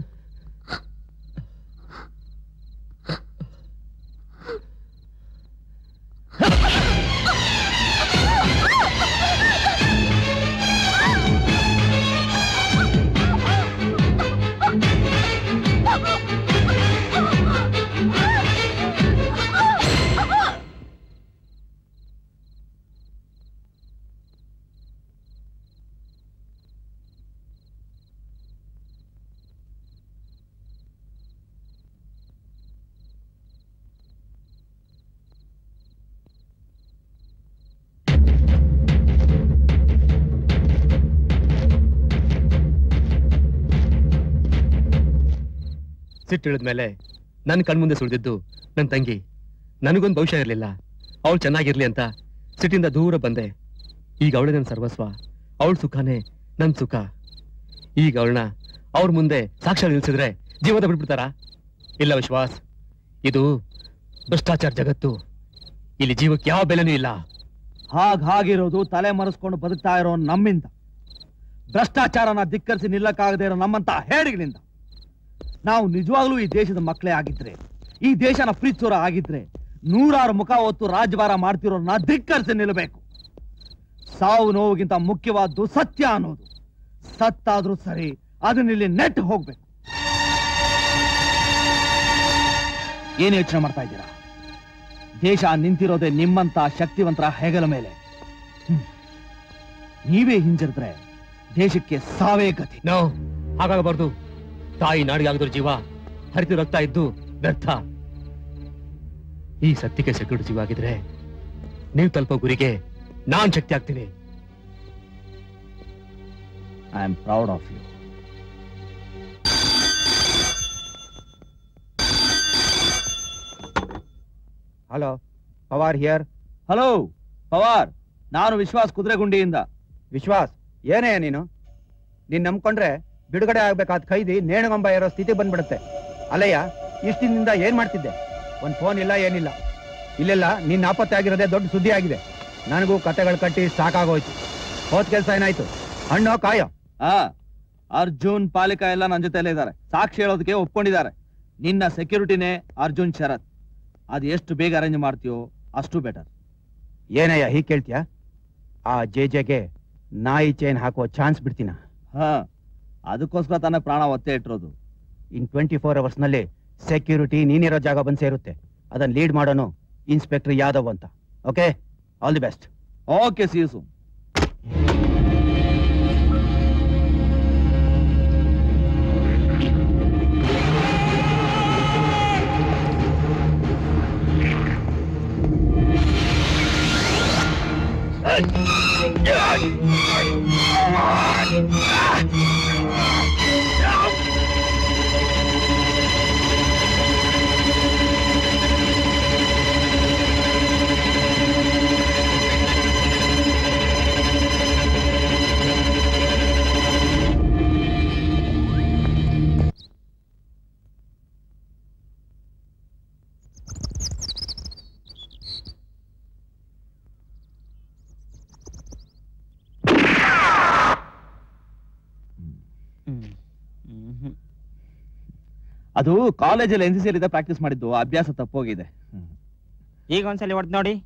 ಸಿಟ್ಟಿಳಿದ್ಮೇಲೆ ನನ್ನ ಕಣ್ಮುಂದೆ ಸುಳಿದಿದ್ದು ನನ್ನ ತಂಗಿ. ನನಗೊಂದು ಭವಿಷ್ಯ ಇರಲಿಲ್ಲ, ಅವಳು ಚೆನ್ನಾಗಿರ್ಲಿ ಅಂತ ಸಿಟ್ಟಿಂದ ದೂರ ಬಂದೆ. ಈಗ ಅವಳೇ ನನ್ನ ಸರ್ವಸ್ವ, ಅವಳ ಸುಖನೇ ನನ್ನ ಸುಖ. ಈಗ ಅವಳನ್ನ ಅವ್ರ ಮುಂದೆ ಸಾಕ್ಷ್ಯ ನಿಲ್ಸಿದ್ರೆ ಜೀವದ ಬಿಟ್ಬಿಡ್ತಾರ? ಇಲ್ಲ ವಿಶ್ವಾಸ್, ಇದು ಭ್ರಷ್ಟಾಚಾರ ಜಗತ್ತು. ಇಲ್ಲಿ ಜೀವಕ್ಕೆ ಯಾವ ಬೆಲೆನೂ ಇಲ್ಲ. ಹಾಗಿರೋದು ತಲೆ ಮರೆಸ್ಕೊಂಡು ಬದುಕ್ತಾ ಇರೋ ನಮ್ಮಿಂದ, ಭ್ರಷ್ಟಾಚಾರನ ಧಿಕ್ಕರಿಸಿ ನಿಲ್ಲಕ್ಕಾಗದೇ ಇರೋ ನಮ್ಮಂತ ಹೇಡಿಗಳಿಂದ. ನಾವು ನಿಜವಾಗ್ಲೂ ಈ ದೇಶದ ಮಕ್ಕಳೇ ಆಗಿದ್ರೆ, ಈ ದೇಶನ ಪ್ರೀತಿಸೋರ ಆಗಿದ್ರೆ, ನೂರಾರು ಮುಖ ಹೊತ್ತು ರಾಜಭಾರ ಮಾಡ್ತಿರೋರ್ನ ಧಿಕ್ಕರಿಸಿ ನಿಲ್ಲಬೇಕು. ಸಾವು ನೋವಿಗಿಂತ ಮುಖ್ಯವಾದ್ದು ಸತ್ಯ ಅನ್ನೋದು. ಸತ್ತಾದ್ರೂ ಸರಿ, ಅದನ್ನಿಲ್ಲಿ ನೆಟ್ ಹೋಗ್ಬೇಕು. ಏನ್ ಯೋಚನೆ ಮಾಡ್ತಾ ಇದ್ದೀರಾ? ದೇಶ ನಿಂತಿರೋದೇ ನಿಮ್ಮಂತ ಶಕ್ತಿವಂತರ ಹೆಗಲ ಮೇಲೆ. ನೀವೇ ಹಿಂಜರಿದ್ರೆ ದೇಶಕ್ಕೆ ಸಾವೇ ಗತಿ. ನಾವು ಹಾಗಾಗಬಾರ್ದು. ತಾಯಿ ನಾಡಿಗೆ ಆಗದ್ರ ಜೀವ ಹರಿದು ರಕ್ತ ಇದ್ದು ವ್ಯರ್ಥ. ಈ ಸತ್ಯಕ್ಕೆ ಸೆಕ್ಯೂರಿಟಿ ಜೀವ ಆಗಿದ್ರೆ ನೀವು ತಲುಪೋ ಗುರಿಗೆ ನಾನ್ ಶಕ್ತಿ ಆಗ್ತೀನಿ. I am proud of you. Hello, Pawar here. Hello Pawar, ನಾನು ವಿಶ್ವಾಸ್ ಕುದುರೆಗುಂಡಿಯಿಂದ. ವಿಶ್ವಾಸ್, ಏನೇ ನೀನು ನಂಬ್ಕೊಂಡ್ರೆ ಬಿಡುಗಡೆ ಆಗ್ಬೇಕಾದ ಖೈದಿ ನೇಣಗೊಂಬ ಇರೋ ಸ್ಥಿತಿ ಬಂದ್ಬಿಡುತ್ತೆ. ಅಲ್ಲಯ್ಯ, ಇಷ್ಟಿನಿಂದ ಏನ್ ಮಾಡ್ತಿದ್ದೆ? ಒಂದ್ ಫೋನ್ ಇಲ್ಲ, ಏನಿಲ್ಲ. ಇಲ್ಲೆಲ್ಲ ನಿನ್ನ ನಾಪತ್ತೆ ಆಗಿರೋದೇ ದೊಡ್ಡ ಸುದ್ದಿ ಆಗಿದೆ. ನನಗೂ ಕತೆಗಳು ಕಟ್ಟಿ ಸಾಕಾಗೋಯ್ತು. ಹೋದ್ ಕೆಲ್ಸ ಏನಾಯ್ತು? ಹಣ್ಣೋ ಕಾಯೋ? ಅರ್ಜುನ್ ಪಾಲಿಕಾ ಎಲ್ಲ ನನ್ನ ಜೊತೆಲೇ ಇದ್ದಾರೆ. ಸಾಕ್ಷಿ ಹೇಳೋದಕ್ಕೆ ಒಪ್ಕೊಂಡಿದ್ದಾರೆ. ನಿನ್ನ ಸೆಕ್ಯೂರಿಟಿನೇ ಅರ್ಜುನ್ ಶರತ್. ಅದು ಎಷ್ಟು ಬೇಗ ಅರೇಂಜ್ ಮಾಡ್ತೀಯೋ ಅಷ್ಟು ಬೆಟರ್. ಏನಯ್ಯ ಹೀಗೆ ಕೇಳ್ತೀಯ? ಆ ಜೆಜೆಗೆ ನಾಯಿ ಚೈನ್ ಹಾಕುವ ಚಾನ್ಸ್ ಬಿಡ್ತೀನ? ಅದಕ್ಕೋಸ್ಕರ ತಾನೇ ಪ್ರಾಣ ಒತ್ತೆ ಇಟ್ಟಿರೋದು. ಇನ್ 24 hours ನಲ್ಲಿ ಸೆಕ್ಯೂರಿಟಿ ನೀನಿರೋ ಜಾಗ ಬಂದ್ ಸೇರುತ್ತೆ. ಅದನ್ನ ಲೀಡ್ ಮಾಡೋನು ಇನ್ಸ್ಪೆಕ್ಟರ್ ಯಾದವ್ ಅಂತ. Okay, all the best. Okay, see you soon. ಅದು ಕಾಲೇಜಲ್ಲಿ NCC ಪ್ರಾಕ್ಟೀಸ್ ಮಾಡಿದ್ದು, ಅಭ್ಯಾಸ ತಪ್ಪೋಗಿದೆ. ಈಗ ಒಂದ್ಸಲಿ ಹೊಡೆದ್ ನೋಡಿ.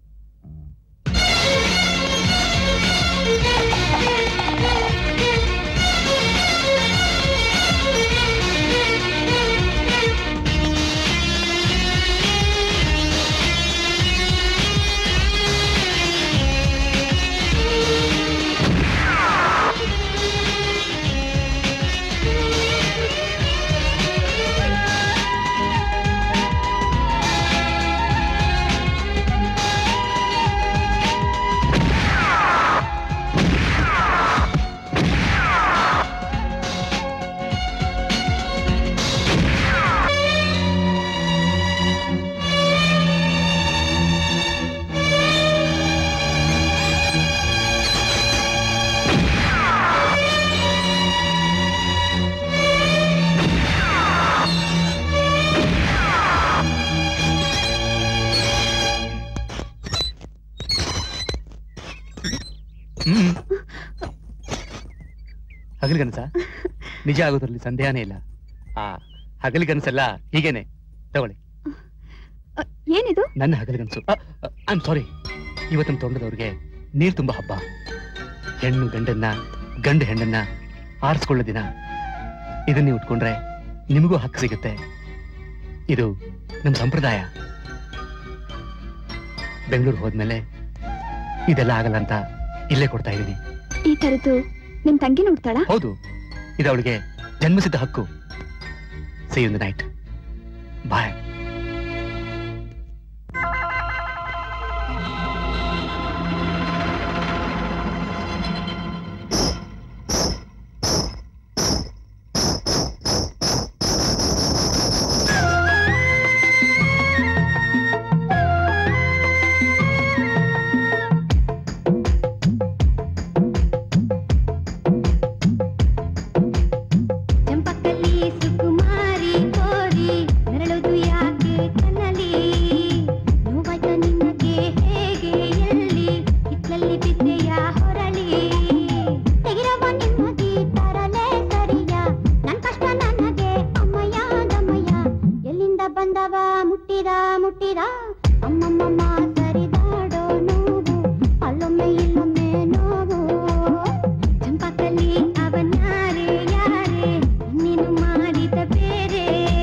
ಹಗಲಿಗನಸ ನಿಜ ಆಗೋದ್ರಲ್ಲಿ ಸಂದೇಹನೇ ಇಲ್ಲ. ಆ ಹಗಲಿಗನಸೆಲ್ಲ ಹೀಗೇನೆ. ತಗೊಳ್ಳಿ, ಏನಿದು? ನನ್ನ ಹಗಲಿಗನಸು. ಐ ಆಮ್ ಸಾರಿ. ಇವತ್ತಿನ ತೊಂಡದವ್ರಿಗೆ ನೀರ್ ತುಂಬಾ ಹಬ್ಬ. ಹೆಣ್ಣು ಗಂಡನ್ನ, ಗಂಡು ಹೆಣ್ಣನ್ನ ಆರಿಸ್ಕೊಳ್ಳೋ ದಿನ. ಇದನ್ನ ನೀವು ಉಟ್ಕೊಂಡ್ರೆ ನಿಮಗೂ ಹಕ್ಕು ಸಿಗುತ್ತೆ. ಇದು ನಮ್ಮ ಸಂಪ್ರದಾಯ. ಬೆಂಗಳೂರು ಹೋದ್ಮೇಲೆ ಇದೆಲ್ಲ ಆಗಲ್ಲ ಅಂತ ಇಲ್ಲೇ ಕೊಡ್ತಾ ಇದ್ದೀನಿ. ಈ ತರದ್ದು ನಿಮ್ ತಂಗಿ ನೋಡ್ತಾಳ? ಹೌದು, ಇದು ಅವಳಿಗೆ ಜನ್ಮಸಿದ್ಧ ಹಕ್ಕು. See you in the night. Bye. ಬಂದವ ಮುಟ್ಟಿದ ಮುಟ್ಟಿದ ಅಮ್ಮಮ್ಮ ಸರಿದಾಡೋ ನೋವು ಅಲ್ಲೊಮ್ಮೆ ಇಲ್ಲೊಮ್ಮೆ ನೋವು ಚಂಪಕಲ್ಲಿ ಅವನ್ಯಾರೇ ಯಾರೇ ನೀನು ಮಾಡಿದ ಬೇರೆ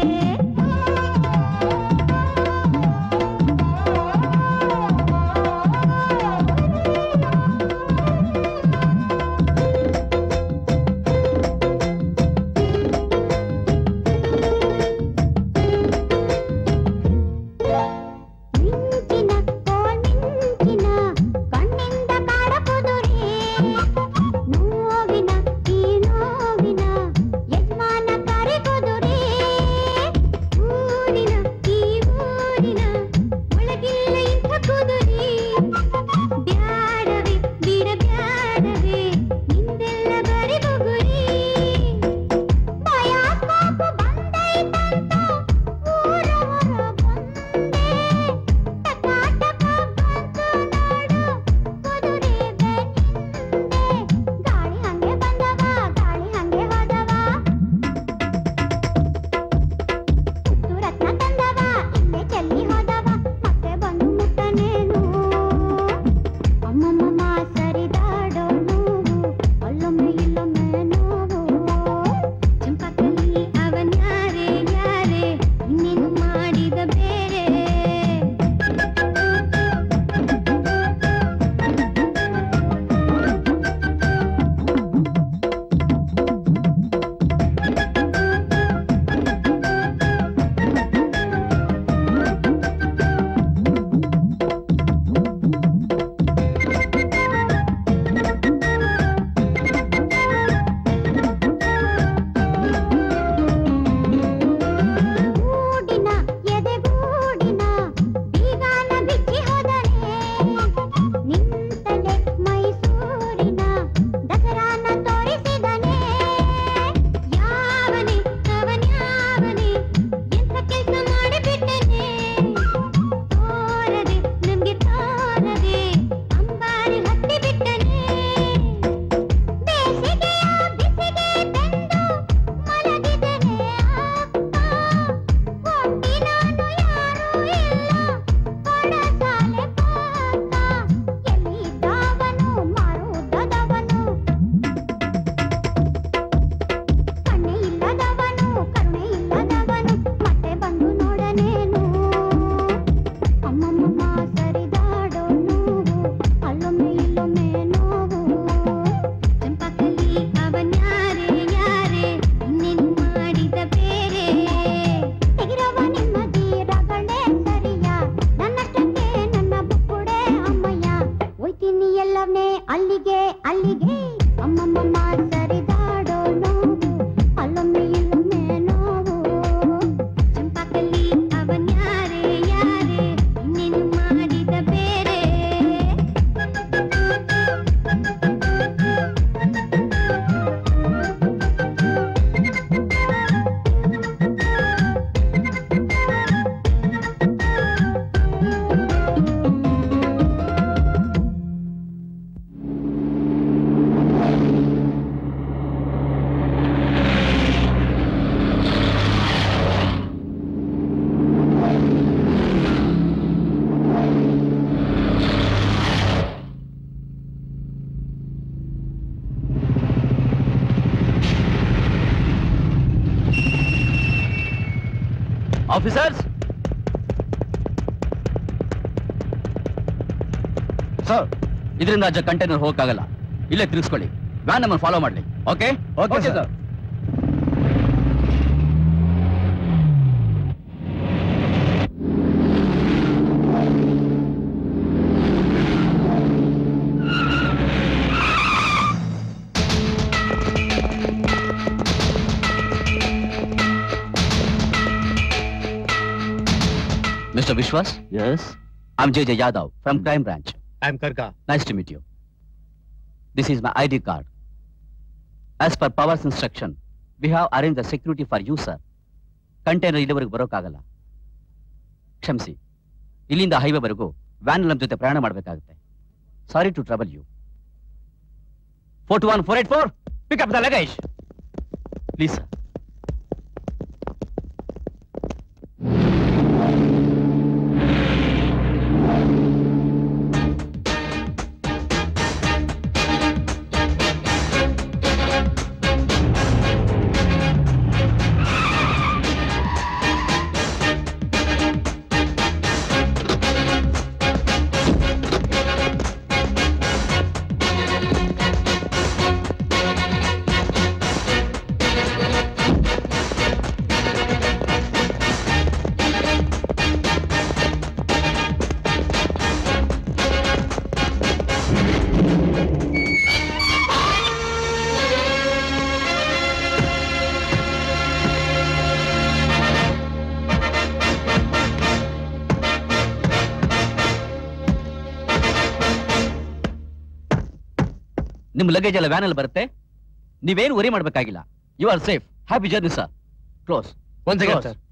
ಆಫೀಸರ್ಸ್ ಸರ್, ಇದರಿಂದ ಅಜ್ಜ ಕಂಟೈನರ್ ಹೋಗಕ್ಕಾಗಲ್ಲ. ಇಲ್ಲೇ ತಿರುಗಿಸ್ಕೊಳ್ಳಿ. ವ್ಯಾನ್ ನಮ್ಮನ್ನು ಫಾಲೋ ಮಾಡಲಿ. Okay okay sir. Mr. Vishwas? Yes? I'm J.J. Yadav from Crime Branch. I'm Karka. Nice to meet you. This is my ID card. As per Power's instruction, we have arranged the security for you, sir. Container ಇಲ್ಲಿವರೆಗೂ ಬರೋಕ್ಕಾಗಲ್ಲ. ಕ್ಷಮಿಸಿ. ಇಲ್ಲಿಂದ ಹೈವೇವರೆಗೂ van ನಮ್ಮ ಜೊತೆ ಪ್ರಯಾಣ ಮಾಡಬೇಕಾಗುತ್ತೆ. Sorry to trouble you. 421-484, pick up the luggage. Please, sir. ನಿಮ್ luggage ಎಲ್ಲ ವ್ಯಾನ್ ಅಲ್ಲಿ ಬರುತ್ತೆ. ನೀವೇನು ವರಿ ಮಾಡ್ಬೇಕಾಗಿಲ್ಲ. You are safe. Happy journey sir. Close. ಒಂದ್ second sir.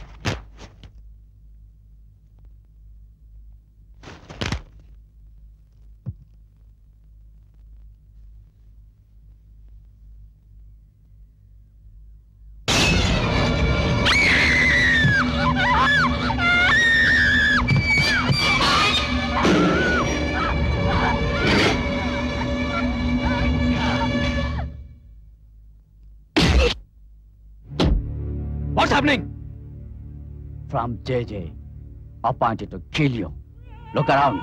What's happening? From JJ, appointed to kill you. Look around.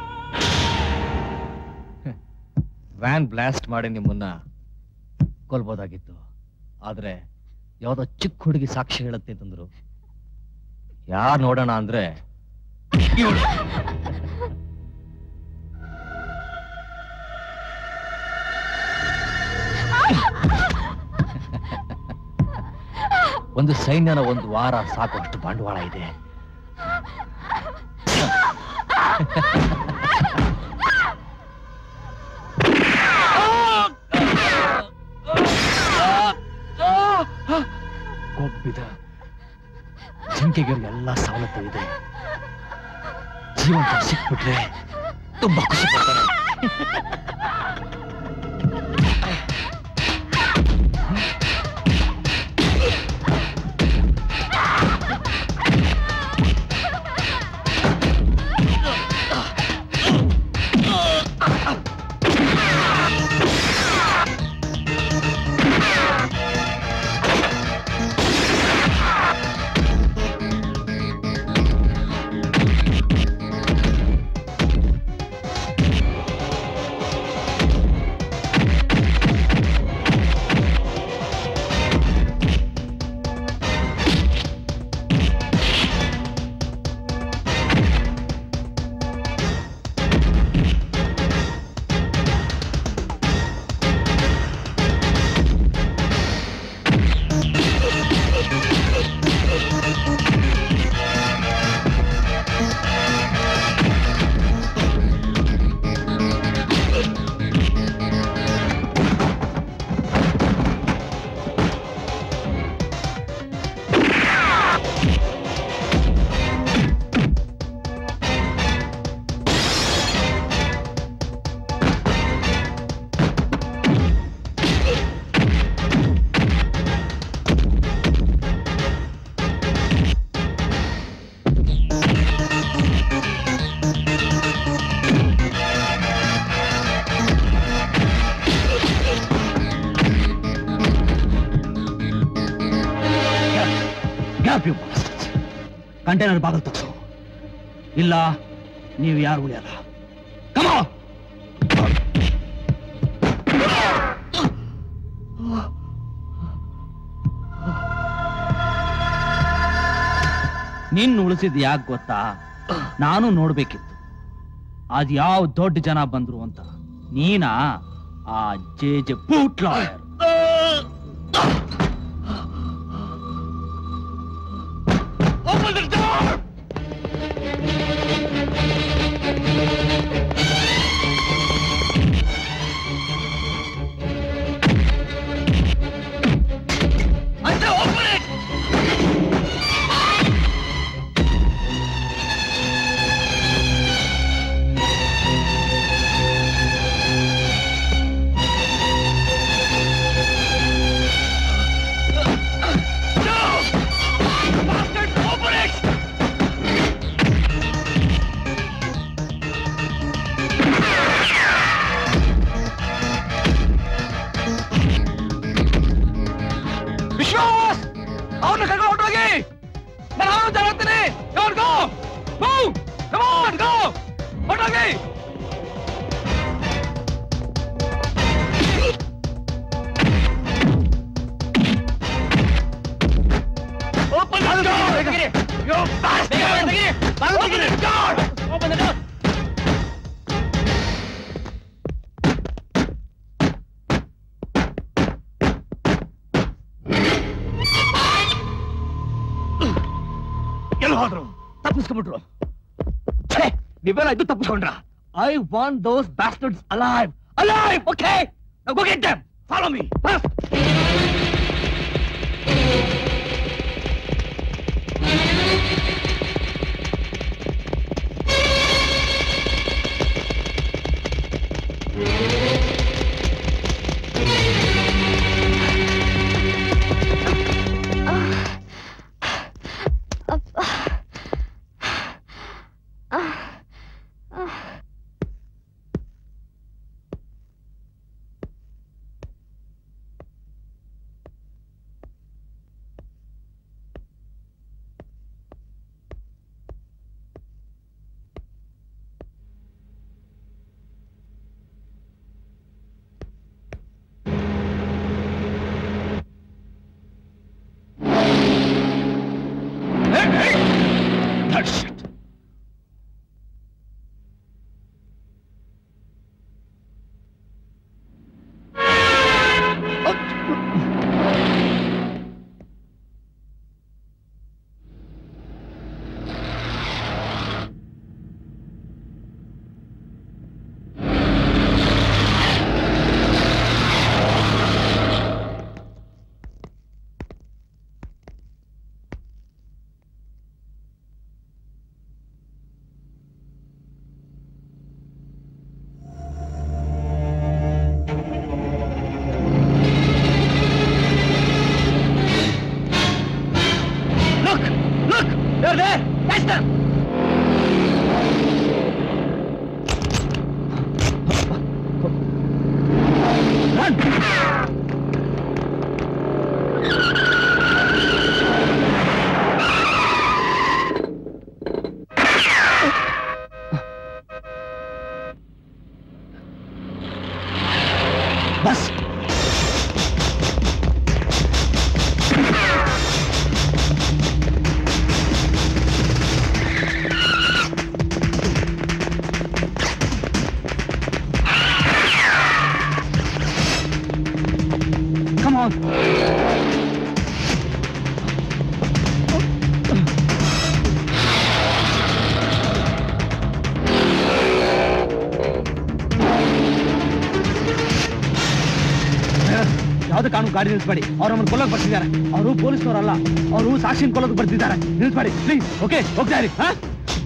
Van blast ಮಾಡಿ ನಿಮ್ಮನ್ನ ಕೊಲ್ಬೋದಾಗಿತ್ತು. ಆದ್ರೆ ಯಾವ್ದೋ ಚಿಕ್ಕ ಹುಡುಗಿ ಸಾಕ್ಷಿ ಹೇಳುತ್ತೆ ಅಂತಂದ್ರು. ಯಾರು ನೋಡೋಣ ಅಂದ್ರೆ ಒಂದು ಸೈನ್ಯನ ಒಂದು ವಾರ ಸಾಕಷ್ಟು ಬಂಡವಾಳ ಇದೆ. ಕೊಬ್ಬಿದ ಜಿಂಕೆಗೆ ಎಲ್ಲ ಸವಲತ್ತು ಇದೆ. ಜೀವಂತ ಸಿಕ್ಬಿಟ್ರೆ ತುಂಬಾ ಖುಷಿ ಪಡ್ತಾರೆ. ಕಂಟೈನರ್ ಬಾಗಿಲು ತಗ್ಸು, ಇಲ್ಲ ನೀವು ಯಾರು ಉಳಿಯಲ್ಲ. ನಿನ್ ಉಳಿಸಿದ್ ಯಾಕೆ ಗೊತ್ತಾ? ನಾನು ನೋಡ್ಬೇಕಿತ್ತು ಅದ್ ಯಾವ ದೊಡ್ಡ ಜನ ಬಂದ್ರು ಅಂತ. ನೀನಾ ಆ J boot lawyer. Open the door! I said open it! Vishwas, ಅವನ್ನ ಕರ್ಕೊಂಡು ಹೊರಟೋಗಿ. ನಾನು ಅವನು ಜಾಗ್ತೀನಿ. Come on, go! Move! Come on, go! ಹೊರಟೋಗಿ. Open the door! You bastard! Open the door! Open the door! ಹೋದ್ರು, ತಪ್ಪಿಸ್ಕೊಂಡ್ಬಿಟ್ರು. ನೀವೆಲ್ಲ ಇದು ತಪ್ಪಿಸ್ಕೊಂಡ್ರ? I want those bastards alive, alive. Okay, Now go get them. Follow me. Fast. They're there! Catch them! Run! Bus! Come on. ಯಾವ್ದು ಕಾನೂನು ಗಾಡಿ ನಿಲ್ಲಿಸಬೇಡಿ. ಅವ್ರು ನಮ್ಮನ್ನು ಕೊಲ್ಲೋಕೆ ಬರ್ತಿದ್ದಾರೆ. ಅವರು ಪೊಲೀಸ್ನವರಲ್ಲ, ಅವರು ಸಾಕ್ಷಿನ ಕೊಲ್ಲೋಕೆ ಬರ್ತಿದ್ದಾರೆ. ನಿಲ್ಲಿಸಬೇಡಿ ಪ್ಲೀಸ್. ಓಕೆ, ಹೋಗ್ತಾ ಇರಿ. ಹಾ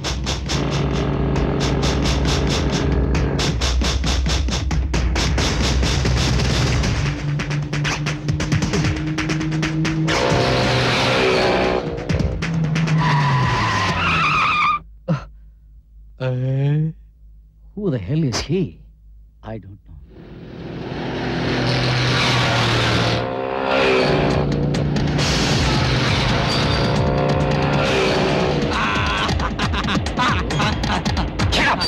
Who the hell is he? I don't know. Get up!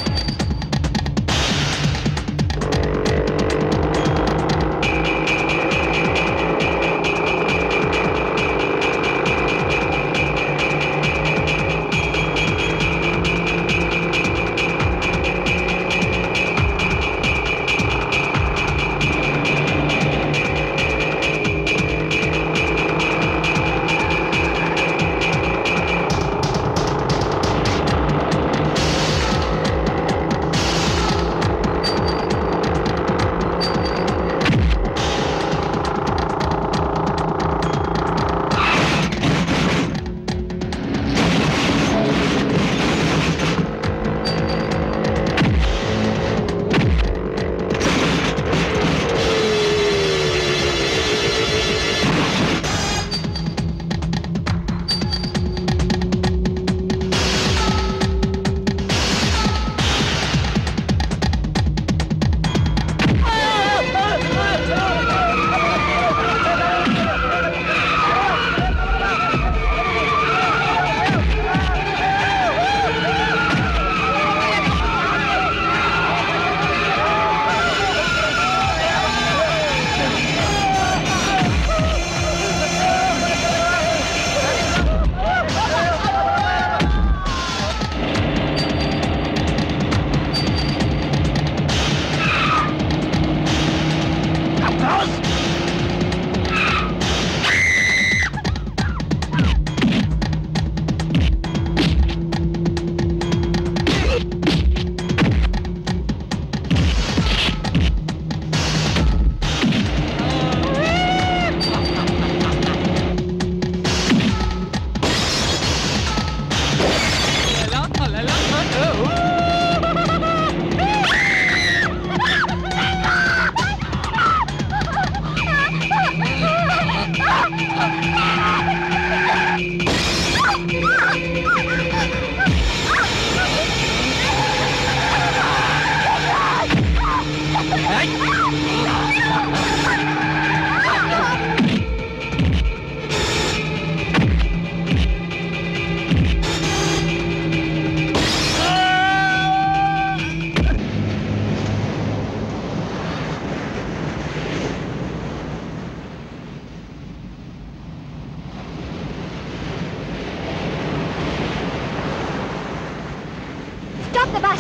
the bus.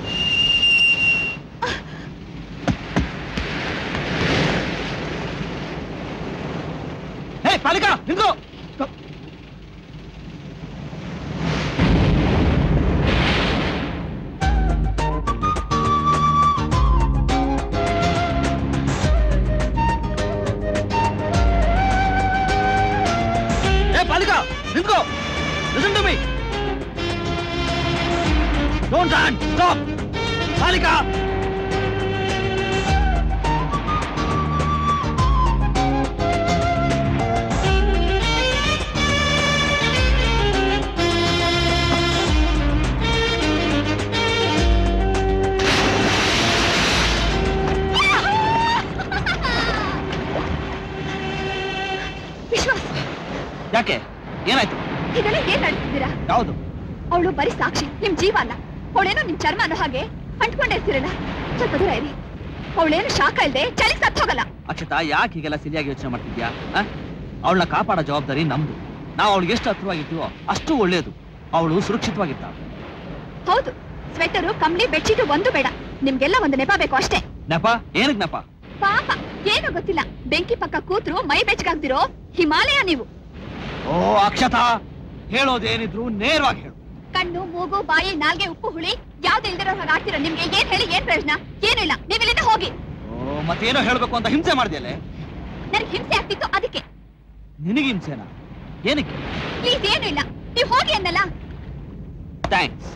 Hey, Palika, ನಿಂತ್ಕೋ. Palika, ನಿಂತ್ಕೋ. Listen to me. Don't run. Stop. Palika. ವಿಶ್ವಾಸ್, ಯಾಕೆ? ಏನಾಯ್ತು? ಇದೆಲ್ಲ ಏನ್ ನಡೀತಿದ್ದೀರಾ? ಯಾವುದು? ಅವಳು ಬರೀ ಸಾಕ್ಷಿ, ನಿಮ್ ಜೀವ ಅಲ್ಲ. ಅವಳೇನೋ ನಿಮ್ ಚರ್ಮ ಅನ್ನೋ ಹಾಗೆ ಅಂಟ್ಕೊಂಡಿರ್ತೀರಲ್ಲ, ಸ್ವಲ್ಪ ದೂರ ಇರಿ. ಅವಳೇನು ಶಾಖ ಇಲ್ದೆ ಚಳಿ ಸತ್ತು ಹೋಗಲ್ಲ. ಅಕ್ಷತಾ, ಯಾಕೆ ಹೀಗೆಲ್ಲ ಸಿಲಿಯಾಗಿ ಯೋಚನೆ ಮಾಡ್ತಿದ್ಯಾ? ಅವಳನ್ನ ಕಾಪಾಡೋ ಜವಾಬ್ದಾರಿ ನಮ್ದು. ನಾವು ಅವಳಿಗೆ ಎಷ್ಟು ಹತ್ರವಾಗಿರ್ತೀವೋ ಅಷ್ಟು ಒಳ್ಳೇದು. ಅವಳು ಸುರಕ್ಷಿತವಾಗಿರ್ತಾಳೆ. ಹೌದು, ಸ್ವೆಟರು, ಕಂಬ್ಳಿ, ಬೆಡ್ಶೀಟ್ ಒಂದು ಬೇಡ. ನಿಮ್ಗೆಲ್ಲ ಒಂದು ನೆಪ ಬೇಕು ಅಷ್ಟೇ. ನೆಪ? ಏನಕ್ ನೆಪ? ಪಾಪ, ಏನು ಗೊತ್ತಿಲ್ಲ, ಬೆಂಕಿ ಪಕ್ಕ ಕೂತ್ರು ಮೈ ಬೆಚ್ಚಗಾಗ್ದಿರೋ ಹಿಮಾಲಯ ನೀವು. ಓ ಅಕ್ಷತಾ, ಹೇಳೋದೇನಿದ್ರು ನೇರವಾಗಿ ಹೇಳು. ಕಣ್ಣು, ಮೂಗು, ಬಾಯಿ, ನಾಲ್ಗೆ, ಉಪ್ಪು, ಹುಳಿ ಯಾವ್ದು ಇಲ್ದಿರೋ ಹಾಗೆ ಆಡ್ತಿರೋ ನಿಮ್ಗೆ ಏನ್ ಹೇಳಿ ಏನ್ ಪ್ರಯೋಜನ? ಏನೂ ಇಲ್ಲ, ನೀವು ಇಲ್ಲಿಂದ ಹೋಗಿ. ಓ, ಮತ್ತೇನೋ ಹೇಳ್ಬೇಕು ಅಂತ ಹಿಂಸೆ ಮಾಡ್ದೆಯಲ್ಲೇ? ನನಗೆ ಹಿಂಸೆ ಆಗ್ತಿತ್ತು ಅದಕ್ಕೆ. ನಿನಗೆ ಹಿಂಸೆನಾ? ಏನಕ್ಕೆ? ಪ್ಲೀಸ್, ಏನೂ ಇಲ್ಲ, ನೀವು ಹೋಗಿ ಅನ್ನಲ್ಲ. ಥ್ಯಾಂಕ್ಸ್.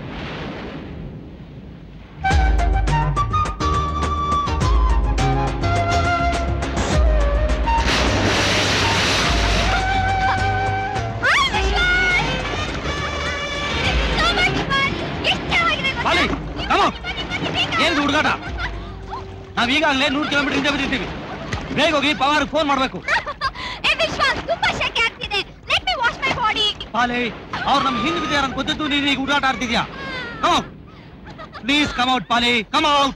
ಏನಿದು ಹುಡುಗಾಟ? ನಾವೀಗಾಗಲೇ 100 ಕಿಲೋಮೀಟರ್ ಹಿಂದೆ ಬಿದ್ದಿದ್ದೀವಿ. ಬೇಗ ಹೋಗಿ ಪವರ್ ಫೋನ್ ಮಾಡ್ಬೇಕು. ಅವ್ರು ನಮ್ಗೆ ಹಿಂದೆ ಬಿದ್ದಿದ್ದಾರೆ ಅಂತ ಗೊತ್ತಿದ್ದು ನೀನು ಈಗ ಹುಡುಗಾಟ ಆಡ್ತಿದ್ಯಾ? Please come out Pali, come out.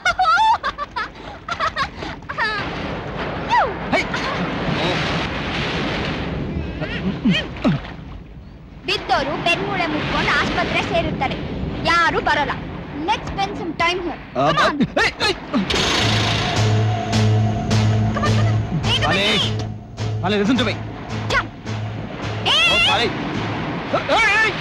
ಬಿದ್ದೋರು ಬೆನ್ಮೂಳೆ ಮುಟ್ಕೊಂಡು ಆಸ್ಪತ್ರೆ ಸೇರಿರ್ತಾರೆ, ಯಾರು ಬರೋಲ್ಲ. Let's spend some time here. Come on. Pali, listen to me. Jump. Oh, Pali. Hey!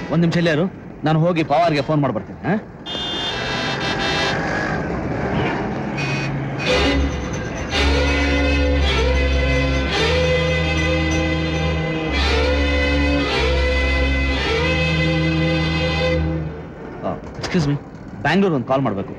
ಒಂದ್ ನಿಮಿಷ ಇಲ್ಲೇ ಇರು, ನಾನು ಹೋಗಿ ಪವಾರ್ಗೆ ಫೋನ್ ಮಾಡ್ಬರ್ತೀನಿ. ಎಕ್ಸ್ಕ್ಯೂಸ್ ಮೀ, ಬ್ಯಾಂಗ್ಳೂರ್ ಒಂದು ಕಾಲ್ ಮಾಡಬೇಕು.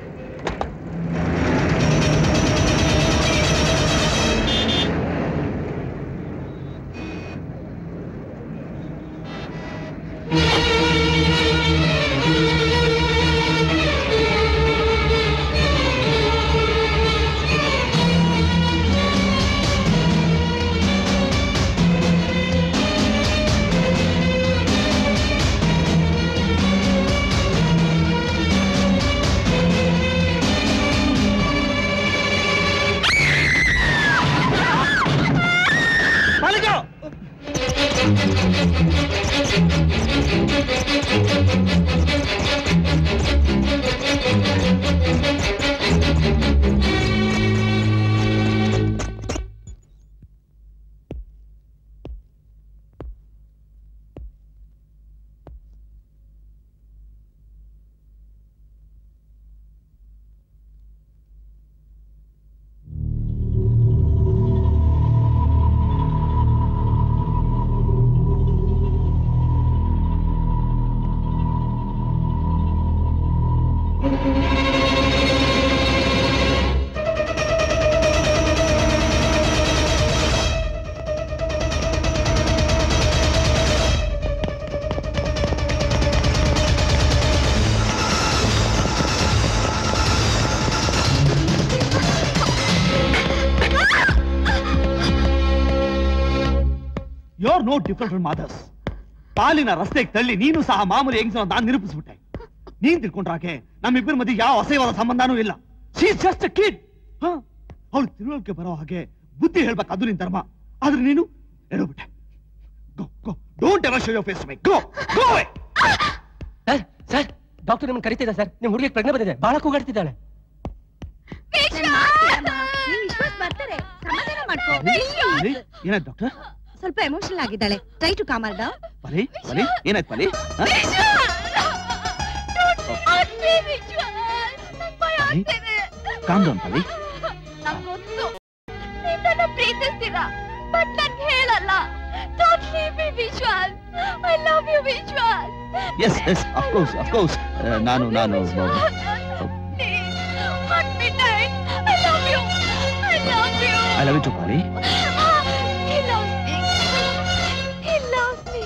You're no different from others. ಪಾಲಿನ ರಸ್ತೆಗೆ ತಳ್ಳಿ ನೀನು ಸಹ ಮಾಮೂಲಿ ಹೆಂಗಸ ನಾನು ನಿರೂಪಿಸ್ಬಿಟ್ಟೆ. ನೀನ್ ತಿಳ್ಕೊಂಡ್ರಾಕೆ ನಮ್ಮಿಬ್ಬರ ಮಧ್ಯೆ ಯಾವ ಅಸಹ್ಯವಾದ ಸಂಬಂಧನೂ ಇಲ್ಲ. She is just a kid. ಅವಳು ತಿಳುವಳಿಕೆ ಬರೋ ಹಾಗೆ ಬುದ್ಧಿ ಹೇಳ್ಬೇಕು, ಅದು ನಿನ್ ಧರ್ಮ. ಆದ್ರೆ ನೀನು ಹೇಳೋಬಿಟ್ಟೆ. Go go, don't ever show your face to me. Go go away. Sir, doctor ನಿಮ್ಮನ್ನು ಕರೀತಿದ್ದ ಸರ್. ನಿಮ್ಮ ಹುಡುಗಿಗೆ ಪ್ರಜ್ಞೆ ಬಂದಿದೆ, ಬಹಳ ಕೂಗಾಡ್ತಿದ್ದಾಳೆ. ಏನಾಯ್ತು ಡಾಕ್ಟರ್? ಸ್ವಲ್ಪ ಎಮೋಷನಲ್ ಆಗಿದ್ದಾಳೆ. Try to calm her down. ಪಲಿ ಪಲಿ ಏನಾಯ್ತು ಪಲಿ? ಕಾಮ್ ಡೌನ್ ಪಲಿ. ನಂಗೊತ್ತು ನೀನ್ ನನ್ನ ಪ್ರೀತಿಸ್ತೀರಾ, ಬಟ್ ನನ್ಗೆ ಹೇಳಲ್ಲ. Don't leave me Vishwas. I love you Vishwas. Yes yes of course ನಾನು I love you too, Polly. He loves me. He loves me.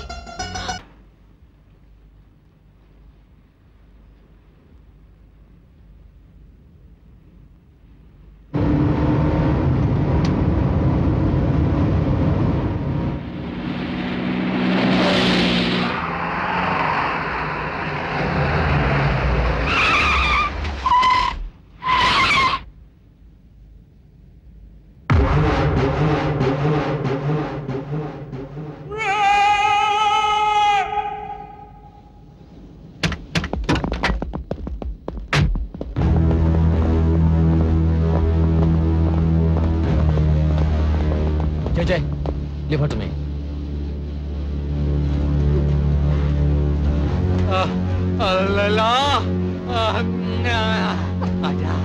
Jay, leave her to me. Allah, aja.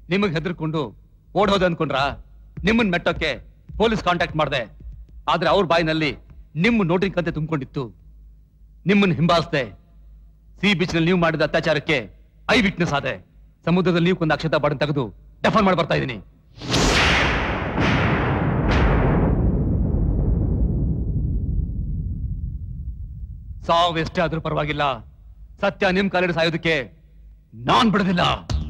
ನಿಮಗ್ ಹೆದರ್ಕೊಂಡು ಓಡೋದು ಅನ್ಕೊಂಡ್ರ? ನಿಮ್ಮನ್ ಮೆಟ್ಟೋಕೆ ಪೊಲೀಸ್ ಕಾಂಟ್ಯಾಕ್ಟ್ ಮಾಡಿದೆ. ಆದ್ರೆ ಅವ್ರ ಬಾಯಿನಲ್ಲಿ ನಿಮ್ಮ ನೋಟಿನ ಕಂತೆ ತುಂಬಿಕೊಂಡಿತ್ತು. ನಿಮ್ಮನ್ನ ಹಿಂಬಾಲಿಸ್ದೆ. ಸಿ ಬೀಚ್ ನಲ್ಲಿ ನೀವು ಮಾಡಿದ ಅತ್ಯಾಚಾರಕ್ಕೆ ಐ ವಿಟ್ನೆಸ್ ಆದೆ. ಸಮುದ್ರದಲ್ಲಿ ನೀವು ಕೊಂದ ಅಕ್ಷತಾ ಬಾಡನ್ ತೆಗೆದು ಡೆಫನ್ ಮಾಡಿ ಬರ್ತಾ ಇದ್ದೀನಿ. ಸಾವು ಎಷ್ಟೇ ಆದ್ರೂ ಪರವಾಗಿಲ್ಲ, ಸತ್ಯ ನಿಮ್ ಕಾಲಿಡ ಸಾಯೋದಕ್ಕೆ ನಾನ್ ಬಿಡೋದಿಲ್ಲ.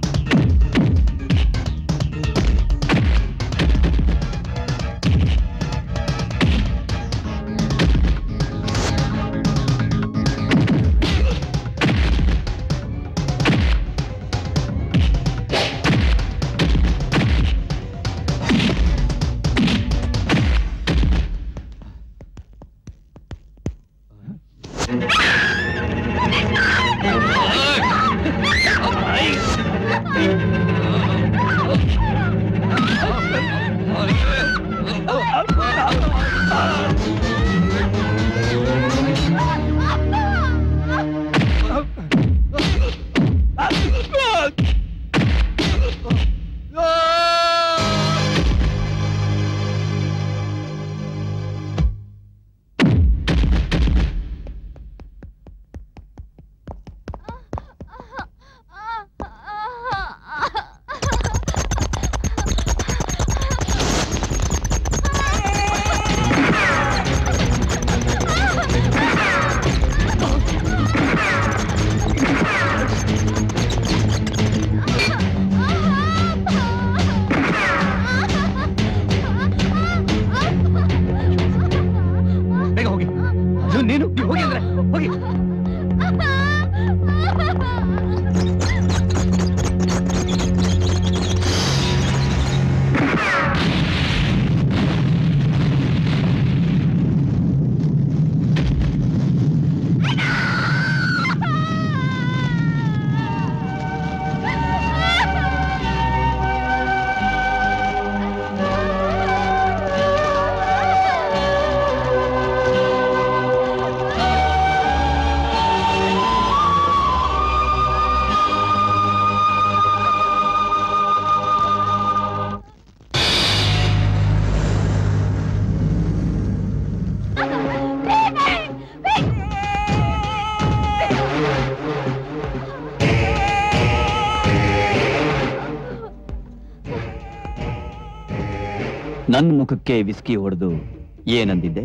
ನನ್ನ ಮುಖಕ್ಕೆ ವಿಸ್ಕಿ ಹೊಡೆದು ಏನಂದಿದ್ದೆ?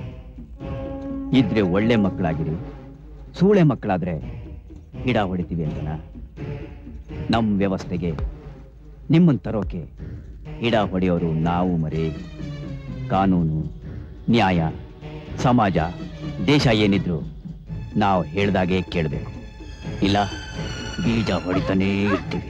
ಇದ್ರೆ ಒಳ್ಳೆ ಮಕ್ಕಳಾಗಿರಿ, ಸೂಳೆ ಮಕ್ಕಳಾದ್ರೆ ಗಿಡ ಹೊಡಿತೀವಿ ಅಂತನ? ನಮ್ಮ ವ್ಯವಸ್ಥೆಗೆ ನಿಮ್ಮನ್ ತರೋಕೆ ಗಿಡ ಹೊಡೆಯೋರು ನಾವು ಮರೇ. ಕಾನೂನು, ನ್ಯಾಯ, ಸಮಾಜ, ದೇಶ ಏನಿದ್ರು ನಾವು ಹೇಳ್ದಾಗೆ ಕೇಳಬೇಕು. ಇಲ್ಲ ಬೀಜ ಹೊಡಿತಾನೇ ಇರ್ತೀವಿ.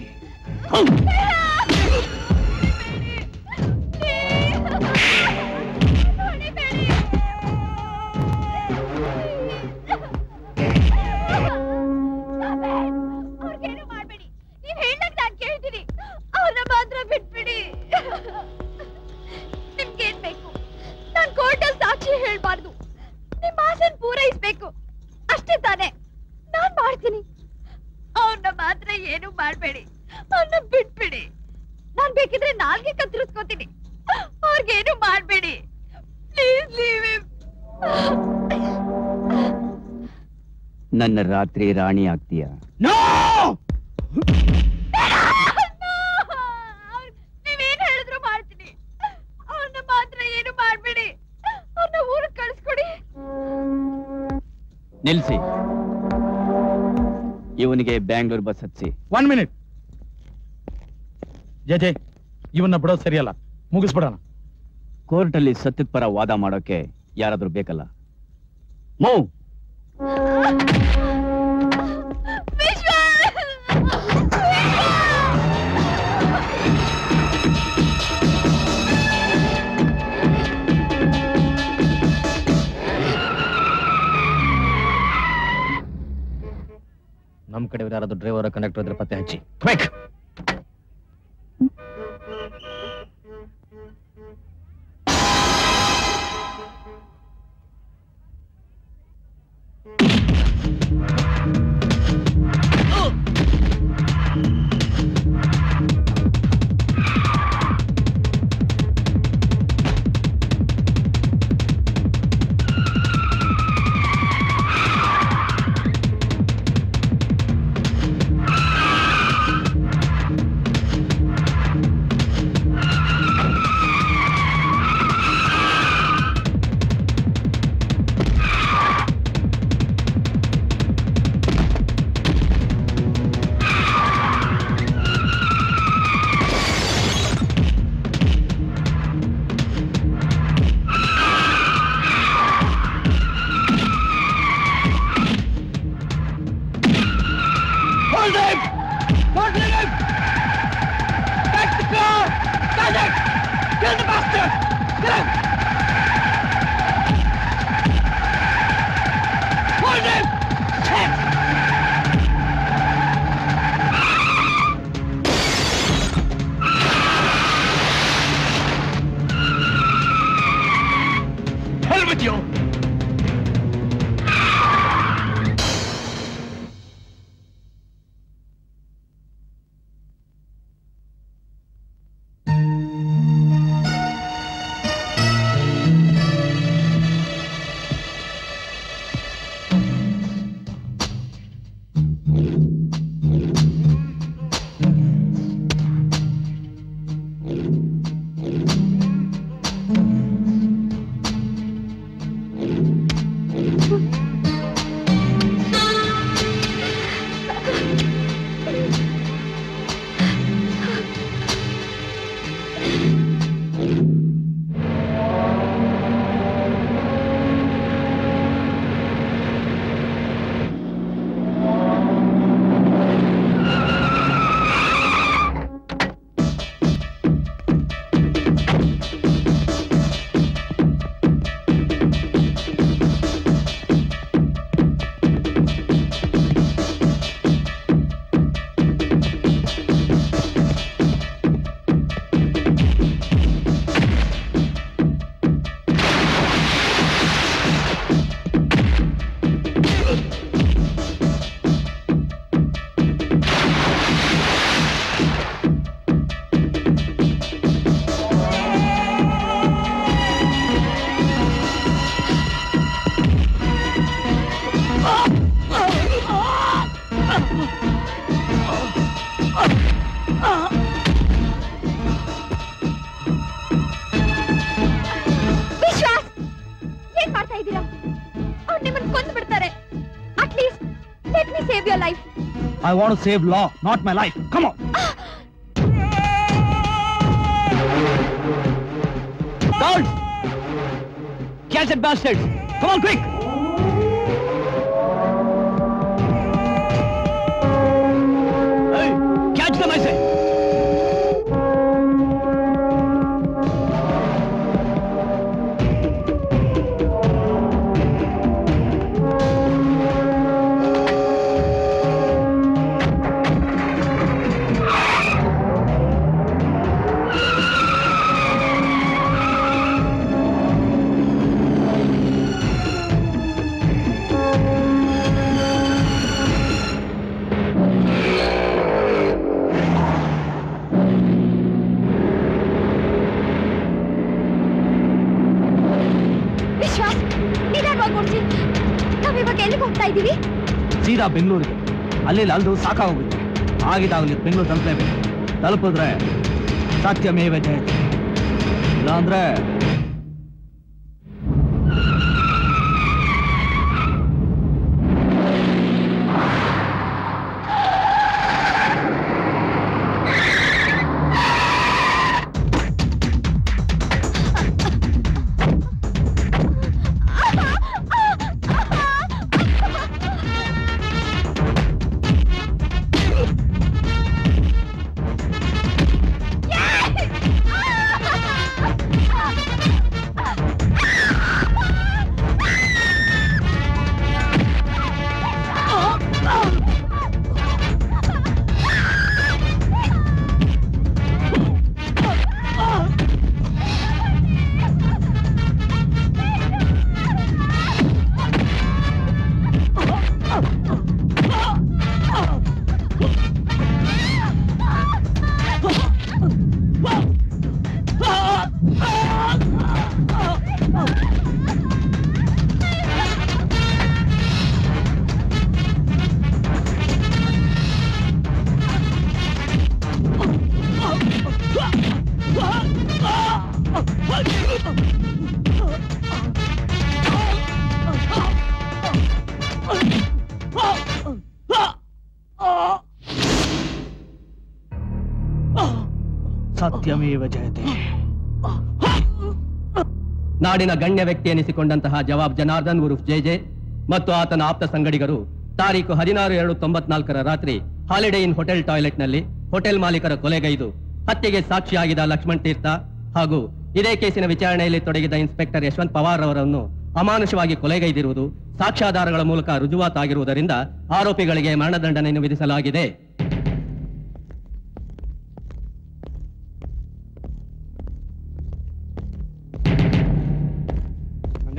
ನನ್ನ ರಾತ್ರಿ ರಾಣಿ ಆಗ್ತೀಯ? ನೀವೇನ್ ಹೇಳಿದ್ರು ಮಾಡ್ತೀನಿ. ಅವನ್ನ ಮಾತ್ರ ಏನು ಮಾಡ್ಬೇಡಿ. ಅವನ್ನ ಊರಿಗೆ ಕಳಿಸ್ಕೊಡಿ. ನಿಲ್ಸಿ. ಇವನಿಗೆ ಬ್ಯಾಂಗ್ಳೂರ್ ಬಸ್ ಹತ್ಸಿ. 1 ಮಿನಿಟ್. ಜಜೆ, ಇವನ್ನ ಬಿಡೋದು ಸರಿಯಲ್ಲ, ಮುಗಿಸ್ಬಿಡೋಣ. ಕೋರ್ಟಲ್ಲಿ ಸತ್ಯದ ಪರ ವಾದ ಮಾಡೋಕೆ ಯಾರಾದ್ರೂ ಬೇಕಲ್ಲ. ಮೂವ್. ನಮ್ ಕಡೆ ಯಾರಾದ್ರೂ ಡ್ರೈವರ್ ಕಂಡಕ್ಟರ್ ಇದ್ರೆ ಪತ್ತೆ ಹಚ್ಚಿ. Quick. hell with you! I want to save law, not my life. Come on. Don't! Catch that bastard! Come on, quick! Hey, catch them, I say! ಸೀದಾ ಬೆಂಗಳೂರಿಗೆ ಅಲ್ಲಿ ಅಲ್ದು ಸಾಕಾಗೋಗುತ್ತೆ. ಆಗಿದಾಗಲಿ ಬೆಂಗಳೂರು ತಲುಪಲೇಬೇಕು. ತಲುಪಿದ್ರೆ ಸತ್ಯಮೇವ ಜಯತೆ, ಇಲ್ಲಾಂದ್ರೆ ಸತ್ಯಮೇವ ಜಯತೆ. ನಾಡಿನ ಗಣ್ಯ ವ್ಯಕ್ತಿ ಎನಿಸಿಕೊಂಡಂತಹ ಜವಾಬ್ ಜನಾರ್ದನ್ ಉರುಫ್ ಜೆ ಮತ್ತು ಆತನ ಆಪ್ತ ಸಂಗಡಿಗರು ತಾರೀಕು 16/2/94 ರಾತ್ರಿ ಹಾಲಿಡೇ ಇನ್ ಹೋಟೆಲ್ ಟಾಯ್ಲೆಟ್ನಲ್ಲಿ ಹೋಟೆಲ್ ಮಾಲೀಕರ ಕೊಲೆಗೈದು ಹತ್ಯೆಗೆ ಸಾಕ್ಷಿಯಾಗಿದ್ದ ಲಕ್ಷ್ಮಣ್ ತೀರ್ಥ ಹಾಗೂ ಇದೇ ಕೇಸಿನ ವಿಚಾರಣೆಯಲ್ಲಿ ತೊಡಗಿದ ಇನ್ಸ್ಪೆಕ್ಟರ್ ಯಶವಂತ್ ಪವಾರ್ ಅವರನ್ನು ಅಮಾನುಷವಾಗಿ ಕೊಲೆಗೈದಿರುವುದು ಸಾಕ್ಷ್ಯಾಧಾರಗಳ ಮೂಲಕ ರುಜುವಾತಾಗಿರುವುದರಿಂದ ಆರೋಪಿಗಳಿಗೆ ಮರಣದಂಡನೆಯನ್ನು ವಿಧಿಸಲಾಗಿದೆ.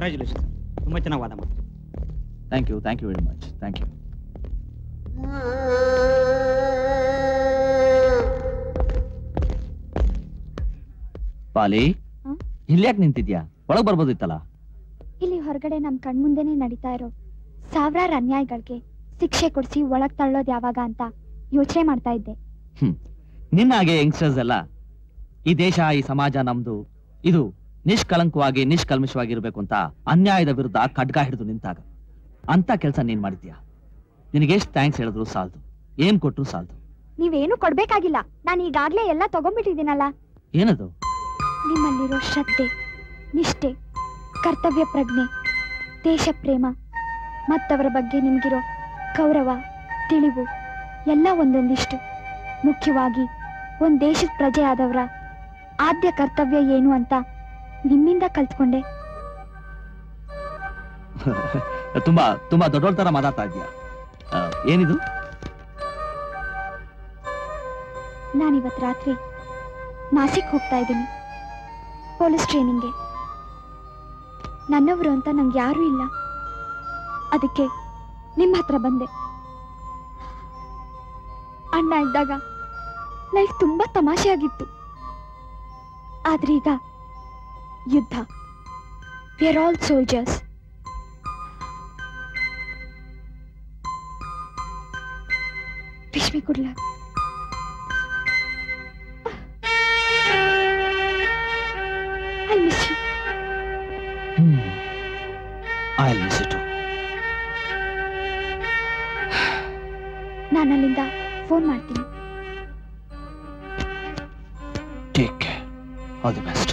ಕಂಗ್ರ್ಯಾಚುಲೇಷನ್. ತುಂಬಾ ಚೆನ್ನಾಗಿ ವಾದ ಮಾಡಿ. Thank you very much. Thank you. ಪಾಲಿ, ಇಲ್ಲಿ ಯಾಕೆ ನಿಂತಿದ್ಯಾ? ಒಳಗ್ ಬರ್ಬೋದಿತ್ತಲ್ಲ. ಇಲ್ಲಿ ಹೊರಗಡೆ ನಮ್ ಕಣ್ಮುಂದೆನೆ ನಡೀತಾ ಇರೋ ಸಾವಿರಾರು ಅನ್ಯಾಯಗಳಿಗೆ ಶಿಕ್ಷೆ ಕೊಡಿಸಿ ಒಳಗ್ ತಳ್ಳೋದ್ ಯಾವಾಗ ಅಂತ ಯೋಚನೆ ಮಾಡ್ತಾ ಇದ್ದೆ. ನಿನ್ನ ಹಾಗೆ ಯಂಗ್ಸ್ಟರ್ಸ್ ಎಲ್ಲ ಈ ದೇಶ, ಈ ಸಮಾಜ ನಮ್ದು, ಇದು ನಿಷ್ಕಲಂಕವಾಗಿ ನಿಷ್ಕಲ್ಮಶವಾಗಿರ್ಬೇಕು ಅಂತ ಅನ್ಯಾಯದ ವಿರುದ್ಧ ಖಡ್ಗ ಹಿಡಿದು ನಿಂತಾಗ ಅಂತ ಕೆಲಸ ನೀನ್ ಮಾಡಿದ್ಯಾ. ನಿನಗೆ ಎಷ್ಟು ಥ್ಯಾಂಕ್ಸ್ ಹೇಳಿದ್ರು ಸಾಲದು, ಏನ್ ಕೊಟ್ರು ಸಾಲದು. ನೀವೇನು ಕೊಡ್ಬೇಕಾಗಿಲ್ಲ, ನಾನು ಈಗಾಗ್ಲೇ ಎಲ್ಲ ತಗೊಂಡ್ಬಿಟ್ಟಿದ್ದೀನಲ್ಲ. ಏನದು? ನಿಮ್ಮಲ್ಲಿರೋ ಶ್ರದ್ಧೆ, ನಿಷ್ಠೆ, ಕರ್ತವ್ಯ ಪ್ರಜ್ಞೆ, ದೇಶ ಪ್ರೇಮ, ಮತ್ತವರ ಬಗ್ಗೆ ನಿಮ್ಗಿರೋ ಗೌರವ, ತಿಳಿವು ಎಲ್ಲ ಒಂದೊಂದಿಷ್ಟು. ಮುಖ್ಯವಾಗಿ ಒಂದ್ ದೇಶದ ಪ್ರಜೆ ಆದವರ ಆದ್ಯ ಕರ್ತವ್ಯ ಏನು ಅಂತ ನಿಮ್ಮಿಂದ ಕಲ್ತ್ಕೊಂಡೆ. ತುಂಬಾ ತುಂಬಾ ದೊಡ್ಡೋಳ್ ತರ ಮಾತಾಡ್ತಾ ಇದ್ಯಾ. ಏನಿದು? ನಾನಿವತ್ ರಾತ್ರಿ ನಾಸಿಕ್ ಹೋಗ್ತಾ ಇದ್ದೀನಿ ಪೊಲೀಸ್ ಟ್ರೈನಿಂಗ್ಗೆ. ನನ್ನವರು ಅಂತ ನಂಗೆ ಯಾರೂ ಇಲ್ಲ, ಅದಕ್ಕೆ ನಿಮ್ಮ ಹತ್ರ ಬಂದೆ. ಅಣ್ಣ ಇದ್ದಾಗ ಲೈಫ್ ತುಂಬಾ ತಮಾಷೆಯಾಗಿತ್ತು, ಆದ್ರೀಗ ಯುದ್ಧ. We are all soldiers. Wish me good luck. I miss you. I'll miss you too. ನಾನು ಅಲ್ಲಿಂದ ಫೋನ್ ಮಾಡ್ತೀನಿ. Take care. All the best.